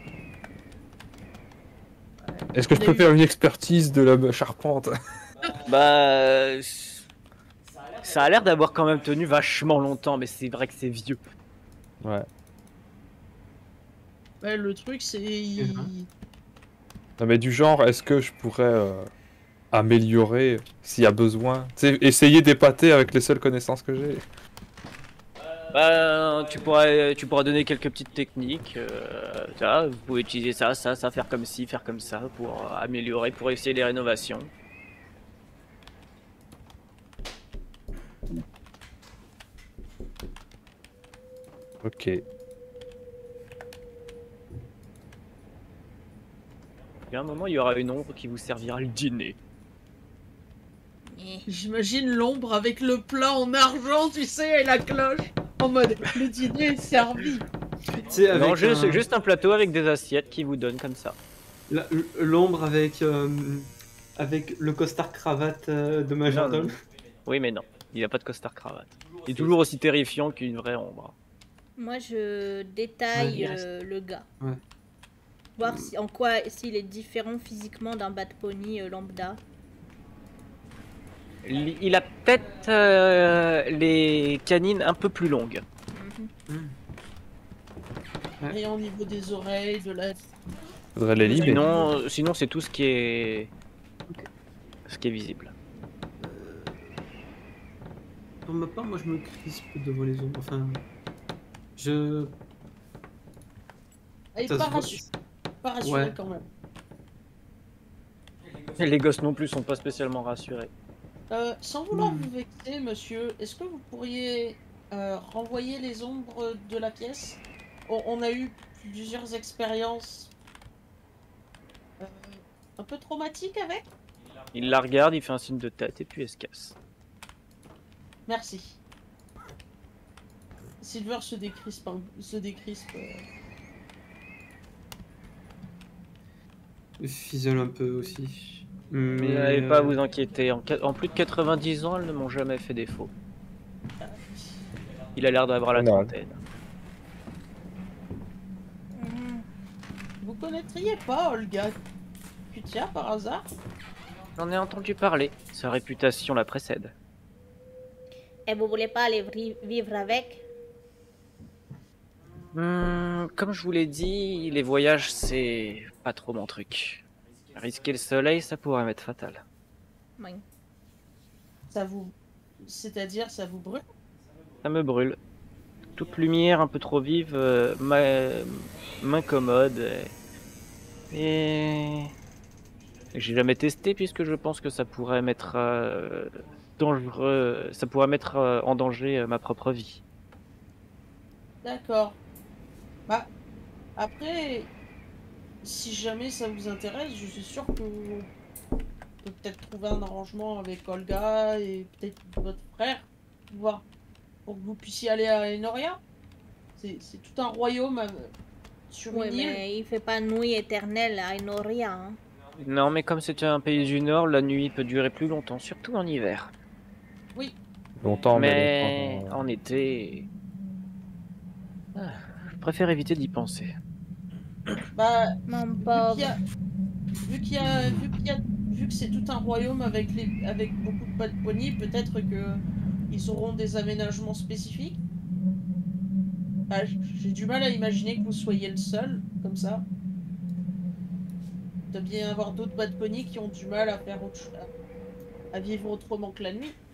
Speaker 4: Est-ce que je peux faire une expertise de la charpente?
Speaker 2: Bah... Ça a l'air d'avoir quand même tenu vachement longtemps, mais c'est vrai que c'est vieux.
Speaker 4: Ouais.
Speaker 6: Ouais, le truc, c'est...
Speaker 4: Non mais du genre, est-ce que je pourrais améliorer s'il y a besoin? Tu sais, essayer d'épater avec les seules connaissances que j'ai.
Speaker 2: Bah, tu pourras donner quelques petites techniques. Ça, vous pouvez utiliser ça, faire comme ci, faire comme ça pour améliorer, pour essayer les rénovations.
Speaker 4: Ok.
Speaker 2: Et à un moment, il y aura une ombre qui vous servira le dîner.
Speaker 6: J'imagine l'ombre avec le plat en argent, tu sais, et la cloche. En mode, le dîner est servi.
Speaker 2: Non, juste un plateau avec des assiettes qui vous donnent comme ça.
Speaker 5: L'ombre avec, avec le costard cravate de Majordome.
Speaker 2: Oui, mais non, il n'y a pas de costard cravate. Il est toujours aussi terrifiant qu'une vraie ombre.
Speaker 1: Moi, je détaille le gars.
Speaker 5: Ouais.
Speaker 1: Voir en quoi s'il est différent physiquement d'un Bad Pony lambda.
Speaker 2: Il a peut-être les canines un peu plus longues.
Speaker 6: Et au niveau des oreilles, de la...
Speaker 4: Faudrait les libérer.
Speaker 2: Sinon c'est tout ce qui est visible.
Speaker 5: Pour ma part, moi je me crispe devant les ombres. Enfin, je...
Speaker 6: Elle
Speaker 5: Ça
Speaker 6: est
Speaker 5: se voit.
Speaker 6: pas rassurée
Speaker 5: Ouais.
Speaker 6: quand même.
Speaker 2: Les gosses non plus sont pas spécialement rassurés.
Speaker 6: Sans vouloir vous vexer, monsieur, est-ce que vous pourriez renvoyer les ombres de la pièce? On a eu plusieurs expériences un peu traumatiques avec.
Speaker 2: Il la regarde, il fait un signe de tête et puis elle se casse.
Speaker 6: Merci. Silver se décrispe.
Speaker 5: Fisole un peu aussi.
Speaker 2: Mais n'allez pas à vous inquiéter, en plus de 90 ans, elles ne m'ont jamais fait défaut. Il a l'air d'avoir la trentaine.
Speaker 6: Vous connaîtriez pas Olga Kutia par hasard?
Speaker 2: J'en ai entendu parler, sa réputation la précède.
Speaker 1: Et vous voulez pas aller vivre avec?
Speaker 2: Comme je vous l'ai dit, les voyages c'est pas trop mon truc. Risquer le soleil, ça pourrait m'être fatal.
Speaker 1: Oui.
Speaker 6: Ça vous... C'est-à-dire, ça vous brûle?
Speaker 2: Ça me brûle. Toute lumière un peu trop vive m'incommode. Et j'ai jamais testé puisque je pense que ça pourrait mettre dangereux. Ça pourrait mettre en danger ma propre vie.
Speaker 6: D'accord. Bah, après, si jamais ça vous intéresse, je suis sûr que
Speaker 3: peut peut-être trouver un arrangement avec Olga et peut-être votre frère, voir, pour que vous puissiez aller à Enoria. C'est tout un royaume sur
Speaker 1: Ouais,
Speaker 3: une île.
Speaker 1: mais il fait pas nuit éternelle à Enoria. Hein.
Speaker 2: Non, mais comme c'est un pays du Nord, la nuit peut durer plus longtemps, surtout en hiver.
Speaker 4: Longtemps,
Speaker 2: Mais
Speaker 4: longtemps.
Speaker 2: en été... Je préfère éviter d'y penser.
Speaker 3: Bah,
Speaker 1: Mon
Speaker 3: vu
Speaker 1: pauvre.
Speaker 3: qu'il y a- vu que c'est tout un royaume avec beaucoup de bad bunny, peut-être que ils auront des aménagements spécifiques. Bah, j'ai du mal à imaginer que vous soyez le seul, comme ça. Il doit bien y avoir d'autres bad bunny qui ont du mal à faire à vivre autrement que la nuit.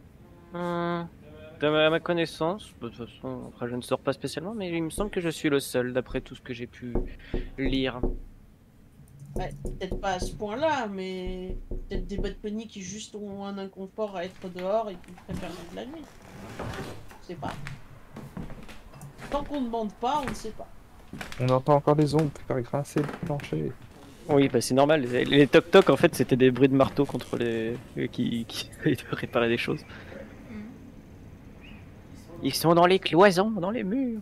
Speaker 2: À ma connaissance, de toute façon, après je ne sors pas spécialement, mais il me semble que je suis le seul, d'après tout ce que j'ai pu lire.
Speaker 3: Bah, peut-être pas à ce point-là, mais peut-être des bad bunny qui juste ont un inconfort à être dehors et qui préfèrent vivre la nuit. Je sais pas. Tant qu'on ne demande pas, on ne sait pas.
Speaker 4: On entend encore les ombres faire grincer le plancher.
Speaker 2: Oui, bah c'est normal, les toc-toc en fait c'était des bruits de marteau contre les... qui essayaient de réparer des choses. Ils sont dans les cloisons, dans les murs.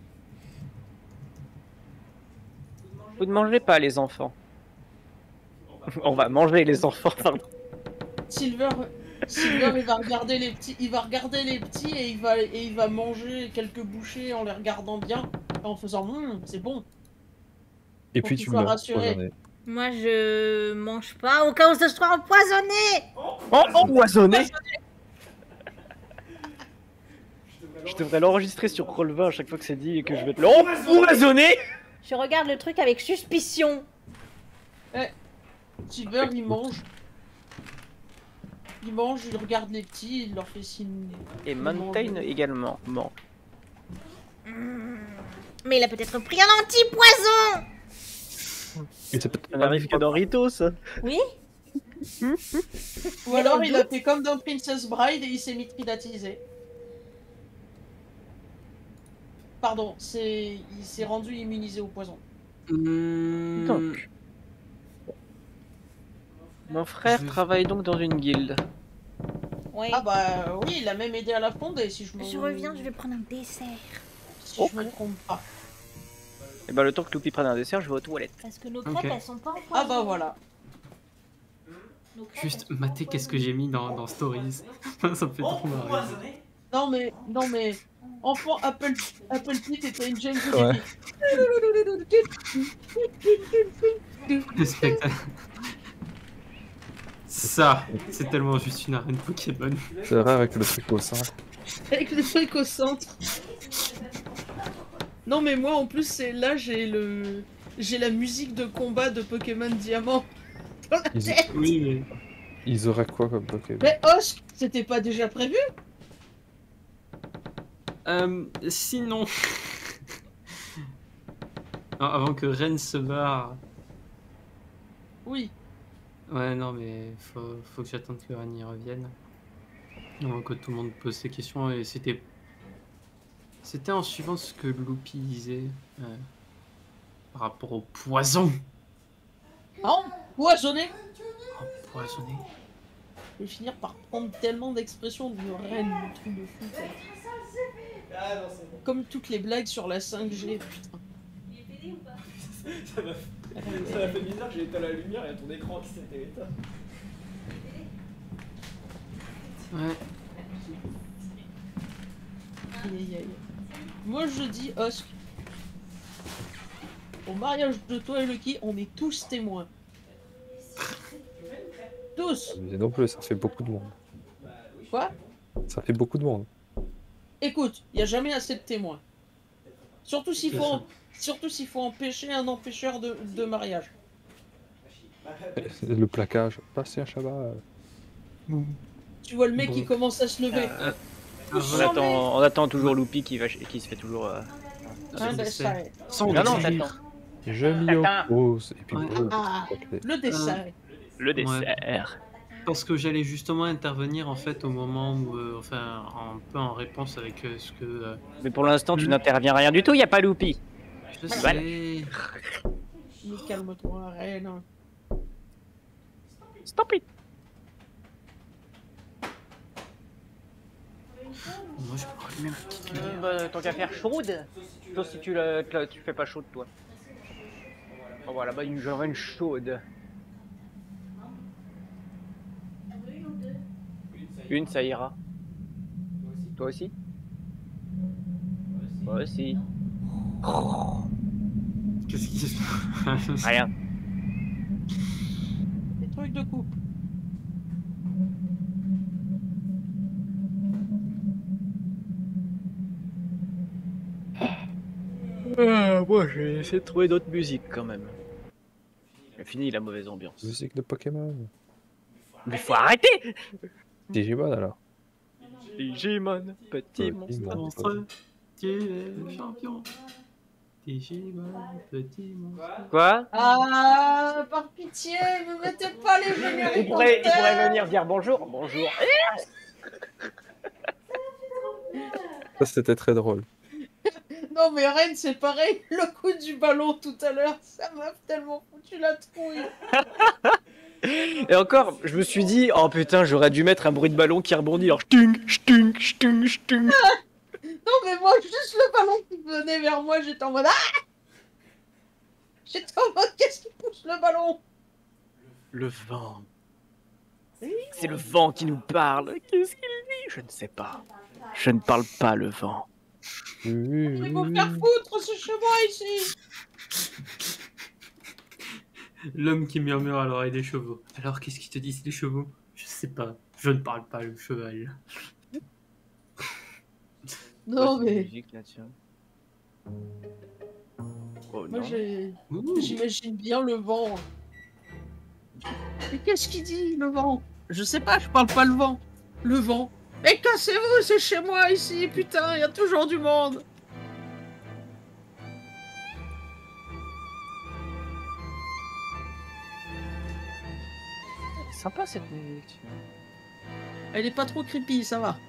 Speaker 2: Vous ne mangez pas les enfants. On va manger les enfants, pardon.
Speaker 3: Silver, il va regarder les petits, et il va manger quelques bouchées en les regardant bien, en faisant c'est bon.
Speaker 4: Et
Speaker 3: Pour
Speaker 4: puis
Speaker 3: qu'il
Speaker 4: tu
Speaker 3: soit
Speaker 4: meurs.
Speaker 3: rassuré.
Speaker 4: empoisonné.
Speaker 1: Moi, je mange pas au cas où ce soit empoisonné.
Speaker 2: Oh, empoisonné. Je devrais l'enregistrer sur Roll20 à chaque fois que c'est dit et que je vais être empoisonné.
Speaker 1: Je regarde le truc avec suspicion.
Speaker 3: Silver, il mange. Il regarde les petits, il leur fait signe.
Speaker 2: Et Mountain également. Bon.
Speaker 1: Mais il a peut-être pris un anti-poison.
Speaker 4: Et c'est peut-être
Speaker 2: Ça
Speaker 4: pas
Speaker 2: n'arrive que dans Rito, ça.
Speaker 1: Oui.
Speaker 3: Ou alors il a fait comme dans Princess Bride et il s'est mitridatisé. Pardon, il s'est rendu immunisé au poison.
Speaker 2: Donc. Mon frère travaille donc dans une guilde.
Speaker 1: Oui.
Speaker 3: Ah bah oui, il a même aidé à la fonder si je me...
Speaker 1: Je reviens, je vais prendre un dessert.
Speaker 3: Si je me trompe pas.
Speaker 2: Et bah le temps que Loupy prenne un dessert, je vais aux toilettes.
Speaker 1: Parce que nos crêpes,
Speaker 5: Ok.
Speaker 1: elles sont pas empoisonnées.
Speaker 3: Ah bah voilà.
Speaker 1: Nos crêpes,
Speaker 5: Juste
Speaker 1: elles sont
Speaker 5: mater
Speaker 1: pas
Speaker 5: qu'est-ce que j'ai mis dans Stories. Ça me fait trop marrer.
Speaker 3: Non mais, enfant Apple Pit était une gemme que
Speaker 4: Ouais.
Speaker 5: Le spectacle. Ça, c'est tellement juste une arène Pokémon.
Speaker 4: C'est vrai avec le truc au sein.
Speaker 6: Avec le truc au centre. Non mais moi en plus c'est là j'ai la musique de combat de Pokémon Diamant dans la
Speaker 4: Ils-
Speaker 6: tête.
Speaker 5: Oui, mais.
Speaker 4: Ils auraient quoi comme Pokémon?
Speaker 3: Mais Osk, c'était pas déjà prévu?
Speaker 5: Sinon. Non, avant que Ren se barre.
Speaker 3: Oui.
Speaker 5: Ouais, non, mais faut que j'attende que Ren y revienne. Avant que tout le monde pose ses questions. Et c'était en suivant ce que Loopy disait par rapport au poison.
Speaker 3: Ah, poisonné.
Speaker 5: Empoisonné.
Speaker 3: Je vais finir par prendre tellement d'expressions de reine, le truc de fou. Quoi. Comme toutes les blagues sur la 5G, putain.
Speaker 8: Ça m'a fait bizarre, j'ai éteint la lumière et ton écran qui s'était éteint.
Speaker 5: Ouais.
Speaker 3: Aïe, aïe, aïe. Moi je dis Osk. Au mariage de toi et Lucky, on est tous témoins. Tous.
Speaker 4: Mais non plus, ça fait beaucoup de monde.
Speaker 3: Quoi?
Speaker 4: Ça fait beaucoup de monde.
Speaker 3: Écoute, il n'y a jamais assez de témoins. Surtout s'il faut empêcher un empêcheur de mariage.
Speaker 4: Le plaquage. Passez un Shabbat.
Speaker 3: Tu vois le mec
Speaker 5: Bon.
Speaker 3: qui commence à se lever.
Speaker 2: On attend toujours Loopy qui se fait toujours...
Speaker 3: Un
Speaker 5: dessert.
Speaker 3: dessert.
Speaker 5: Sans
Speaker 2: Non, non,
Speaker 5: désir.
Speaker 2: t'attends.
Speaker 4: Je m'y oppose. Et puis,
Speaker 2: Ouais.
Speaker 3: Le dessert.
Speaker 2: Le dessert.
Speaker 5: Parce que j'allais justement intervenir en fait au moment où, enfin, un peu en réponse avec ce que
Speaker 2: Mais pour l'instant, tu n'interviens rien du tout, y a pas Loopy.
Speaker 5: je
Speaker 2: Voilà.
Speaker 5: sais.
Speaker 3: Mais calme-toi, reine.
Speaker 2: Stop it.
Speaker 5: Moi, je peux rallumer ma petite lumière.
Speaker 2: Bah, tant qu'à faire chaude. Sauf si tu fais pas chaude, toi. Oh, voilà, bah, j'aurais une chaude. Une, ça ira. Toi aussi? Moi aussi.
Speaker 5: Qu'est-ce qui se passe?
Speaker 2: Rien.
Speaker 6: Des trucs de couple.
Speaker 2: Moi, je vais essayer de trouver d'autres musiques quand même. J'ai fini la mauvaise ambiance.
Speaker 4: Musique de Pokémon.
Speaker 2: Mais faut arrêter!
Speaker 4: Digimon alors.
Speaker 2: Digimon, petit
Speaker 4: Digimon.
Speaker 2: monstre.
Speaker 5: Monstre, tu es le champion. Digimon, petit monstre.
Speaker 2: Quoi?
Speaker 6: Ah, par pitié, ne mettez pas les génériques.
Speaker 2: Il pourrait venir dire bonjour. Bonjour.
Speaker 4: Ça c'était très drôle.
Speaker 6: Non mais Ren, c'est pareil, le coup du ballon tout à l'heure, ça m'a tellement foutu la trouille.
Speaker 2: Et encore, je me suis dit, oh putain, j'aurais dû mettre un bruit de ballon qui rebondit, alors ch'tung, ch'tung, ch'tung, ch'tung.
Speaker 6: Non mais moi, juste le ballon qui venait vers moi, j'étais en mode ah. J'étais en mode qu'est-ce qui pousse le ballon?
Speaker 2: Le vent. C'est le vent qui nous parle. Qu'est-ce qu'il dit? Je ne sais pas. Je ne parle pas le vent.
Speaker 6: Il faut faire foutre ce chemin ici.
Speaker 5: L'homme qui murmure à l'oreille des chevaux. Alors, qu'est-ce qu'ils te disent, les chevaux? Je sais pas. Je ne parle pas le cheval.
Speaker 6: Non mais
Speaker 2: Oh,
Speaker 6: moi
Speaker 2: non.
Speaker 6: j'imagine bien le vent. Mais qu'est-ce qu'il dit le vent? Je sais pas, je parle pas le vent. Le vent. Mais cassez-vous, c'est chez moi ici, putain, il y a toujours du monde.
Speaker 2: Sympa cette musique.
Speaker 6: Elle est pas trop creepy, ça va.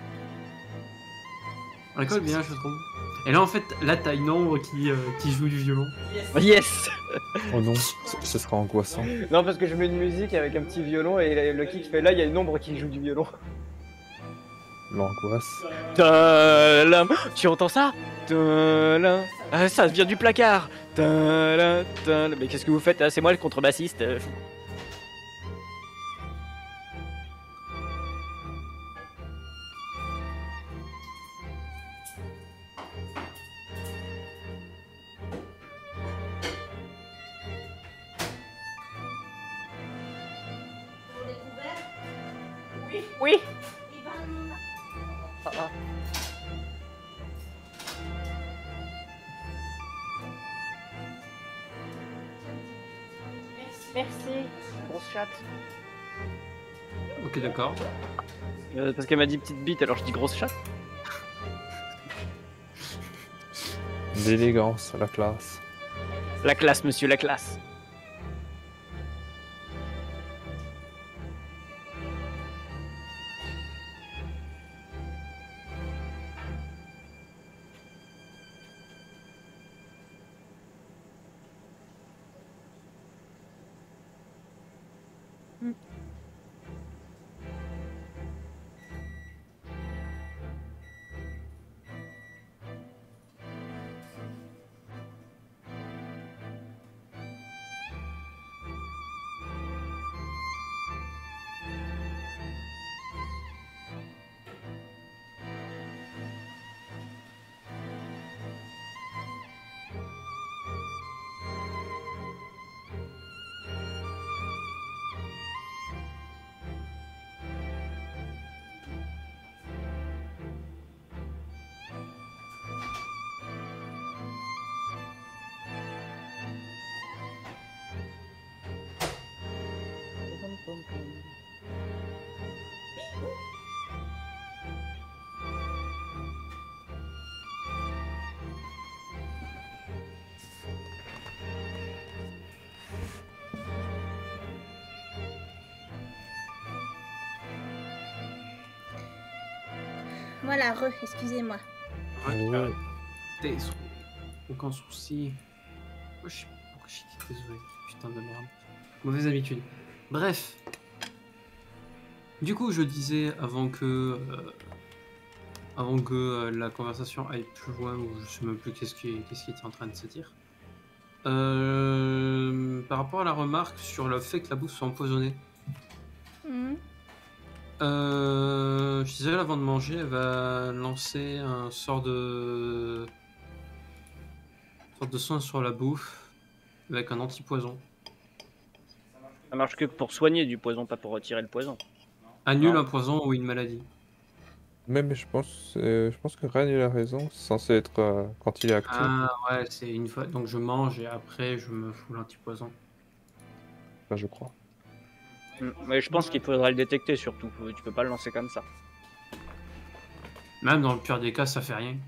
Speaker 5: On colle bien, je trouve. Et là, en fait, là, t'as une ombre qui joue du violon.
Speaker 2: Yes.
Speaker 4: Oh non, ce sera angoissant.
Speaker 2: Non, parce que je mets une musique avec un petit violon et le kick fait là, il y a une ombre qui joue du violon.
Speaker 4: L'angoisse.
Speaker 2: Tadam. Tu entends ça? Tadam. Ah, ça vient du placard. Tadam, tadam. Mais qu'est-ce que vous faites? Ah, c'est moi le contrebassiste. Oui. Ah, ah. Merci. Grosse chatte.
Speaker 5: Ok, d'accord.
Speaker 2: Parce qu'elle m'a dit petite bite, alors je dis grosse chatte.
Speaker 4: L'élégance, la classe.
Speaker 2: La classe, monsieur, la classe.
Speaker 1: Voilà, excusez-moi.
Speaker 5: Ouais, t'es aucun souci. Moi, je sais pas pourquoi je suis désolé. Putain de merde. Mauvaise habitude. Bref. Du coup, je disais avant que avant que la conversation aille plus loin, ou je sais même plus qu'est-ce qui était en train de se dire. Par rapport à la remarque sur le fait que la bouffe soit empoisonnée,
Speaker 1: Mhm.
Speaker 5: Gisèle, avant de manger, elle va lancer un sorte de soin sur la bouffe avec un antipoison.
Speaker 2: Ça marche que pour soigner du poison, pas pour retirer le poison.
Speaker 5: Annule
Speaker 2: Non.
Speaker 5: un poison ou une maladie.
Speaker 4: Même je pense que Ren il a raison, c'est censé être quand il est actif.
Speaker 5: Ah ouais, c'est une fois. Donc je mange et après je me fous l'antipoison.
Speaker 4: Enfin, je crois.
Speaker 2: Mais je pense qu'il faudrait le détecter surtout. Tu peux pas le lancer comme ça.
Speaker 5: Même dans le pire des cas, ça fait rien.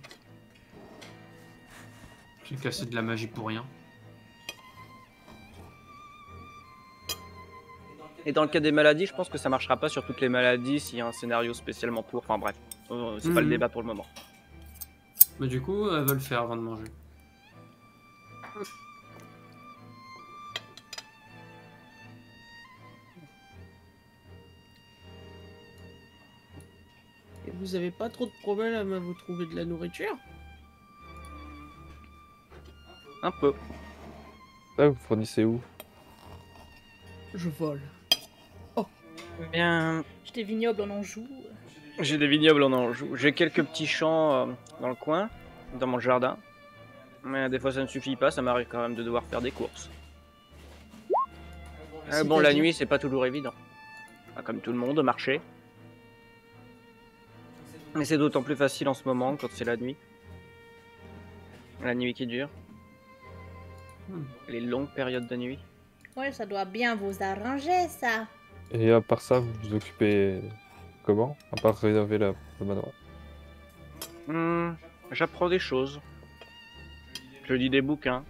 Speaker 5: J'ai cassé de la magie pour rien.
Speaker 2: Et dans le cas des maladies, je pense que ça marchera pas sur toutes les maladies s'il y a un scénario spécialement pour. Enfin bref, c'est pas le débat pour le moment.
Speaker 5: Mais du coup, elle va le faire avant de manger.
Speaker 6: Et vous avez pas trop de problème à vous trouver de la nourriture?
Speaker 2: Un peu.
Speaker 4: Ça, vous fournissez où?
Speaker 6: Je vole.
Speaker 2: Bien,
Speaker 1: J'ai des vignobles en Anjou.
Speaker 2: j'ai des vignobles en Anjou. J'ai quelques petits champs dans le coin, dans mon jardin. Mais des fois ça ne suffit pas, ça m'arrive quand même de devoir faire des courses. Bon, la
Speaker 6: C'est-à-dire
Speaker 2: nuit, c'est pas toujours évident. Pas comme tout le monde, marcher. Mais c'est d'autant plus facile en ce moment quand c'est la nuit. La nuit qui dure. Les longues périodes de nuit.
Speaker 1: Ouais, ça doit bien vous arranger, ça.
Speaker 4: Et à part ça, vous vous occupez comment? À part rénover le manoir.
Speaker 2: J'apprends des choses. Je lis des bouquins.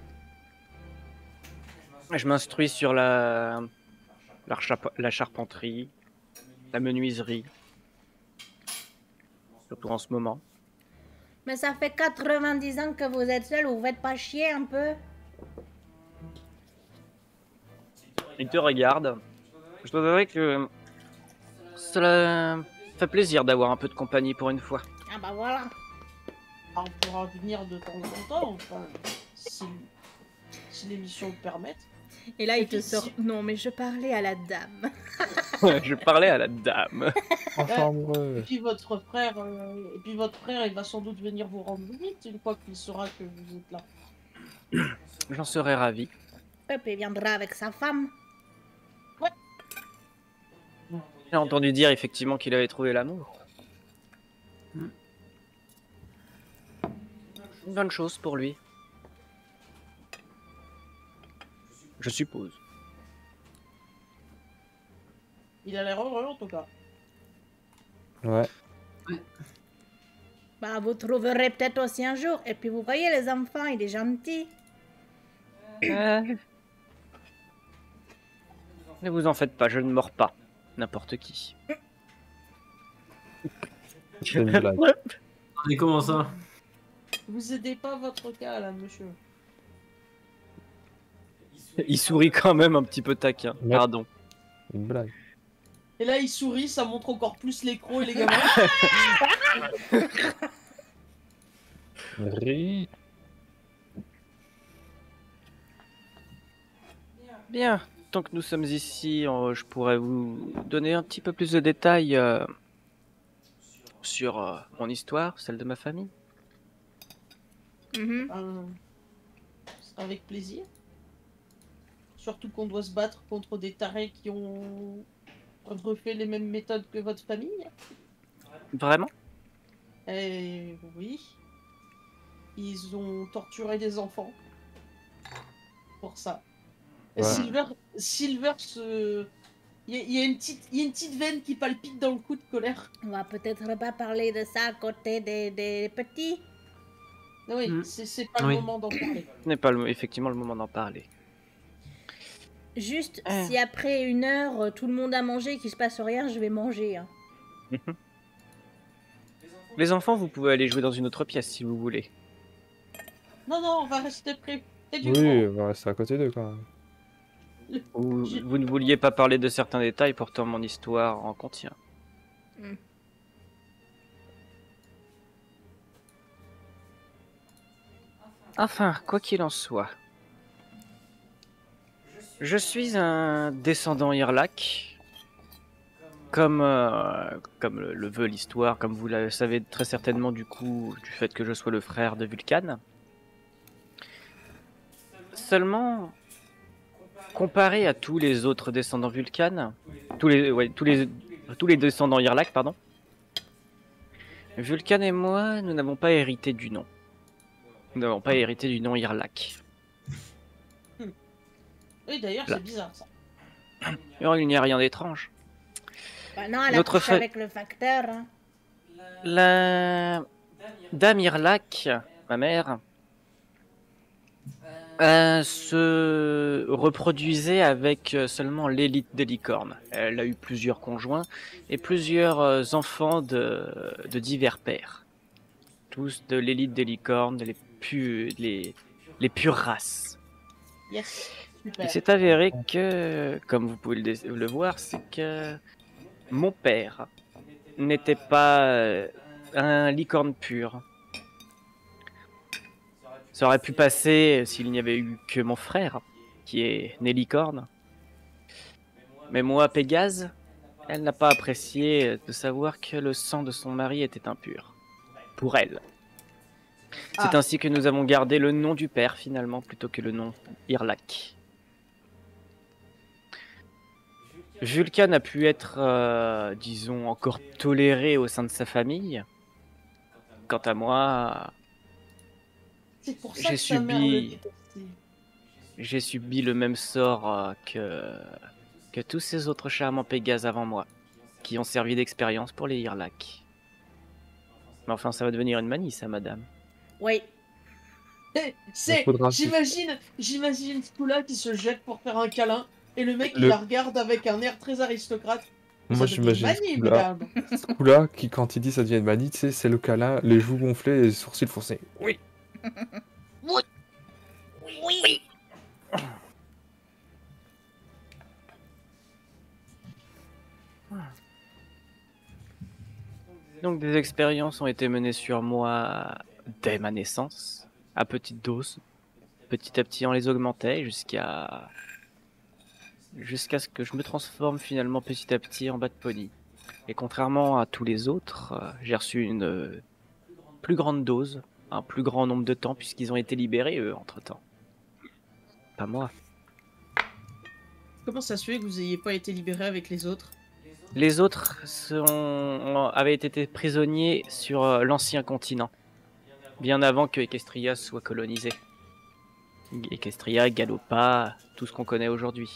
Speaker 2: Je m'instruis sur la charpenterie, la menuiserie. Surtout en ce moment.
Speaker 1: Mais ça fait 90 ans que vous êtes seul, vous faites pas chier un peu?
Speaker 2: Il te regarde. Je dois avouer que cela fait plaisir d'avoir un peu de compagnie pour une fois.
Speaker 1: Ah bah voilà.
Speaker 3: On pourra venir de temps en temps, enfin, si l'émission le permette.
Speaker 1: Et là,
Speaker 3: Et
Speaker 1: il te
Speaker 3: puis,
Speaker 1: sort.
Speaker 3: si-
Speaker 1: Non, mais je parlais à la dame.
Speaker 2: Je parlais à la dame.
Speaker 4: Enfant amoureux.
Speaker 3: Et puis votre frère, il va sans doute venir vous rendre visite une fois qu'il saura que vous êtes là.
Speaker 2: J'en serais ravi.
Speaker 1: Pepe viendra avec sa femme.
Speaker 2: J'ai entendu dire effectivement qu'il avait trouvé l'amour. Une bonne chose pour lui. Je suppose.
Speaker 3: Il a l'air heureux en tout cas.
Speaker 4: Ouais.
Speaker 1: Bah, vous trouverez peut-être aussi un jour. Et puis, vous voyez, les enfants, il est gentil.
Speaker 2: Ne vous en faites pas, je ne mords pas. N'importe qui.
Speaker 4: C'est une blague.
Speaker 5: Et comment ça?
Speaker 3: Vous aidez pas votre cas là, monsieur.
Speaker 2: Il sourit quand même un petit peu taquin.
Speaker 4: Ouais.
Speaker 2: Pardon.
Speaker 4: Une blague.
Speaker 3: Et là, il sourit, ça montre encore plus les crocs et les gamins.
Speaker 4: Ri.
Speaker 2: Bien. Tant que nous sommes ici, je pourrais vous donner un petit peu plus de détails sur mon histoire, celle de ma famille.
Speaker 1: Mhm.
Speaker 3: Ce sera avec plaisir. Surtout qu'on doit se battre contre des tarés qui ont refait les mêmes méthodes que votre famille.
Speaker 2: Vraiment?
Speaker 3: Et oui. Ils ont torturé des enfants. Pour ça. Et
Speaker 4: Ouais.
Speaker 3: Silver se... Il y a une petite veine qui palpite dans le cou de colère.
Speaker 1: On va peut-être pas parler de ça à côté des petits.
Speaker 3: Ah oui,
Speaker 5: Mm.
Speaker 3: c'est pas
Speaker 5: Oui.
Speaker 3: le moment d'en parler.
Speaker 2: Ce n'est pas effectivement le moment d'en parler.
Speaker 1: Juste, si après 1 heure, tout le monde a mangé et qu'il se passe rien, je vais manger. Hein.
Speaker 2: Les enfants, vous pouvez aller jouer dans une autre pièce si vous voulez.
Speaker 3: Non, non, on va rester près du
Speaker 4: Oui,
Speaker 3: fond.
Speaker 4: on va rester à côté d'eux quand même.
Speaker 2: Ou
Speaker 3: Je-
Speaker 2: vous ne vouliez pas parler de certains détails, pourtant mon histoire en contient. Enfin, quoi qu'il en soit. Je suis un descendant Irlak. Comme le veut l'histoire, comme vous le savez très certainement du coup, du fait que je sois le frère de Vulcan. Seulement, comparé à tous les autres descendants Vulcan, tous les descendants Irlak, pardon, Vulcan et moi, nous n'avons pas hérité du nom. Nous n'avons pas hérité du nom Irlak.
Speaker 3: Oui, d'ailleurs,
Speaker 2: Là.
Speaker 3: c'est bizarre ça.
Speaker 2: Alors, il n'y a rien d'étrange.
Speaker 1: Bah non, elle a
Speaker 2: Notre
Speaker 1: couché
Speaker 2: fa-
Speaker 1: avec le facteur. Hein.
Speaker 2: La Dame Irlak, ma mère, se reproduisait avec seulement l'élite des licornes. Elle a eu plusieurs conjoints et plusieurs enfants de divers pères. Tous de l'élite des licornes, les pures races.
Speaker 3: Yes,
Speaker 2: Il
Speaker 3: super.
Speaker 2: s'est avéré que, comme vous pouvez le voir, c'est que mon père n'était pas un licorne pur. Ça aurait pu passer s'il n'y avait eu que mon frère, qui est né licorne. Mais moi, Pégase, elle n'a pas apprécié de savoir que le sang de son mari était impur. Pour elle. C'est ainsi que nous avons gardé le nom du père, finalement, plutôt que le nom Irlak. Vulcan a pu être, disons, encore toléré au sein de sa famille. Quant à moi,
Speaker 3: C'est pour ça que sa mère le détestait.
Speaker 2: j'ai subi le même sort que tous ces autres charmants Pégases avant moi, qui ont servi d'expérience pour les Irlak. Mais enfin, ça va devenir une manie, ça, madame.
Speaker 1: Oui.
Speaker 3: C'est,
Speaker 4: Faudra-
Speaker 3: j'imagine Skula qui se jette pour faire un câlin et le mec il
Speaker 4: Le-
Speaker 3: la regarde avec un air très aristocrate.
Speaker 4: Moi,
Speaker 3: Ça devient
Speaker 4: j'imagine
Speaker 3: manie,
Speaker 4: Skula.
Speaker 3: mesdames.
Speaker 4: Skula, qui quand il dit ça devient une manie, tu sais, c'est le câlin, les joues gonflées et les sourcils foncés. Oui.
Speaker 1: Oui.
Speaker 2: Donc des expériences ont été menées sur moi dès ma naissance, à petite dose. Petit à petit, on les augmentait jusqu'à ce que je me transforme finalement petit à petit en Bad Pony. Et contrairement à tous les autres, j'ai reçu une plus grande dose, un plus grand nombre de temps, puisqu'ils ont été libérés, eux, entre-temps. Pas moi.
Speaker 6: Comment ça se fait que vous n'ayez pas été libéré avec les autres?
Speaker 2: Les autres avaient été prisonniers sur l'ancien continent, bien avant que Equestria soit colonisée. Equestria, Galopa, tout ce qu'on connaît aujourd'hui.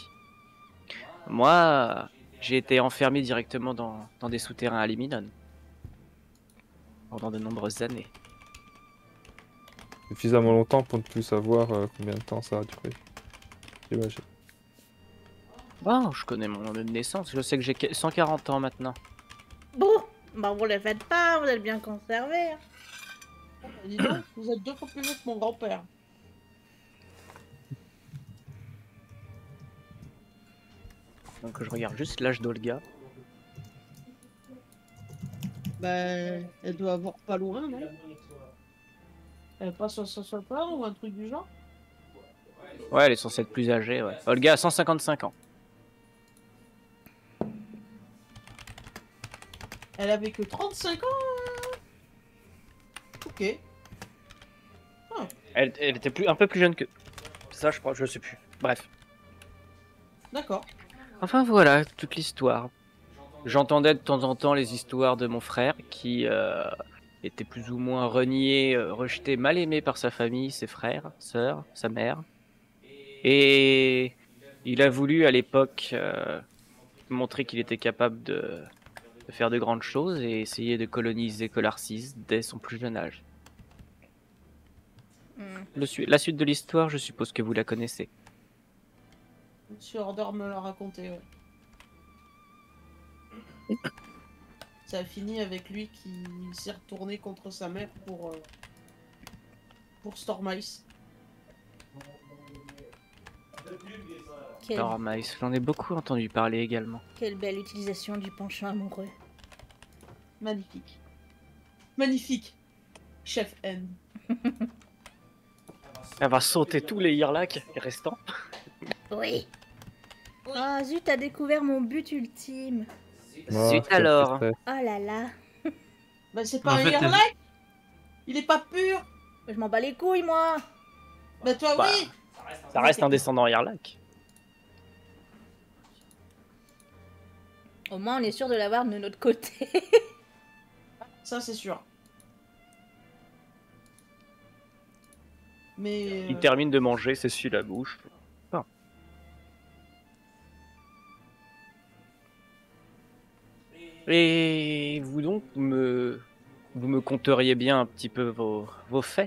Speaker 2: Moi, j'ai été enfermé directement dans des souterrains à Liminon pendant de nombreuses années.
Speaker 4: Suffisamment longtemps pour ne plus savoir combien de temps ça a duré. J'imagine.
Speaker 2: Bon, je connais mon nom de naissance, je sais que j'ai 140 ans maintenant.
Speaker 1: Bon, bah vous les faites pas, vous êtes bien conservés. Hein.
Speaker 3: Dis donc, vous êtes 2 fois plus vieux que mon grand-père.
Speaker 2: Donc je regarde juste l'âge d'Olga.
Speaker 3: Bah, elle doit avoir pas loin, non? Elle passe à 160 ou un truc du genre?
Speaker 2: Ouais, elle est censée être plus âgée, ouais. Olga a 155 ans.
Speaker 3: Elle avait que 35 ans? Ok.
Speaker 2: Elle était un peu plus jeune que... Ça, je crois, je sais plus. Bref.
Speaker 3: D'accord.
Speaker 2: Enfin voilà, toute l'histoire. J'entendais de temps en temps les histoires de mon frère qui était plus ou moins renié, rejeté, mal aimé par sa famille, ses frères, sœurs, sa mère. Et il a voulu à l'époque montrer qu'il était capable de faire de grandes choses et essayer de coloniser Colarcis dès son plus jeune âge. La suite de l'histoire, je suppose que vous la connaissez.
Speaker 3: Monsieur Order me l'a raconté, ouais. Ça a fini avec lui qui s'est retourné contre sa mère pour Storm Ice.
Speaker 2: Alors Maïs, j'en ai beaucoup entendu parler également.
Speaker 1: Quelle belle utilisation du penchant amoureux.
Speaker 3: Magnifique. Magnifique. Chef N.
Speaker 2: Elle va sauter tous les Irlacs restants.
Speaker 1: Oui. Ah, zut, t'as découvert mon but ultime.
Speaker 4: Oh,
Speaker 2: Zut
Speaker 4: quelle
Speaker 2: alors.
Speaker 4: tristesse.
Speaker 1: Oh là là.
Speaker 3: Bah, c'est pas
Speaker 5: En
Speaker 3: un
Speaker 5: fait,
Speaker 3: Irlac. Il est pas pur.
Speaker 1: Je m'en bats les couilles, moi.
Speaker 3: Bah, toi,
Speaker 2: Bah,
Speaker 3: oui.
Speaker 2: Ça reste un descendant Irlac.
Speaker 1: Au moins, on est sûr de l'avoir de notre côté.
Speaker 3: Ça, c'est sûr. Mais.
Speaker 2: Il termine de manger, s'essuie la bouche. Et vous donc, vous me conteriez bien un petit peu vos faits?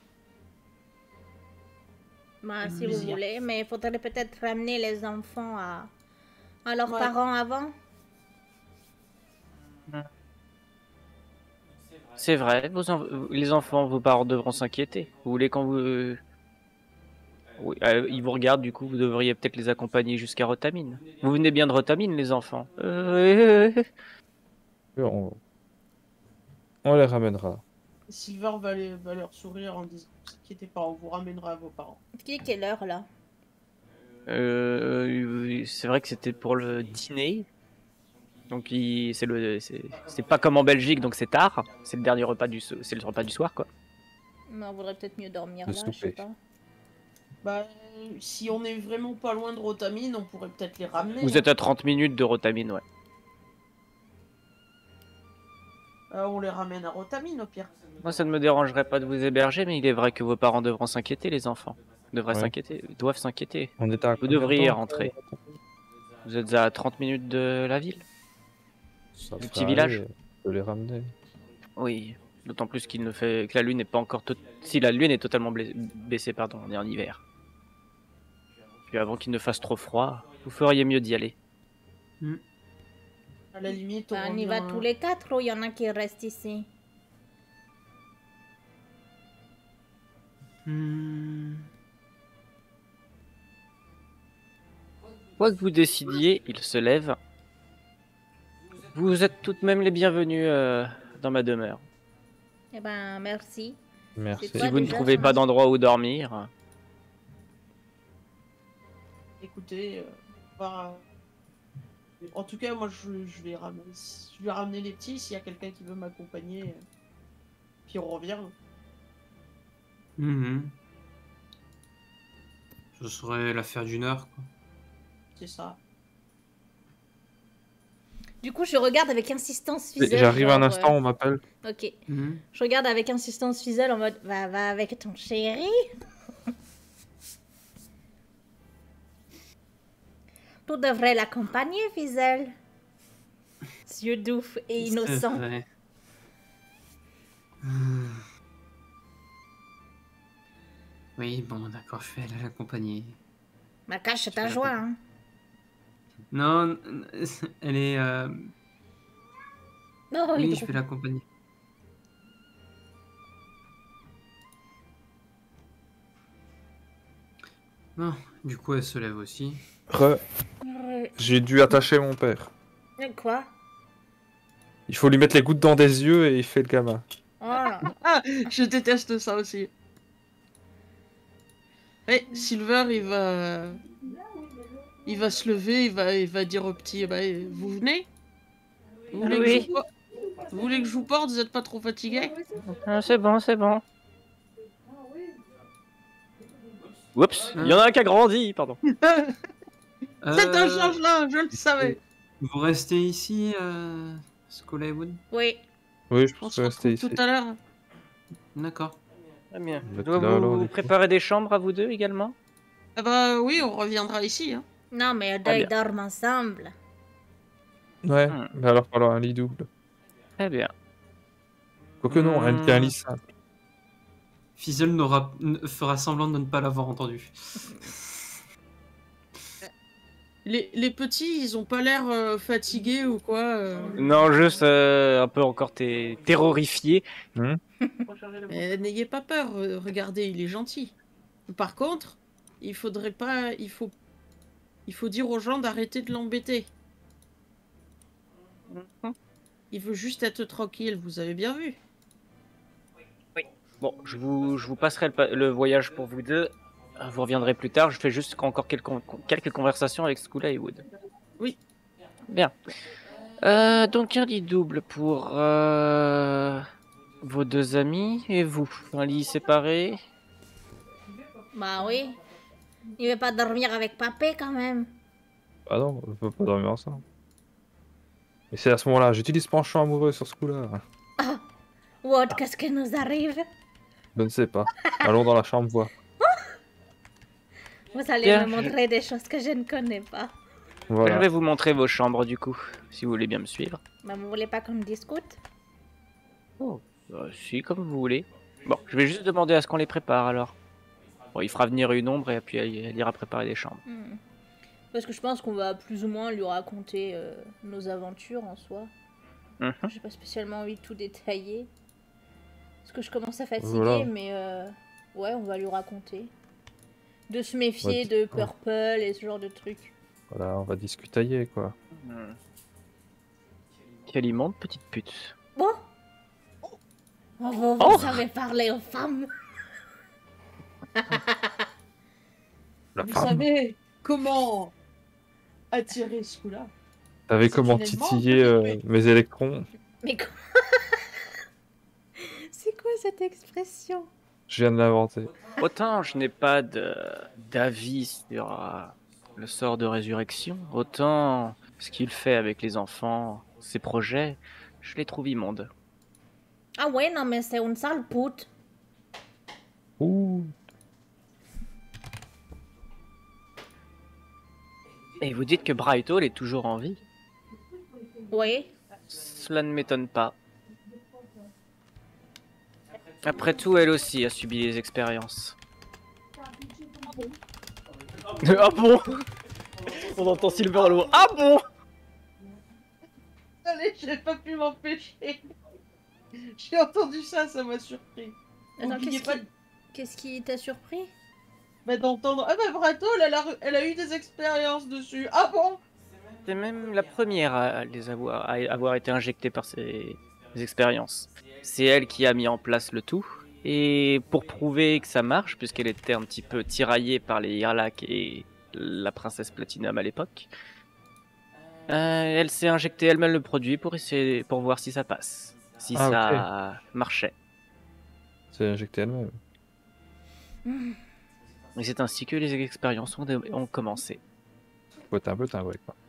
Speaker 1: Bah, si vous
Speaker 3: Plaisir.
Speaker 1: voulez, mais il faudrait peut-être ramener les enfants à leurs
Speaker 3: Ouais.
Speaker 1: parents avant.
Speaker 2: C'est vrai, les enfants, vos parents devront s'inquiéter. Vous voulez quand vous... Oui, ils vous regardent, du coup, vous devriez peut-être les accompagner jusqu'à Rotamine. Vous venez bien de Rotamine, les enfants?
Speaker 4: On les ramènera.
Speaker 3: Silver va leur sourire en disant ne vous inquiétez pas, on vous ramènera à vos parents.
Speaker 1: Quelle heure, là?
Speaker 2: C'est vrai que c'était pour le dîner. Donc c'est pas comme en Belgique, donc c'est tard. C'est le dernier repas c'est le repas du soir, quoi.
Speaker 1: Mais on voudrait peut-être mieux dormir
Speaker 4: Le
Speaker 1: là, je sais
Speaker 4: souper.
Speaker 1: pas.
Speaker 3: Bah, si on est vraiment pas loin de Rotamine, on pourrait peut-être les ramener.
Speaker 2: Vous êtes à 30 minutes de Rotamine, ouais.
Speaker 3: On les ramène à Rotamine au pire.
Speaker 2: Moi, ça ne me dérangerait pas de vous héberger, mais il est vrai que vos parents devront s'inquiéter, les enfants.
Speaker 4: Ouais.
Speaker 2: Doivent s'inquiéter.
Speaker 4: On était à
Speaker 2: Vous
Speaker 4: combien de
Speaker 2: devriez
Speaker 4: temps,
Speaker 2: rentrer. Vous êtes à 30 minutes de la ville?
Speaker 4: Ça
Speaker 2: Du
Speaker 4: va
Speaker 2: petit village.
Speaker 4: aller, on peut les ramener.
Speaker 2: Oui. D'autant plus qu'il ne fait que la lune n'est pas encore... Si la lune est totalement baissée, pardon, on est en hiver. Puis avant qu'il ne fasse trop froid, vous feriez mieux d'y aller.
Speaker 3: À la limite,
Speaker 1: Bah, on y
Speaker 3: revient-
Speaker 1: va tous les quatre ou il y en a qui restent ici?
Speaker 2: Quoi que vous décidiez, il se lève. Vous êtes tout de même les bienvenus dans ma demeure.
Speaker 1: Eh ben, merci.
Speaker 4: Merci.
Speaker 1: C'est
Speaker 2: Si
Speaker 1: Ouais,
Speaker 2: vous ne
Speaker 1: déjà,
Speaker 2: trouvez
Speaker 1: ça
Speaker 2: pas
Speaker 1: marche.
Speaker 2: d'endroit où dormir,
Speaker 3: Écoutez, en tout cas, moi, je vais ramener les petits s'il y a quelqu'un qui veut m'accompagner. Puis on revient.
Speaker 5: Ce serait l'affaire d'une heure, quoi.
Speaker 3: C'est ça.
Speaker 1: Du coup, je regarde avec insistance Fizzle.
Speaker 4: J'arrive un
Speaker 1: genre,
Speaker 4: instant, on m'appelle.
Speaker 1: Ok. Je regarde avec insistance Fizzle en mode va avec ton chéri. Tu devrais l'accompagner, Fizzle. Yeux doux et innocents.
Speaker 5: C'est vrai. Oui, bon, d'accord, je vais aller l'accompagner.
Speaker 1: Ma cache ta joie, hein.
Speaker 5: Non, elle est...
Speaker 1: Non,
Speaker 5: Oui,
Speaker 1: il
Speaker 5: je vais l'accompagner. Bon, du coup, elle se lève aussi.
Speaker 4: J'ai dû attacher mon père.
Speaker 1: Quoi?
Speaker 4: Il faut lui mettre les gouttes dans des yeux et il fait le gamin.
Speaker 1: Oh là.
Speaker 3: Ah, je déteste ça aussi. Silver, il va se lever, il va dire au petit, bah, vous venez? Vous voulez, que je vous... vous voulez que je vous porte? Vous êtes pas trop fatigué?
Speaker 2: c'est bon, c'est bon. Oups, il y en a un qui a grandi, pardon.
Speaker 3: C'est un changelin, je le savais.
Speaker 5: Vous restez ici, Scola et Wood?
Speaker 1: Oui.
Speaker 4: Oui, je
Speaker 3: On
Speaker 4: pense
Speaker 3: se
Speaker 4: que
Speaker 3: retrouve
Speaker 4: c'était
Speaker 3: tout
Speaker 4: ici.
Speaker 3: à l'heure.
Speaker 5: D'accord.
Speaker 2: Très bien.
Speaker 4: Vous êtes
Speaker 2: Dois
Speaker 4: là, alors,
Speaker 2: vous
Speaker 4: du coup.
Speaker 2: préparer des chambres à vous deux également?
Speaker 3: Ah bah oui, on reviendra ici. Hein.
Speaker 1: Non, mais
Speaker 2: Très
Speaker 1: ils
Speaker 2: bien.
Speaker 1: dorment ensemble.
Speaker 4: Ouais, mais alors pas un lit double.
Speaker 2: Très bien.
Speaker 4: Quoique non, un lit simple.
Speaker 5: Fizzle fera semblant de ne pas l'avoir entendu.
Speaker 3: Les petits, ils ont pas l'air fatigués ou quoi.
Speaker 2: Non, juste un peu encore terrorifié.
Speaker 3: N'ayez pas peur, regardez, il est gentil. Par contre, il faudrait pas... Il faut dire aux gens d'arrêter de l'embêter. Il veut juste être tranquille, vous avez bien vu.
Speaker 2: Bon, je vous passerai le voyage pour vous deux. Vous reviendrez plus tard. Je fais juste encore quelques conversations avec Skula et Wood.
Speaker 6: Oui.
Speaker 2: Bien. Donc un lit double pour vos deux amis et vous. Un lit séparé.
Speaker 1: Bah oui. Il veut pas dormir avec papé quand même.
Speaker 4: Ah non, on peut pas dormir ensemble. Et c'est à ce moment-là, j'utilise penchant amoureux sur ce coup-là.
Speaker 1: What, qu'est-ce qui nous arrive?
Speaker 4: Je ne sais pas. Allons dans la chambre voir.
Speaker 1: Vous allez
Speaker 2: Bien,
Speaker 1: me montrer des choses que je ne connais pas.
Speaker 2: Je
Speaker 4: Voilà.
Speaker 2: vais vous montrer vos chambres du coup, si vous voulez bien me suivre.
Speaker 1: Bah vous voulez pas qu'on discute?
Speaker 2: Si, comme vous voulez. Bon, je vais juste demander à ce qu'on les prépare alors. Bon, il fera venir une ombre et puis elle ira préparer les chambres.
Speaker 1: Parce que je pense qu'on va plus ou moins lui raconter nos aventures en soi. J'ai pas spécialement envie de tout détailler. Parce que je commence à fatiguer,
Speaker 4: Voilà.
Speaker 1: mais ouais, on va lui raconter. De se méfier de Purple et ce genre de trucs.
Speaker 4: Voilà, on va discutailler quoi.
Speaker 2: Quelle immonde petite pute.
Speaker 1: Bon. Vous savez parler aux femmes.
Speaker 4: La
Speaker 3: Vous
Speaker 4: femme.
Speaker 3: savez comment attirer ce coup-là?
Speaker 4: T'avais
Speaker 3: C'est
Speaker 4: comment
Speaker 3: une aimante,
Speaker 4: titiller
Speaker 3: petite
Speaker 4: mes électrons?
Speaker 1: Mais quoi? C'est quoi cette expression?
Speaker 4: Je viens de l'inventer.
Speaker 2: Autant je n'ai pas d'avis sur le sort de résurrection, autant ce qu'il fait avec les enfants, ses projets, je les trouve immondes.
Speaker 1: Ah ouais, non mais c'est une sale pute.
Speaker 4: Ouh.
Speaker 2: Et vous dites que Bright Hall est toujours en vie?
Speaker 1: Oui.
Speaker 2: Cela ne m'étonne pas. Après tout, elle aussi a subi les expériences. Ah bon? On entend Silver à loin. Ah bon?
Speaker 3: Allez, j'ai pas pu m'empêcher. J'ai entendu ça, ça m'a surpris.
Speaker 1: Attends,
Speaker 3: N'oubliez pas
Speaker 1: qu'est-ce qui t'a surpris?
Speaker 3: d'entendre. Ah bah Brato, elle a eu des expériences dessus. Ah bon?
Speaker 2: C'est même la première à avoir été injectée par ces expériences. C'est elle qui a mis en place le tout. Et pour prouver que ça marche, puisqu'elle était un petit peu tiraillée par les Yarlak et la princesse Platinum à l'époque, elle s'est injectée elle-même le produit pour voir si ça passe, si ça marchait.
Speaker 4: C'est injecté elle-même.
Speaker 2: Et c'est ainsi que les expériences ont commencé.
Speaker 4: Faut être un peu timbré quoi.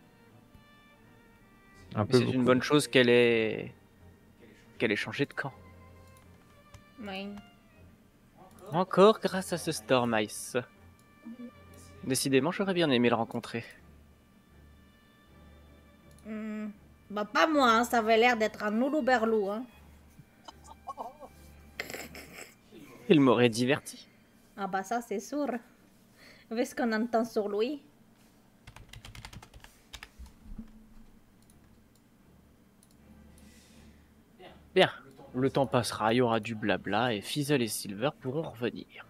Speaker 4: Un
Speaker 2: Mais
Speaker 4: peu
Speaker 2: c'est
Speaker 4: beaucoup.
Speaker 2: une bonne chose qu'elle ait changé de camp.
Speaker 1: Oui.
Speaker 2: Encore grâce à ce Storm Ice. Décidément, j'aurais bien aimé le rencontrer.
Speaker 1: Bah pas moi, hein, ça avait l'air d'être un noulouberlou, hein.
Speaker 2: Il m'aurait diverti.
Speaker 1: Ah bah ça c'est sûr. Vu ce qu'on entend sur lui.
Speaker 2: Bien, le temps passera, il y aura du blabla et Fizzle et Silver pourront revenir.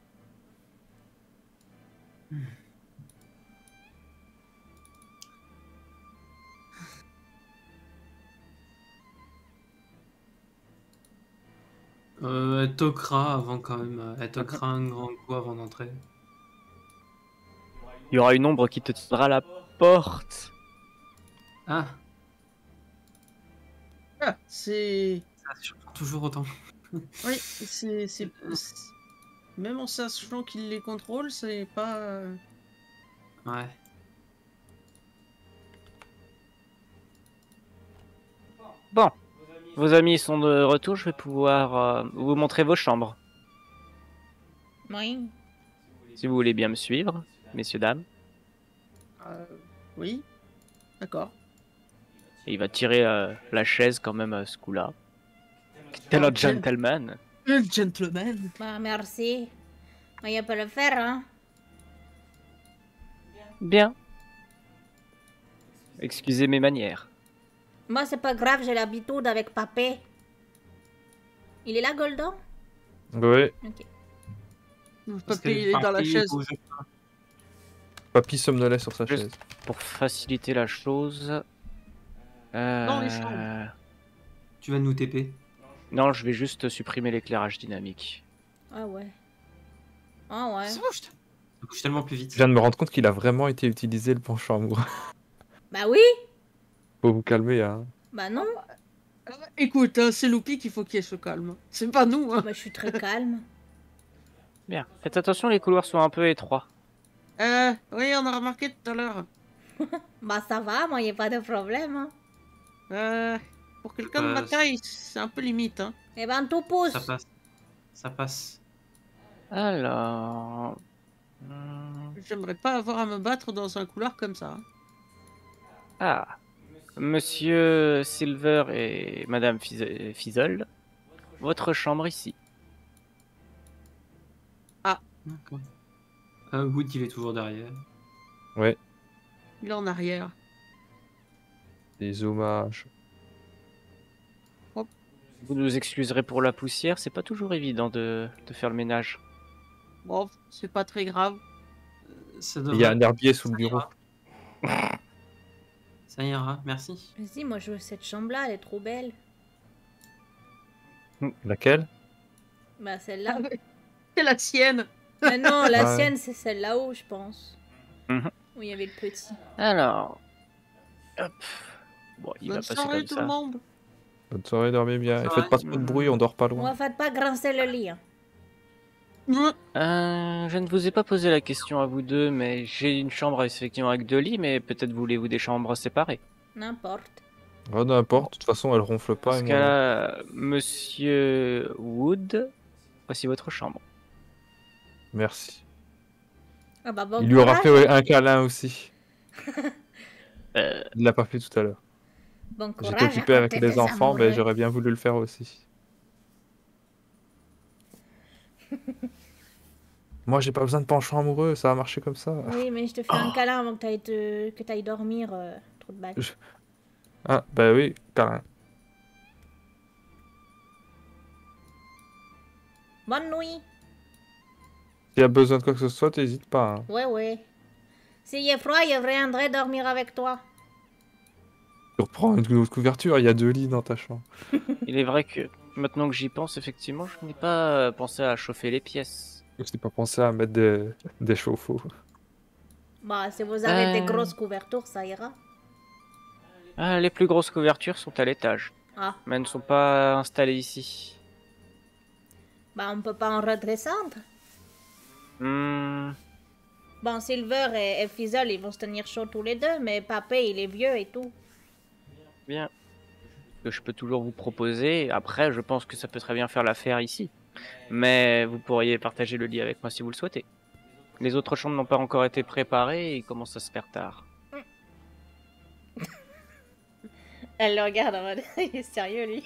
Speaker 5: Elle toquera avant quand même. Elle toquera un grand coup avant d'entrer.
Speaker 2: Il y aura une ombre qui te tiendra à la porte.
Speaker 5: Ah,
Speaker 6: Ah, c'est...
Speaker 5: ça surprend toujours autant.
Speaker 6: Oui, c'est... Même en sachant qu'il les contrôle, c'est pas...
Speaker 5: Ouais.
Speaker 2: Bon, vos amis sont de retour, je vais pouvoir vous montrer vos chambres.
Speaker 1: Oui.
Speaker 2: Si vous voulez bien me suivre, messieurs, dames.
Speaker 6: Oui. D'accord.
Speaker 2: Et il va tirer la chaise quand même à ce coup-là. Tel un gentleman.
Speaker 6: Un gentleman.
Speaker 1: Bah merci. Mais il peut le faire, hein.
Speaker 2: Bien. Excusez mes manières.
Speaker 1: Moi c'est pas grave, j'ai l'habitude avec papé. Il est là, Golden?
Speaker 4: Ouais.
Speaker 1: Ok.
Speaker 5: Parce
Speaker 6: Papy, il est dans la
Speaker 5: papy
Speaker 6: chaise.
Speaker 5: bouge.
Speaker 4: Papy somnolait sur sa
Speaker 2: Juste-
Speaker 4: chaise.
Speaker 2: Pour faciliter la chose...
Speaker 6: Dans les chambres.
Speaker 5: Tu vas nous TP.
Speaker 2: Non, je vais juste supprimer l'éclairage dynamique.
Speaker 1: Ah ouais. Ah ouais.
Speaker 5: Ça couche tellement plus vite.
Speaker 4: Je viens de me rendre compte qu'il a vraiment été utilisé le penchant amoureux.
Speaker 1: Bah oui.
Speaker 4: Faut vous calmer, hein.
Speaker 1: Bah non.
Speaker 6: Écoute, hein, c'est Loupi qu'il faut qu'il se calme. C'est pas nous. Hein.
Speaker 1: Bah je suis très calme.
Speaker 2: Bien. Faites attention, les couloirs sont un peu étroits.
Speaker 6: Oui, on a remarqué tout à l'heure.
Speaker 1: Bah ça va, moi y a pas de problème. Hein.
Speaker 6: Pour quelqu'un de ma taille, c'est un peu limite. Hein.
Speaker 1: Eh ben tout pousse.
Speaker 5: Ça passe. Ça passe.
Speaker 2: Alors...
Speaker 6: J'aimerais pas avoir à me battre dans un couloir comme ça. Hein.
Speaker 2: Ah. Monsieur Silver et Madame Fizzle, votre chambre ici.
Speaker 5: D'accord. Wood, il est toujours derrière.
Speaker 4: Ouais,
Speaker 6: Il est en arrière.
Speaker 4: des hommages.
Speaker 2: Vous nous excuserez pour la poussière, c'est pas toujours évident de faire le ménage.
Speaker 6: Bon, c'est pas très grave.
Speaker 5: Ça
Speaker 4: Il y a
Speaker 5: devrait-
Speaker 4: un herbier sous le
Speaker 5: ça
Speaker 4: bureau.
Speaker 5: ira. Ça ira, merci.
Speaker 1: Vas-y, moi je veux cette chambre-là, elle est trop belle.
Speaker 4: Laquelle?
Speaker 1: Bah celle-là.
Speaker 6: C'est la sienne.
Speaker 1: Mais non, la
Speaker 4: Ouais.
Speaker 1: sienne c'est celle là-haut, je pense.
Speaker 2: Mhm.
Speaker 1: Où il y avait le petit.
Speaker 2: Alors... Hop. Bon, il
Speaker 6: Bonne
Speaker 2: va passer
Speaker 6: soirée
Speaker 2: comme
Speaker 6: tout
Speaker 2: ça.
Speaker 6: le monde.
Speaker 4: Bonne soirée, dormez bien. Et
Speaker 5: Bonne
Speaker 4: faites pas
Speaker 5: soirée.
Speaker 4: trop de bruit, on dort pas
Speaker 1: Moi,
Speaker 4: loin.
Speaker 1: faites pas grincer le lit. Hein.
Speaker 2: Je ne vous ai pas posé la question à vous deux, mais j'ai une chambre effectivement avec 2 lits, mais peut-être voulez-vous des chambres séparées.
Speaker 1: N'importe.
Speaker 4: Oh, n'importe, de toute façon, elle ronfle pas.
Speaker 2: Dans ce
Speaker 4: et moi,
Speaker 2: cas-là, Monsieur Wood, voici votre chambre.
Speaker 4: merci.
Speaker 1: Ah bah bon
Speaker 4: Il lui aura
Speaker 1: courage.
Speaker 4: fait ouais, un câlin aussi.
Speaker 2: Euh,
Speaker 4: Il l'a pas fait tout à l'heure.
Speaker 1: Bon courage.
Speaker 4: J'étais occupé
Speaker 1: à
Speaker 4: avec
Speaker 1: côté
Speaker 4: les
Speaker 1: des
Speaker 4: enfants, mais
Speaker 1: amoureux.
Speaker 4: j'aurais bien voulu le faire aussi. Moi, j'ai pas besoin de penchant amoureux, ça a marché comme ça.
Speaker 1: Oui, mais je te fais un câlin avant que t'ailles dormir. Trop de balle.
Speaker 4: Ah, bah oui, câlin.
Speaker 1: Bonne nuit.
Speaker 4: S'il y a besoin de quoi que ce soit, t'hésites pas. Hein.
Speaker 1: Ouais, ouais. S'il y a froid, je viendrai dormir avec toi.
Speaker 4: Tu reprends une autre couverture, il y a 2 lits dans ta chambre.
Speaker 2: il est vrai que maintenant que j'y pense, effectivement, je n'ai pas pensé à chauffer les pièces.
Speaker 4: Je n'ai pas pensé à mettre des chauffe-eau.
Speaker 1: Bah, si vous avez des
Speaker 2: Euh.
Speaker 1: grosses couvertures, ça ira.
Speaker 2: Ah, les plus grosses couvertures sont à l'étage,
Speaker 1: Ah,
Speaker 2: mais elles ne sont pas installées ici.
Speaker 1: bah on peut pas en redescendre. Bon, Silver et Fizzle, ils vont se tenir chaud tous les deux, mais Papé, il est vieux et tout.
Speaker 2: Bien. Que je peux toujours vous proposer. Après, je pense que ça peut très bien faire l'affaire ici. Mais vous pourriez partager le lit avec moi si vous le souhaitez. Les autres chambres n'ont pas encore été préparées et il commence à se faire tard.
Speaker 1: Elle le regarde en mode, il est sérieux lui.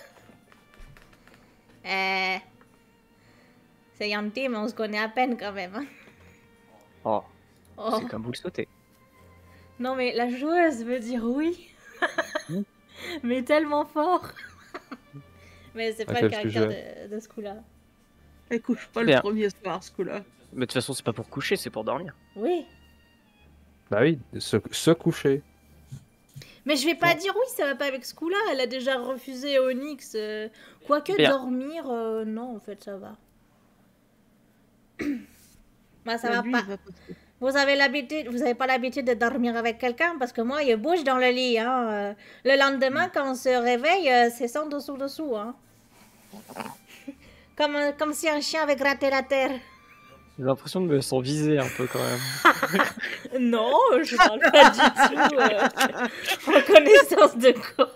Speaker 1: C'est gentil, mais on se connaît à peine quand même. Hein.
Speaker 2: Oh,
Speaker 1: Oh.
Speaker 2: c'est comme vous le souhaitez.
Speaker 1: Non mais la joueuse veut dire oui. Mais tellement fort. Mais c'est
Speaker 4: À
Speaker 1: pas le
Speaker 4: quel
Speaker 1: caractère de ce coup-là.
Speaker 6: Elle couche pas
Speaker 2: Bien.
Speaker 6: le premier soir, ce coup-là.
Speaker 2: Mais de toute façon, c'est pas pour coucher, c'est pour dormir.
Speaker 1: Oui.
Speaker 4: Bah oui, se coucher.
Speaker 1: Mais je vais pas dire oui, ça va pas avec ce coup-là. Elle a déjà refusé Onyx. Quoique
Speaker 2: Bien.
Speaker 1: dormir, non, en fait, ça va. Moi, ça va
Speaker 6: Lui,
Speaker 1: pas.
Speaker 6: il va passer.
Speaker 1: Vous avez pas l'habitude de dormir avec quelqu'un parce que moi, il bouge dans le lit. Hein. Le lendemain, quand on se réveille, c'est sans dessous. Hein. Comme si un chien avait gratté la terre.
Speaker 2: J'ai l'impression de me sentir visé un peu quand même.
Speaker 1: Non, je parle pas du tout. En connaissance de cause.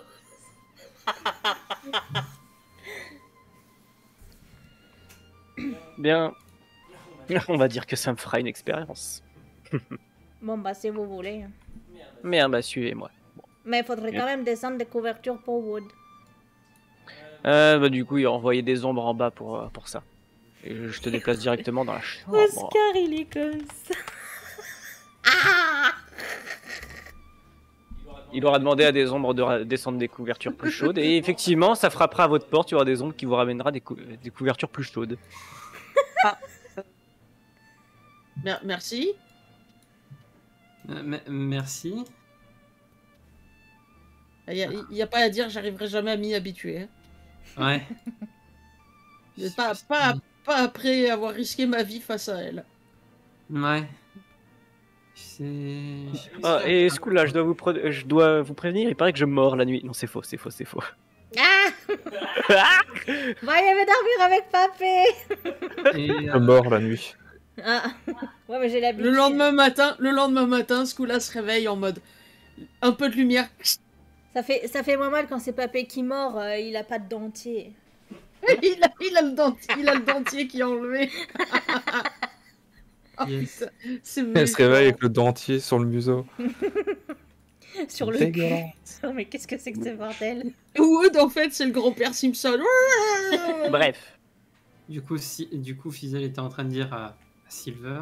Speaker 2: Bien. On va dire que ça me fera une expérience.
Speaker 1: Bon, bah, si vous voulez. hein.
Speaker 2: Bien, bah suivez-moi.
Speaker 1: Mais il faudrait quand même descendre des couvertures pour Wood.
Speaker 2: Bah du coup, il a envoyé des ombres en bas pour ça. Et je te déplace directement dans la chambre.
Speaker 1: Oscar, il est comme ça. Ah!
Speaker 2: Il aura demandé à des ombres de descendre des couvertures plus chaudes. Et effectivement, ça frappera à votre porte. Il y aura des ombres qui vous ramènera des couvertures plus chaudes.
Speaker 6: Merci.
Speaker 5: Merci.
Speaker 6: Il y a pas à dire, j'arriverai jamais à m'y habituer. Hein.
Speaker 5: Ouais.
Speaker 6: Mais pas après avoir risqué ma vie face à elle.
Speaker 5: Ouais. C'est...
Speaker 2: Ah, et ce coup-là, je dois vous prévenir, il paraît que je mords la nuit. Non, c'est faux, c'est faux, c'est faux.
Speaker 1: Ah Va y aller dormir avec papé.
Speaker 5: Et,
Speaker 4: Je mors la nuit.
Speaker 1: Ah ouais, mais j'ai l'habitude.
Speaker 6: Le lendemain matin, ce coup-là se réveille en mode un peu de lumière.
Speaker 1: Ça fait moins mal quand c'est papé qui mord, il a pas de dentier.
Speaker 6: il a le dentier qui est enlevé. Oh,
Speaker 5: Yes.
Speaker 6: putain, c'est
Speaker 4: Elle se réveille avec le dentier sur le museau.
Speaker 1: Sur le cul.
Speaker 4: Dégueulasse.
Speaker 1: Non mais qu'est-ce que c'est que ce bordel?
Speaker 6: Wood, en fait, c'est le grand-père Simpson.
Speaker 2: Bref.
Speaker 5: Du coup, Fizzle était en train de dire à Silver...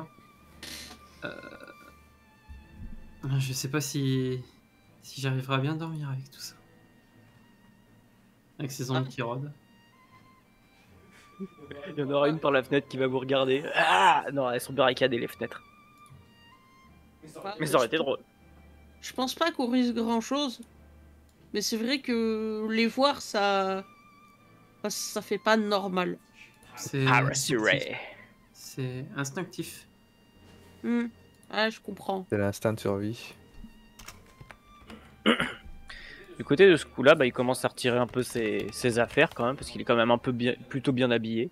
Speaker 5: je sais pas si j'arriverai à bien dormir avec tout ça. Avec ces ombres qui rôdent.
Speaker 2: Il y en aura une par la fenêtre qui va vous regarder. Ah non, elles sont barricadées les fenêtres. Mais ça aurait été drôle.
Speaker 6: Je pense pas qu'on risque grand-chose. Mais c'est vrai que les voir, ça fait pas normal.
Speaker 5: C'est
Speaker 2: Rassuré.
Speaker 5: C'est instinctif.
Speaker 6: Ah, je comprends.
Speaker 4: C'est l'instinct de survie.
Speaker 2: Du côté de ce coup-là, bah, il commence à retirer un peu ses affaires quand même, parce qu'il est quand même un peu plutôt bien habillé.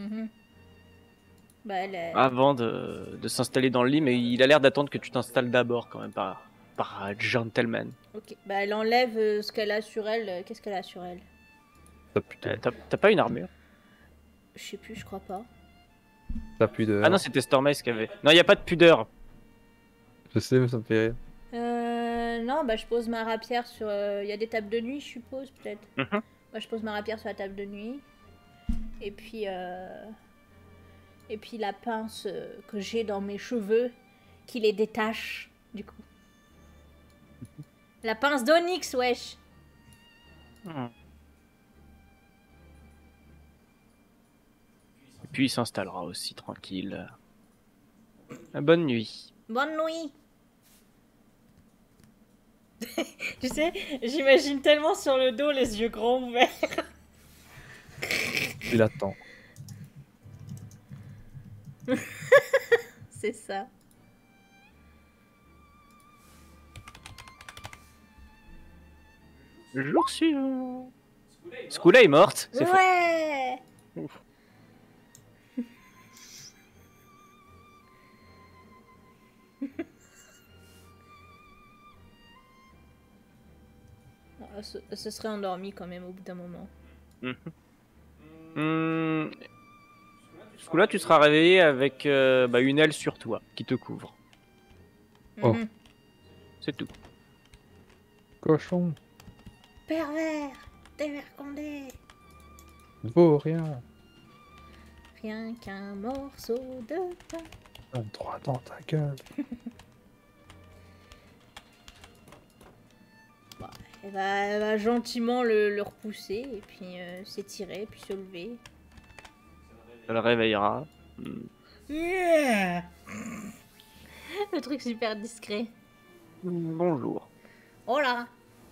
Speaker 1: Bah,
Speaker 2: Avant de s'installer dans le lit, mais il a l'air d'attendre que tu t'installes d'abord quand même, par gentleman.
Speaker 1: Ok, bah elle enlève ce qu'elle a sur elle. Qu'est-ce qu'elle a sur elle?
Speaker 2: T'as pas une armure?
Speaker 1: Je sais plus, je crois pas.
Speaker 4: T'as plus de.
Speaker 2: Ah non, c'était Stormace qui avait. Non, il y a pas de pudeur.
Speaker 4: Je sais, mais ça me fait rire.
Speaker 1: Non, bah je pose ma rapière sur... Il y a des tables de nuit, je suppose, peut-être. Bah je pose ma rapière sur la table de nuit. Et puis la pince que j'ai dans mes cheveux, qui les détache, du coup. La pince d'Onyx, wesh.
Speaker 2: Et puis il s'installera aussi, tranquille. Bonne nuit.
Speaker 1: Bonne nuit. Tu sais, j'imagine tellement sur le dos les yeux grands ouverts.
Speaker 4: Il attend.
Speaker 1: C'est ça.
Speaker 2: Le jour suivant. Ce coup-là est morte. C'est faux.
Speaker 1: Ouais. Elle se serait endormie quand même au bout d'un moment.
Speaker 2: Ce coup-là, tu seras réveillé avec une aile sur toi qui te couvre.
Speaker 4: Oh.
Speaker 2: C'est tout.
Speaker 4: Cochon.
Speaker 1: Pervers, dévergondé.
Speaker 4: Ne vaut rien.
Speaker 1: Rien qu'un morceau de pain.
Speaker 4: Un droit dans ta gueule.
Speaker 1: Bon, elle va gentiment le repousser et puis s'étirer, puis se lever.
Speaker 2: Ça le réveillera.
Speaker 1: Yeah. Le truc super discret.
Speaker 2: Bonjour.
Speaker 1: Oh là.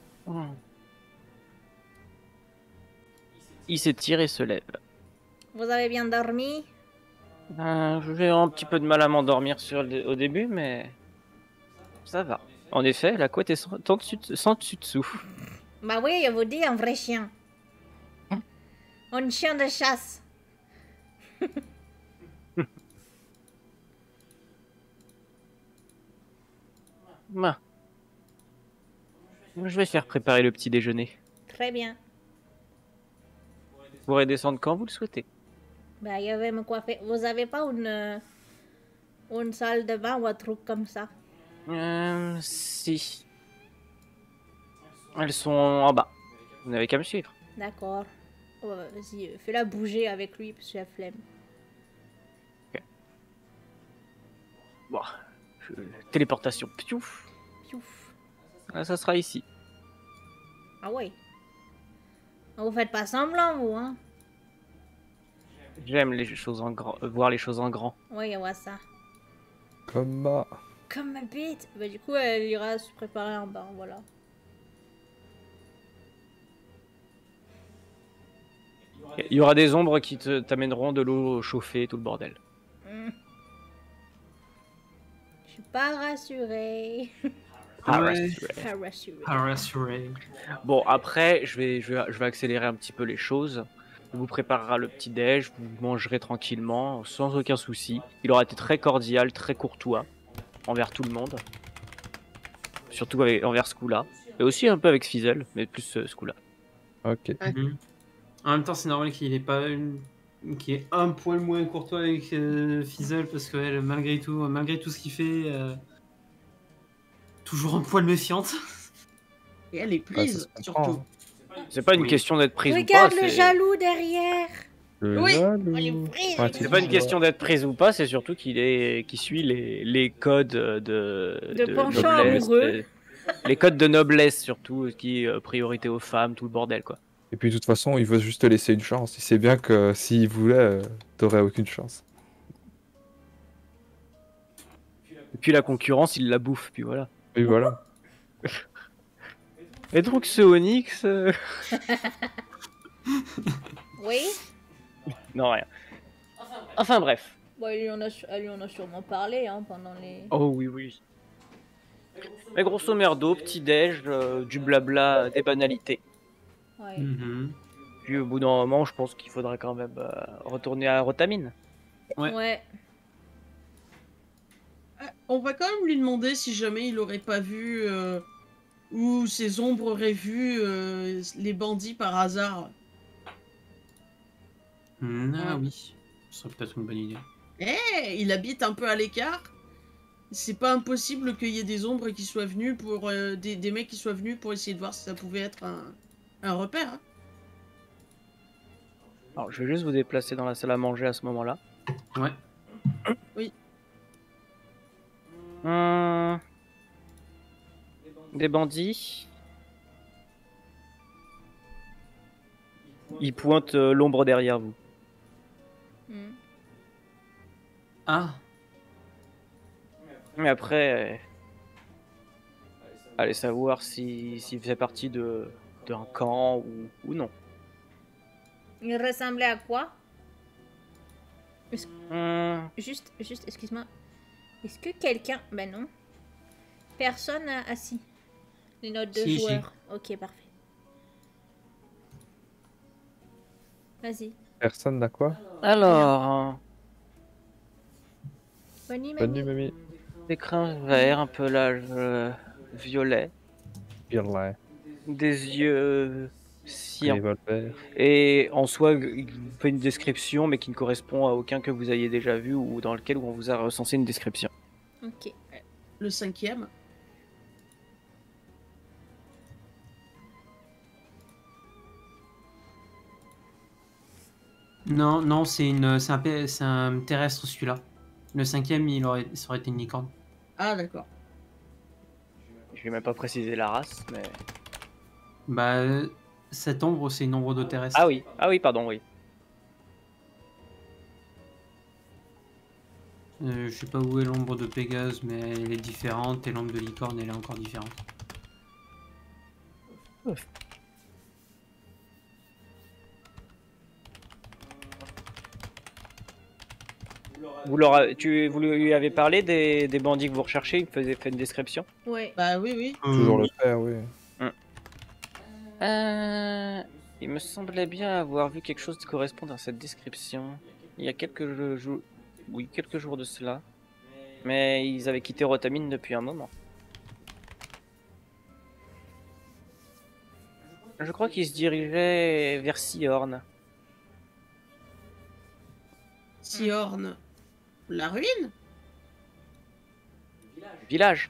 Speaker 2: Il s'étire et se lève.
Speaker 1: Vous avez bien dormi?
Speaker 2: J'ai un petit peu de mal à m'endormir au début, mais ça va. En effet, la couette est sans dessus-dessous.
Speaker 1: Bah oui, je vous dis, un vrai chien. Un chien de chasse.
Speaker 2: Bah. Je vais faire préparer le petit déjeuner.
Speaker 1: Très bien.
Speaker 2: Vous pourrez descendre quand vous le souhaitez.
Speaker 1: Bah, je vais me coiffer. Vous avez pas une salle de bain ou un truc comme ça?
Speaker 2: Si. Elles sont en bas. Vous n'avez qu'à me suivre.
Speaker 1: D'accord. Oh, bah, vas-y, fais-la bouger avec lui parce que j'ai la flemme.
Speaker 2: Bon. Téléportation. Piouf.
Speaker 1: Piouf.
Speaker 2: Ah, ça sera ici.
Speaker 1: Ah ouais. Vous faites pas semblant, vous, hein?
Speaker 2: J'aime les choses en grand, voir les choses en grand.
Speaker 1: Oui, je vois ça.
Speaker 4: Comme ma.
Speaker 1: Comme ma bite. Bah du coup, elle ira se préparer en bas, voilà.
Speaker 2: Il y aura des ombres qui t'amèneront de l'eau chauffée, tout le bordel.
Speaker 1: Je suis pas rassurée.
Speaker 2: Ah,
Speaker 5: Ouais.
Speaker 2: rassuré.
Speaker 1: Pas rassurée.
Speaker 5: Rassuré.
Speaker 2: Bon, après, je vais accélérer un petit peu les choses. Il vous préparera le petit déj, vous mangerez tranquillement, sans aucun souci. Il aura été très cordial, très courtois envers tout le monde. Surtout envers Skula. Et aussi un peu avec Fizzle, mais plus Skula.
Speaker 4: Ok.
Speaker 5: Mhm. En même temps, c'est normal qu'il ait pas qu'il ait un poil moins courtois avec Fizzle parce que elle, malgré tout ce qu'il fait, toujours un poil méfiante.
Speaker 6: Et elle est
Speaker 4: Ouais, ça
Speaker 6: prise,
Speaker 4: se comprend,
Speaker 6: surtout.
Speaker 2: C'est pas une
Speaker 5: Oui.
Speaker 2: question d'être prise ou
Speaker 1: Regarde
Speaker 2: pas.
Speaker 1: le jaloux derrière.
Speaker 4: Le
Speaker 6: Oui,
Speaker 4: jaloux.
Speaker 1: on est pris.
Speaker 4: Ouais,
Speaker 2: C'est pas une question d'être prise ou pas, c'est surtout qu'il suit les codes de
Speaker 1: penchant
Speaker 2: noblesse,
Speaker 1: amoureux.
Speaker 2: les codes de noblesse surtout, qui priorité aux femmes, tout le bordel quoi.
Speaker 4: Et puis de toute façon, il veut juste te laisser une chance. Il sait bien que s'il voulait, t'aurais aucune chance.
Speaker 2: Et puis la concurrence, il la bouffe, puis voilà.
Speaker 4: Et voilà.
Speaker 2: Et donc ce Onyx,
Speaker 1: Oui.
Speaker 2: non rien. Enfin bref.
Speaker 1: Bon, elle lui en a sûrement parlé hein, pendant les.
Speaker 2: Oh oui oui. Mais grosso merdo, petit déj, du blabla, des banalités.
Speaker 1: Ouais.
Speaker 5: Mhm.
Speaker 2: Puis au bout d'un moment, je pense qu'il faudrait quand même retourner à Rotamine.
Speaker 5: Ouais.
Speaker 6: On va quand même lui demander si jamais il aurait pas vu ou ses ombres auraient vu les bandits par hasard.
Speaker 5: Ah oui, ce serait peut-être une bonne idée.
Speaker 6: Il habite un peu à l'écart. C'est pas impossible qu'il y ait des ombres qui soient venus pour des mecs qui soient venus pour essayer de voir si ça pouvait être un repère. Hein.
Speaker 2: Alors je vais juste vous déplacer dans la salle à manger à ce moment-là.
Speaker 5: Ouais.
Speaker 6: Oui.
Speaker 2: Des bandits. Ils pointent l'ombre derrière vous.
Speaker 1: Hmm.
Speaker 5: Ah,
Speaker 2: Mais après, allez savoir s'il faisait partie d'un camp ou non.
Speaker 1: Il ressemblait à quoi?
Speaker 2: Hum,
Speaker 1: Juste, excuse-moi. Est-ce que quelqu'un... Ben non. Personne n'a assis les notes de
Speaker 5: Si,
Speaker 1: joueurs. Ok, parfait. Vas-y.
Speaker 4: Personne n'a quoi?
Speaker 2: Alors,
Speaker 1: Bonne nuit,
Speaker 4: Bonne
Speaker 1: mamie.
Speaker 4: nuit, mamie.
Speaker 2: des crins verts, un peu l'âge violet,
Speaker 4: Pirlin.
Speaker 2: des yeux cyan.
Speaker 4: Revolver.
Speaker 2: Et en soi, il vous fait une description, mais qui ne correspond à aucun que vous ayez déjà vu ou dans lequel on vous a recensé une description.
Speaker 1: Ok.
Speaker 6: Le 5e.
Speaker 5: non, c'est un terrestre celui-là. Le 5e, ça aurait été une licorne.
Speaker 6: Ah d'accord.
Speaker 2: Je vais même pas préciser la race, mais...
Speaker 5: Bah, cette ombre, c'est une ombre de terrestre.
Speaker 2: Ah oui, pardon, oui.
Speaker 5: Je sais pas où est l'ombre de Pégase, mais elle est différente, et l'ombre de licorne, elle est encore différente.
Speaker 2: Vous lui avez parlé des bandits que vous recherchez, il faisait fait une description.
Speaker 1: Ouais.
Speaker 6: Bah oui.
Speaker 4: Toujours le faire, oui.
Speaker 2: Il me semblait bien avoir vu quelque chose qui correspond à cette description. Il y a quelques jours de cela. Mais ils avaient quitté Rotamine depuis un moment. Je crois qu'ils se dirigeaient vers Siorn.
Speaker 6: Siorn. La ruine?
Speaker 2: Village.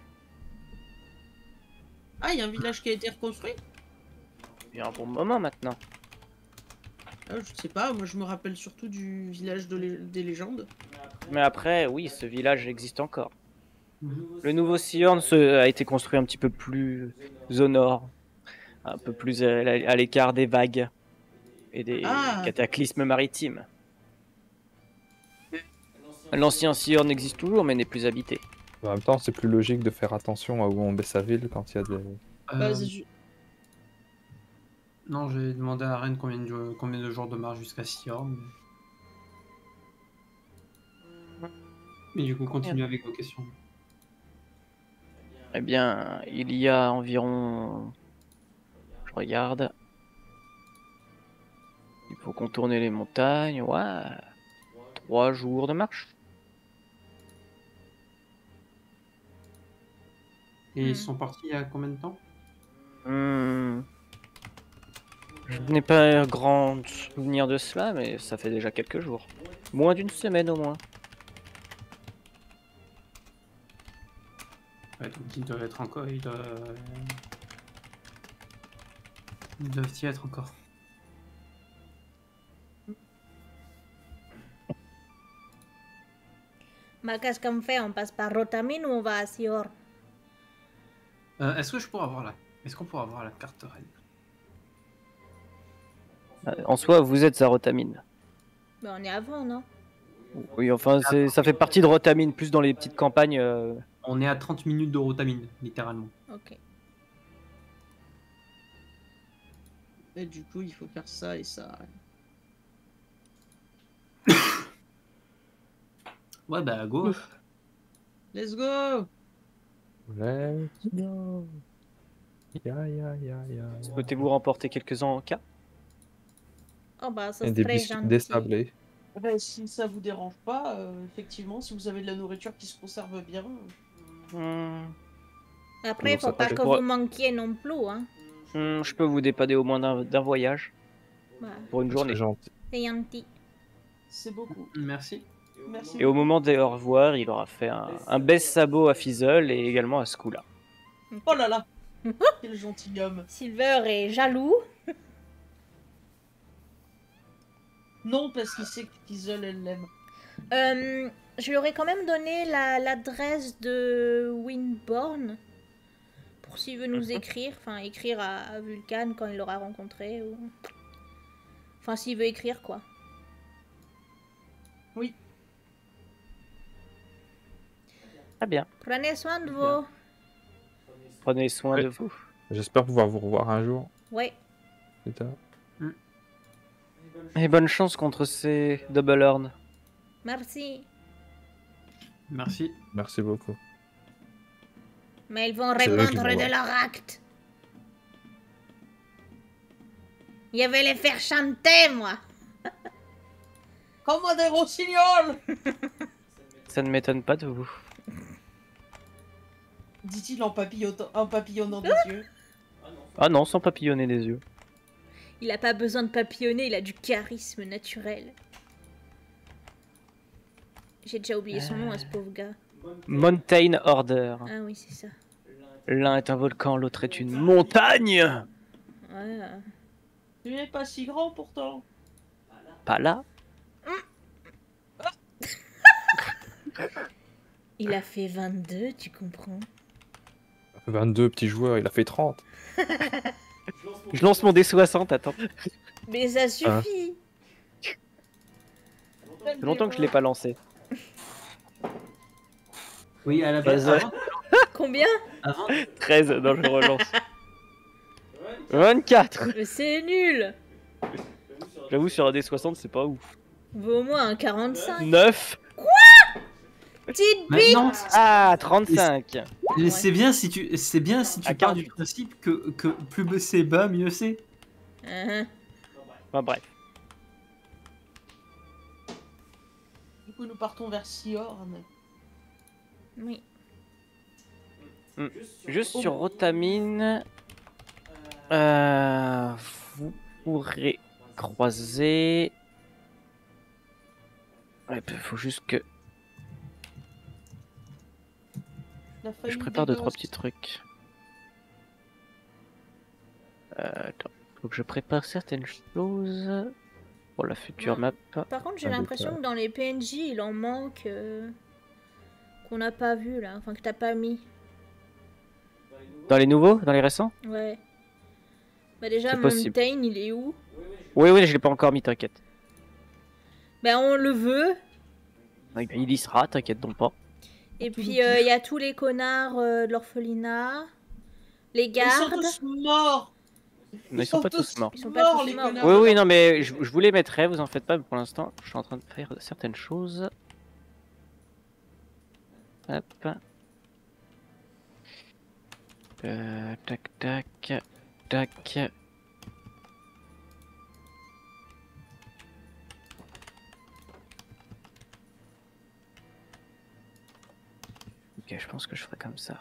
Speaker 6: Ah, il y a un village qui a été reconstruit?
Speaker 2: Il y a un bon moment maintenant.
Speaker 6: Ah, je sais pas, moi je me rappelle surtout du village des légendes.
Speaker 2: Mais après, oui, ce village existe encore.
Speaker 5: Mhm.
Speaker 2: Le nouveau Siorn a été construit un petit peu plus au nord. Un peu plus à l'écart des vagues et des cataclysmes maritimes. L'ancien Siorn existe toujours, mais n'est plus habité.
Speaker 4: En même temps, c'est plus logique de faire attention à où on met sa ville quand il y a des...
Speaker 6: Bah,
Speaker 5: Non, j'ai demandé à Rennes combien de jours de marche jusqu'à Sior. Mais du coup, continuez avec vos questions.
Speaker 2: Eh bien, il y a environ... Je regarde. Il faut contourner les montagnes. Ouais. 3 jours de marche.
Speaker 5: Et ils sont partis il y a combien de temps?
Speaker 2: Je n'ai pas un grand souvenir de cela, mais ça fait déjà quelques jours. Moins d'une semaine au moins.
Speaker 5: Ouais, donc ils doivent être encore. Ils doivent y être encore.
Speaker 1: Bah, qu'est-ce qu'on fait? On passe par Rotamine ou on va à Sior?
Speaker 5: Est-ce que je pourrais avoir Est-ce qu'on pourrait avoir la carte Rennes?
Speaker 2: En soi, vous êtes à Rotamine.
Speaker 1: Bah, on est avant, non?
Speaker 2: Oui, enfin, ça fait partie de Rotamine, plus dans les petites campagnes.
Speaker 5: On est à 30 minutes de Rotamine, littéralement.
Speaker 1: Ok.
Speaker 6: Et du coup, il faut faire ça et ça.
Speaker 5: Ouais, bah go.
Speaker 6: Let's go!
Speaker 4: Let's go. Ya.
Speaker 2: Souhaitez-vous remporter quelques encas?
Speaker 1: Oh bah, ça
Speaker 4: Et des
Speaker 1: serait
Speaker 4: biscuits
Speaker 1: gentil.
Speaker 4: désablés.
Speaker 3: Ben, si ça vous dérange pas, effectivement, si vous avez de la nourriture qui se conserve bien.
Speaker 1: Après,
Speaker 4: Donc,
Speaker 1: faut
Speaker 4: ça
Speaker 1: pas
Speaker 4: peut-
Speaker 1: que vous manquiez non plus, hein.
Speaker 2: Je peux vous dépanner au moins d'un voyage
Speaker 1: Bah,
Speaker 2: pour une journée.
Speaker 4: C'est gentil.
Speaker 1: c'est gentil.
Speaker 3: C'est beaucoup.
Speaker 5: Merci.
Speaker 3: Merci.
Speaker 2: Et au moment des au revoir, il aura fait un baisse sabot à Fizzle et également à Skula.
Speaker 3: Oh là là! Quel gentilhomme!
Speaker 1: Silver est jaloux.
Speaker 3: Non, parce qu'il sait que Fizzle, elle l'aime.
Speaker 1: Je lui aurais quand même donné l'adresse de Windborn. Pour s'il veut nous écrire. Enfin, écrire à Vulcan quand il l'aura rencontré. Ou... Enfin, s'il veut écrire, quoi.
Speaker 3: Oui.
Speaker 2: Très bien.
Speaker 1: Prenez soin de vous.
Speaker 2: Prenez soin
Speaker 4: Ouais.
Speaker 2: de vous.
Speaker 4: J'espère pouvoir vous revoir un jour.
Speaker 1: Ouais.
Speaker 4: Plus tard.
Speaker 2: Et bonne chance contre ces double horn.
Speaker 1: Merci.
Speaker 5: Merci.
Speaker 4: Merci beaucoup.
Speaker 1: Mais ils vont
Speaker 4: C'est eux qui
Speaker 1: répondre
Speaker 4: vont
Speaker 1: de
Speaker 4: voir.
Speaker 1: leur acte. Je vais les faire chanter, moi.
Speaker 3: Comme des rossignols!
Speaker 2: Ça ne m'étonne pas de vous.
Speaker 3: Dit-il en papillonnant des yeux.
Speaker 2: Ah non, sans papillonner des yeux.
Speaker 1: Il a pas besoin de papillonner, il a du charisme naturel. J'ai déjà oublié son nom à ce pauvre gars.
Speaker 2: Mountain Order.
Speaker 1: Ah oui, c'est ça.
Speaker 2: L'un est un volcan, l'autre est une montagne.
Speaker 1: Ouais.
Speaker 3: Tu n'es pas si grand pourtant.
Speaker 2: Pas là.
Speaker 1: Il a fait 22, tu comprends?
Speaker 4: 22 petits joueurs, il a fait 30.
Speaker 2: Je lance mon D60, attends.
Speaker 1: Mais ça suffit.
Speaker 2: Ça fait longtemps que je l'ai pas lancé.
Speaker 5: Oui, à la base.
Speaker 2: Vas-y.
Speaker 1: Combien?
Speaker 5: Avant,
Speaker 2: 13, non, je relance. 24.
Speaker 1: Mais c'est nul.
Speaker 2: J'avoue, sur un D60, c'est pas ouf.
Speaker 1: Vaut au moins un 45.
Speaker 2: 9.
Speaker 1: Petite
Speaker 5: maintenant,
Speaker 1: bite.
Speaker 2: Ah, 35.
Speaker 5: c'est bien si tu
Speaker 2: À
Speaker 5: pars du
Speaker 2: 48.
Speaker 5: principe que plus c'est bas, mieux c'est.
Speaker 2: Enfin, bref.
Speaker 3: Du coup, nous partons vers Siorn.
Speaker 1: Oui.
Speaker 2: Juste sur Rotamine, vous pourrez croiser. Il faut juste que
Speaker 3: La
Speaker 2: je
Speaker 3: famille
Speaker 2: prépare
Speaker 3: des
Speaker 2: 2-3
Speaker 3: gosses.
Speaker 2: petits trucs. Attends, faut que je prépare certaines choses pour la future map.
Speaker 1: Par contre, j'ai
Speaker 4: Ah,
Speaker 1: l'impression
Speaker 4: d'accord.
Speaker 1: que dans les PNJ, il en manque qu'on n'a pas vu là, enfin que t'as pas mis.
Speaker 2: Dans les nouveaux, dans les récents?
Speaker 1: Ouais. Bah déjà,
Speaker 2: C'est possible.
Speaker 1: Mountain, il est où?
Speaker 2: Oui, je l'ai pas encore mis, t'inquiète.
Speaker 1: Bah on le veut.
Speaker 2: Oui, il y sera, t'inquiète donc pas.
Speaker 1: Et puis il y a tous les connards de l'orphelinat, les
Speaker 3: Ils sont
Speaker 1: gardes.
Speaker 3: tous morts.
Speaker 2: Non, ils sont pas tous morts.
Speaker 1: Ils sont pas tous
Speaker 3: les
Speaker 1: morts.
Speaker 3: connards.
Speaker 2: Oui, oui, non, mais je vous les mettrai, vous en faites pas, mais pour l'instant, je suis en train de faire certaines choses. Hop. Tac, tac, tac. Ok, je pense que je ferai comme ça.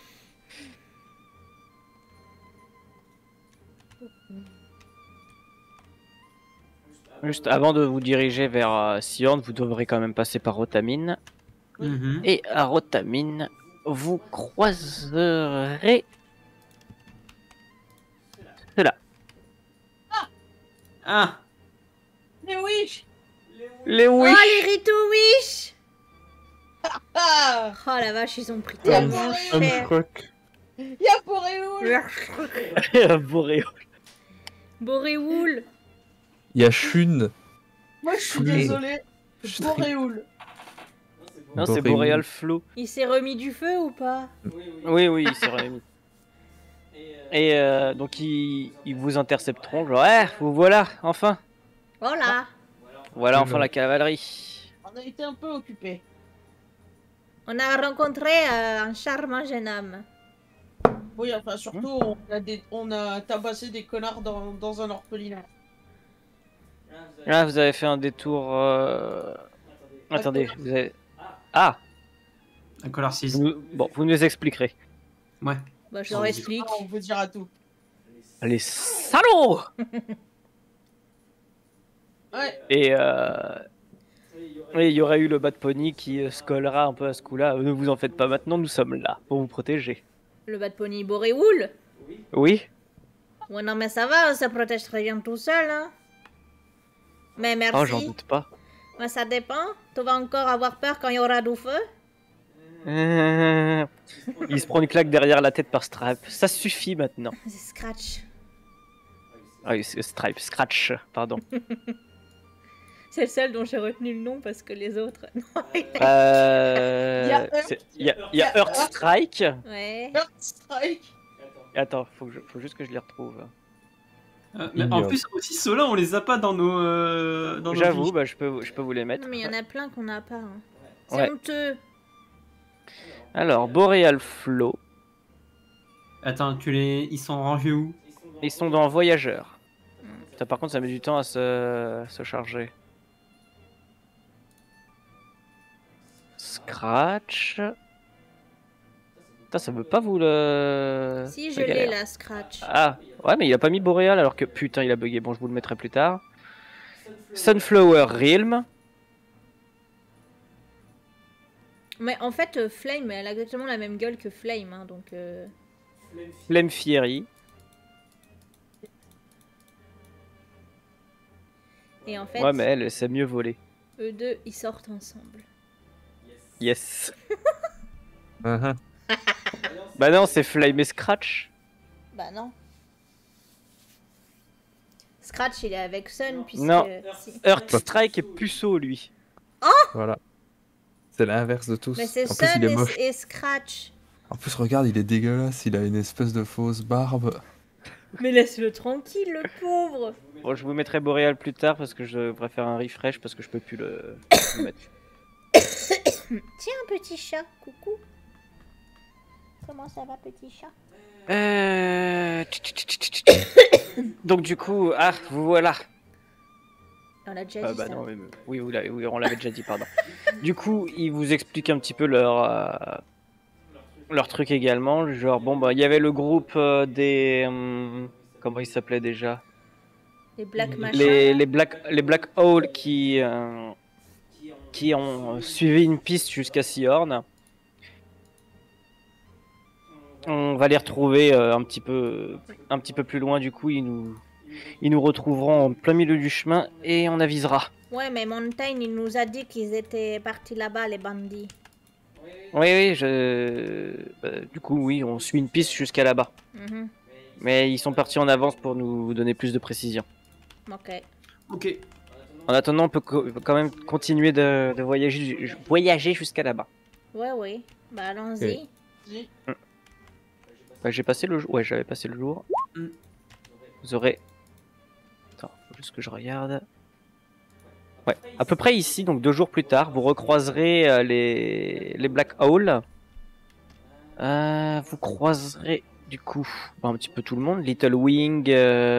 Speaker 2: Juste avant de vous diriger vers Sion, vous devrez quand même passer par Rotamine.
Speaker 5: Mhm.
Speaker 2: Et à Rotamine, vous croiserez cela.
Speaker 5: Ah,
Speaker 3: Mais oui.
Speaker 2: Les
Speaker 1: Oh,
Speaker 2: Wish.
Speaker 1: les Rito Wish!
Speaker 3: Ah,
Speaker 1: Oh la vache, ils ont pris
Speaker 3: Il y a
Speaker 1: tellement
Speaker 3: un
Speaker 1: cher.
Speaker 4: truc.
Speaker 3: il y a Boréoul.
Speaker 2: Boréo.
Speaker 1: Boréoul.
Speaker 4: Il y a Shun.
Speaker 3: Moi, je suis
Speaker 4: Oui.
Speaker 3: désolé. Boréoul.
Speaker 2: Non, c'est
Speaker 4: Boréoul.
Speaker 2: Boreal Flow.
Speaker 1: Il s'est remis du feu ou pas?
Speaker 2: Oui, oui, c'est vrai. Et donc ils vous intercepteront, genre, vous voilà, enfin.
Speaker 1: Voilà.
Speaker 2: Voilà,
Speaker 4: Oui,
Speaker 2: enfin
Speaker 4: non.
Speaker 2: la cavalerie.
Speaker 3: On a été un peu occupés.
Speaker 1: On a rencontré un charmant jeune homme.
Speaker 3: Oui, enfin, surtout, on a tabassé des connards dans un orphelinat.
Speaker 2: Là, vous avez fait un détour. Attendez, vous avez. Ah,
Speaker 5: un collar 6.
Speaker 2: bon, vous nous expliquerez.
Speaker 5: Ouais.
Speaker 1: Bah, je leur explique.
Speaker 3: Ah, on vous dira tout.
Speaker 2: Les salauds.
Speaker 3: Ouais.
Speaker 2: Et il y aurait eu le Bad Pony qui se collera un peu à ce coup-là. Ne vous en faites pas maintenant, nous sommes là pour vous protéger.
Speaker 1: Le bad pony Boréoul.
Speaker 2: Oui.
Speaker 1: Ouais, non, mais ça va, on se protège très bien tout seul, hein. Mais merci.
Speaker 2: Oh, j'en doute pas.
Speaker 1: Mais ça dépend. Tu vas encore avoir peur quand il y aura du feu?
Speaker 2: Il se prend une claque derrière la tête par Stripe. Ça suffit maintenant.
Speaker 1: C'est Scratch.
Speaker 2: Ah oui, c'est Stripe, Scratch, pardon.
Speaker 1: C'est le seul dont j'ai retenu le nom parce que les autres. Non.
Speaker 2: Il y a Earth Strike.
Speaker 1: Ouais.
Speaker 3: Earth Strike.
Speaker 2: Attends, faut juste que je les retrouve.
Speaker 5: Mais en plus, aussi, ceux-là, on les a pas dans nos. Dans nos
Speaker 2: J'avoue,
Speaker 5: fiches.
Speaker 2: bah, je peux vous les mettre.
Speaker 1: Non, mais il y en a plein qu'on n'a pas. Hein. C'est
Speaker 2: Ouais.
Speaker 1: honteux.
Speaker 2: Alors, Boreal Flow,
Speaker 5: Attends, ils sont rangés où?
Speaker 2: ils sont dans Voyageur. Putain, par contre, ça met du temps à se charger. Scratch. Putain, ça veut pas vous le.
Speaker 1: Si, je
Speaker 2: Ça
Speaker 1: l'ai
Speaker 2: galère.
Speaker 1: là, Scratch.
Speaker 2: Ah, ouais, mais il a pas mis Boreal alors que putain, il a bugué. Bon, je vous le mettrai plus tard. Sunflower Realm.
Speaker 1: Mais en fait, Flame, elle a exactement la même gueule que Flame, hein, donc.
Speaker 2: Flame Fiery.
Speaker 1: Et en fait,
Speaker 2: Ouais, mais elle sait mieux voler.
Speaker 1: eux deux, ils sortent ensemble.
Speaker 2: Yes.
Speaker 4: Uh-huh.
Speaker 2: Bah non, c'est Flame et Scratch.
Speaker 1: Bah non. Scratch, il est avec Sun, puisque.
Speaker 2: Non.
Speaker 1: Si.
Speaker 2: Earth Strike est puceau, lui.
Speaker 4: Voilà. C'est l'inverse de tous.
Speaker 1: Mais c'est
Speaker 4: En plus,
Speaker 1: Sun
Speaker 4: il est moche.
Speaker 1: et Scratch.
Speaker 4: En plus, regarde, il est dégueulasse. Il a une espèce de fausse barbe.
Speaker 1: Mais laisse-le tranquille, le pauvre.
Speaker 2: Bon, je vous mettrai Boreal plus tard parce que je préfère un refresh parce que je peux plus le mettre.
Speaker 1: Tiens, petit chat, coucou. Comment ça va, petit chat?
Speaker 2: Donc du coup, vous voilà.
Speaker 1: On l'a déjà dit
Speaker 2: Bah
Speaker 1: ça.
Speaker 2: non, oui, oui, on l'avait déjà dit, pardon. Du coup, ils vous expliquent un petit peu leur truc également. Genre, bon, bah, il y avait le groupe des... comment ils s'appelaient déjà?
Speaker 1: Les Black Machins.
Speaker 2: les Black Hole qui ont suivi une piste jusqu'à Seahorn. On va les retrouver un petit peu plus loin. Du coup, ils nous retrouveront en plein milieu du chemin et on avisera.
Speaker 1: Ouais, mais Montaigne, il nous a dit qu'ils étaient partis là-bas, les bandits.
Speaker 2: Oui, du coup, oui, on suit une piste jusqu'à là-bas.
Speaker 1: Mhm.
Speaker 2: Mais ils sont partis en avance pour nous donner plus de précision.
Speaker 1: Ok.
Speaker 5: Ok.
Speaker 2: En attendant, on peut quand même continuer de voyager jusqu'à là-bas.
Speaker 1: Ouais. Bah, allons-y.
Speaker 3: Si.
Speaker 2: J'ai passé le jour. Ouais, j'avais passé le jour. vous aurez... Attends, faut juste que je regarde. Ouais, à peu près ici, donc 2 jours plus tard, vous recroiserez les Black Hole. Vous croiserez du coup un petit peu tout le monde. Little Wing...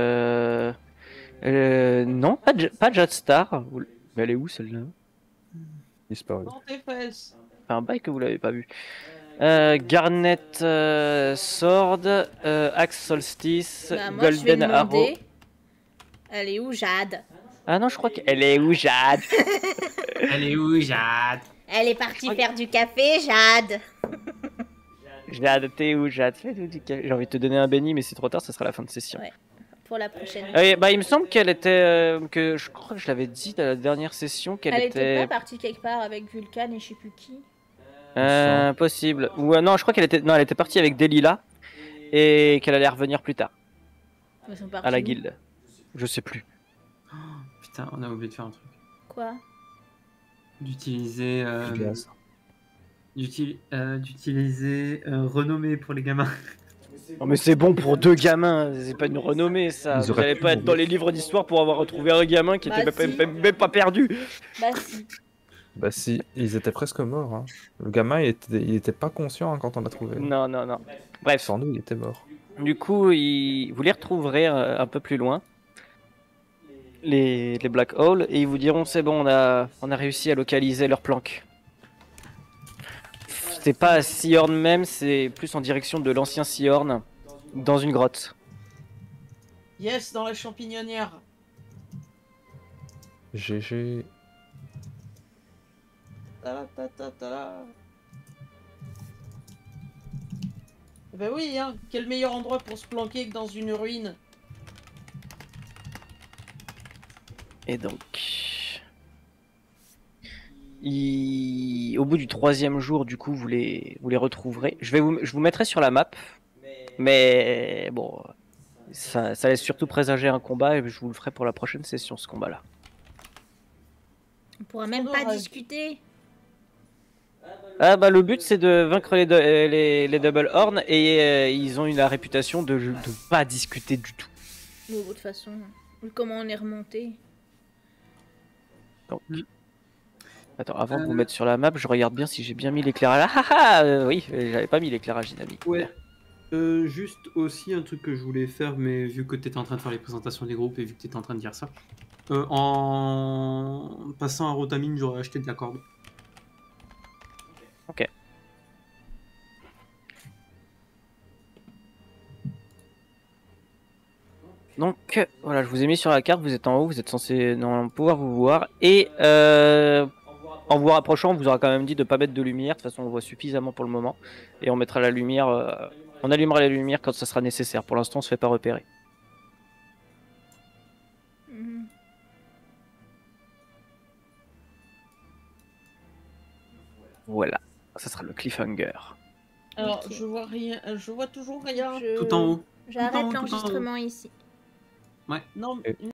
Speaker 2: non, pas Jotstar. Mais elle est où celle-là?
Speaker 4: Disparu.
Speaker 3: Dans tes fesses.
Speaker 2: Fait un bail que vous l'avez pas vu. Garnet Sword, Axe Solstice,
Speaker 1: Bah, moi, je vais
Speaker 2: Golden Arrow.
Speaker 1: demander. Elle est où, Jade?
Speaker 2: Ah non, je crois qu'elle est où, Jade?
Speaker 5: Elle est où, Jade?
Speaker 1: Elle est partie faire du café, Jade.
Speaker 2: Jade, t'es où, Jade? J'ai envie de te donner un béni, mais c'est trop tard, ça sera la fin de session.
Speaker 1: Ouais. Pour la prochaine.
Speaker 2: Bah, il me semble qu'elle était. Que je crois que je l'avais dit dans la dernière session qu'elle
Speaker 1: Elle était
Speaker 2: était.
Speaker 1: pas partie quelque part avec Vulcan et je sais plus qui.
Speaker 2: Possible. Ou non, je crois qu'elle était. Non, elle était partie avec Delilah et qu'elle allait revenir plus tard
Speaker 1: Ils sont partis
Speaker 2: à la
Speaker 1: où?
Speaker 2: guilde. Je sais plus.
Speaker 5: Putain, on a oublié de faire un truc.
Speaker 1: Quoi?
Speaker 5: D'utiliser...
Speaker 4: Gaz.
Speaker 5: d'utiliser renommée pour les gamins.
Speaker 2: Non, mais c'est bon pour 2 gamins, c'est pas une renommée ça.
Speaker 4: Ils
Speaker 2: Vous
Speaker 4: auraient
Speaker 2: allez
Speaker 4: pu
Speaker 2: pas être
Speaker 4: mourir.
Speaker 2: dans les livres d'histoire pour avoir retrouvé un gamin qui
Speaker 1: Bah,
Speaker 2: était
Speaker 1: si.
Speaker 2: même pas perdu.
Speaker 1: Bah si.
Speaker 4: Bah si, ils étaient presque morts. Hein. Le gamin, il était pas conscient hein, quand on l'a trouvé.
Speaker 2: Non, non, non. Bref,
Speaker 4: Sans nous, il était mort.
Speaker 2: du coup, vous les retrouverez un peu plus loin. Les Black Hole, et ils vous diront c'est bon, on a réussi à localiser leur planque. C'est pas à Seahorn même, c'est plus en direction de l'ancien Seahorn, dans une grotte.
Speaker 3: Yes, dans la champignonnière.
Speaker 4: GG.
Speaker 3: Ta-la-ta-ta-ta-la. Ben oui, hein. Quel meilleur endroit pour se planquer que dans une ruine.
Speaker 2: Et donc, au bout du 3e jour, du coup, vous les retrouverez. Je vous mettrai sur la map, mais bon, ça laisse surtout présager un combat et je vous le ferai pour la prochaine session, ce combat-là.
Speaker 1: On pourra même pas
Speaker 3: dommage.
Speaker 1: discuter.
Speaker 2: Ah bah le but c'est de vaincre les Double Horn et ils ont eu la réputation de pas discuter du tout.
Speaker 1: Bon, de toute façon, comment on est remonté?
Speaker 2: Donc, attends, avant de vous mettre sur la map, je regarde bien si j'ai bien mis l'éclairage. Oui, j'avais pas mis l'éclairage dynamique.
Speaker 5: Ouais. Juste aussi un truc que je voulais faire, mais vu que tu étais en train de faire les présentations des groupes et vu que tu étais en train de dire ça, en passant à Rotamine, j'aurais acheté de la corde.
Speaker 2: Ok. Donc voilà, je vous ai mis sur la carte, vous êtes en haut, vous êtes censé normalement pouvoir vous voir. Et en vous rapprochant, on vous aura quand même dit de pas mettre de lumière, de toute façon on voit suffisamment pour le moment. Et on mettra la lumière, on allumera la lumière quand ça sera nécessaire, pour l'instant on se fait pas repérer.
Speaker 1: Mhm.
Speaker 2: Voilà, ça sera le cliffhanger.
Speaker 3: Alors,
Speaker 1: Ok.
Speaker 3: je vois rien. Je vois toujours rien.
Speaker 1: Je-
Speaker 5: Tout en haut.
Speaker 1: J'arrête
Speaker 5: Tout en haut, tout en haut.
Speaker 1: l'enregistrement ici.
Speaker 3: Non,
Speaker 4: Et-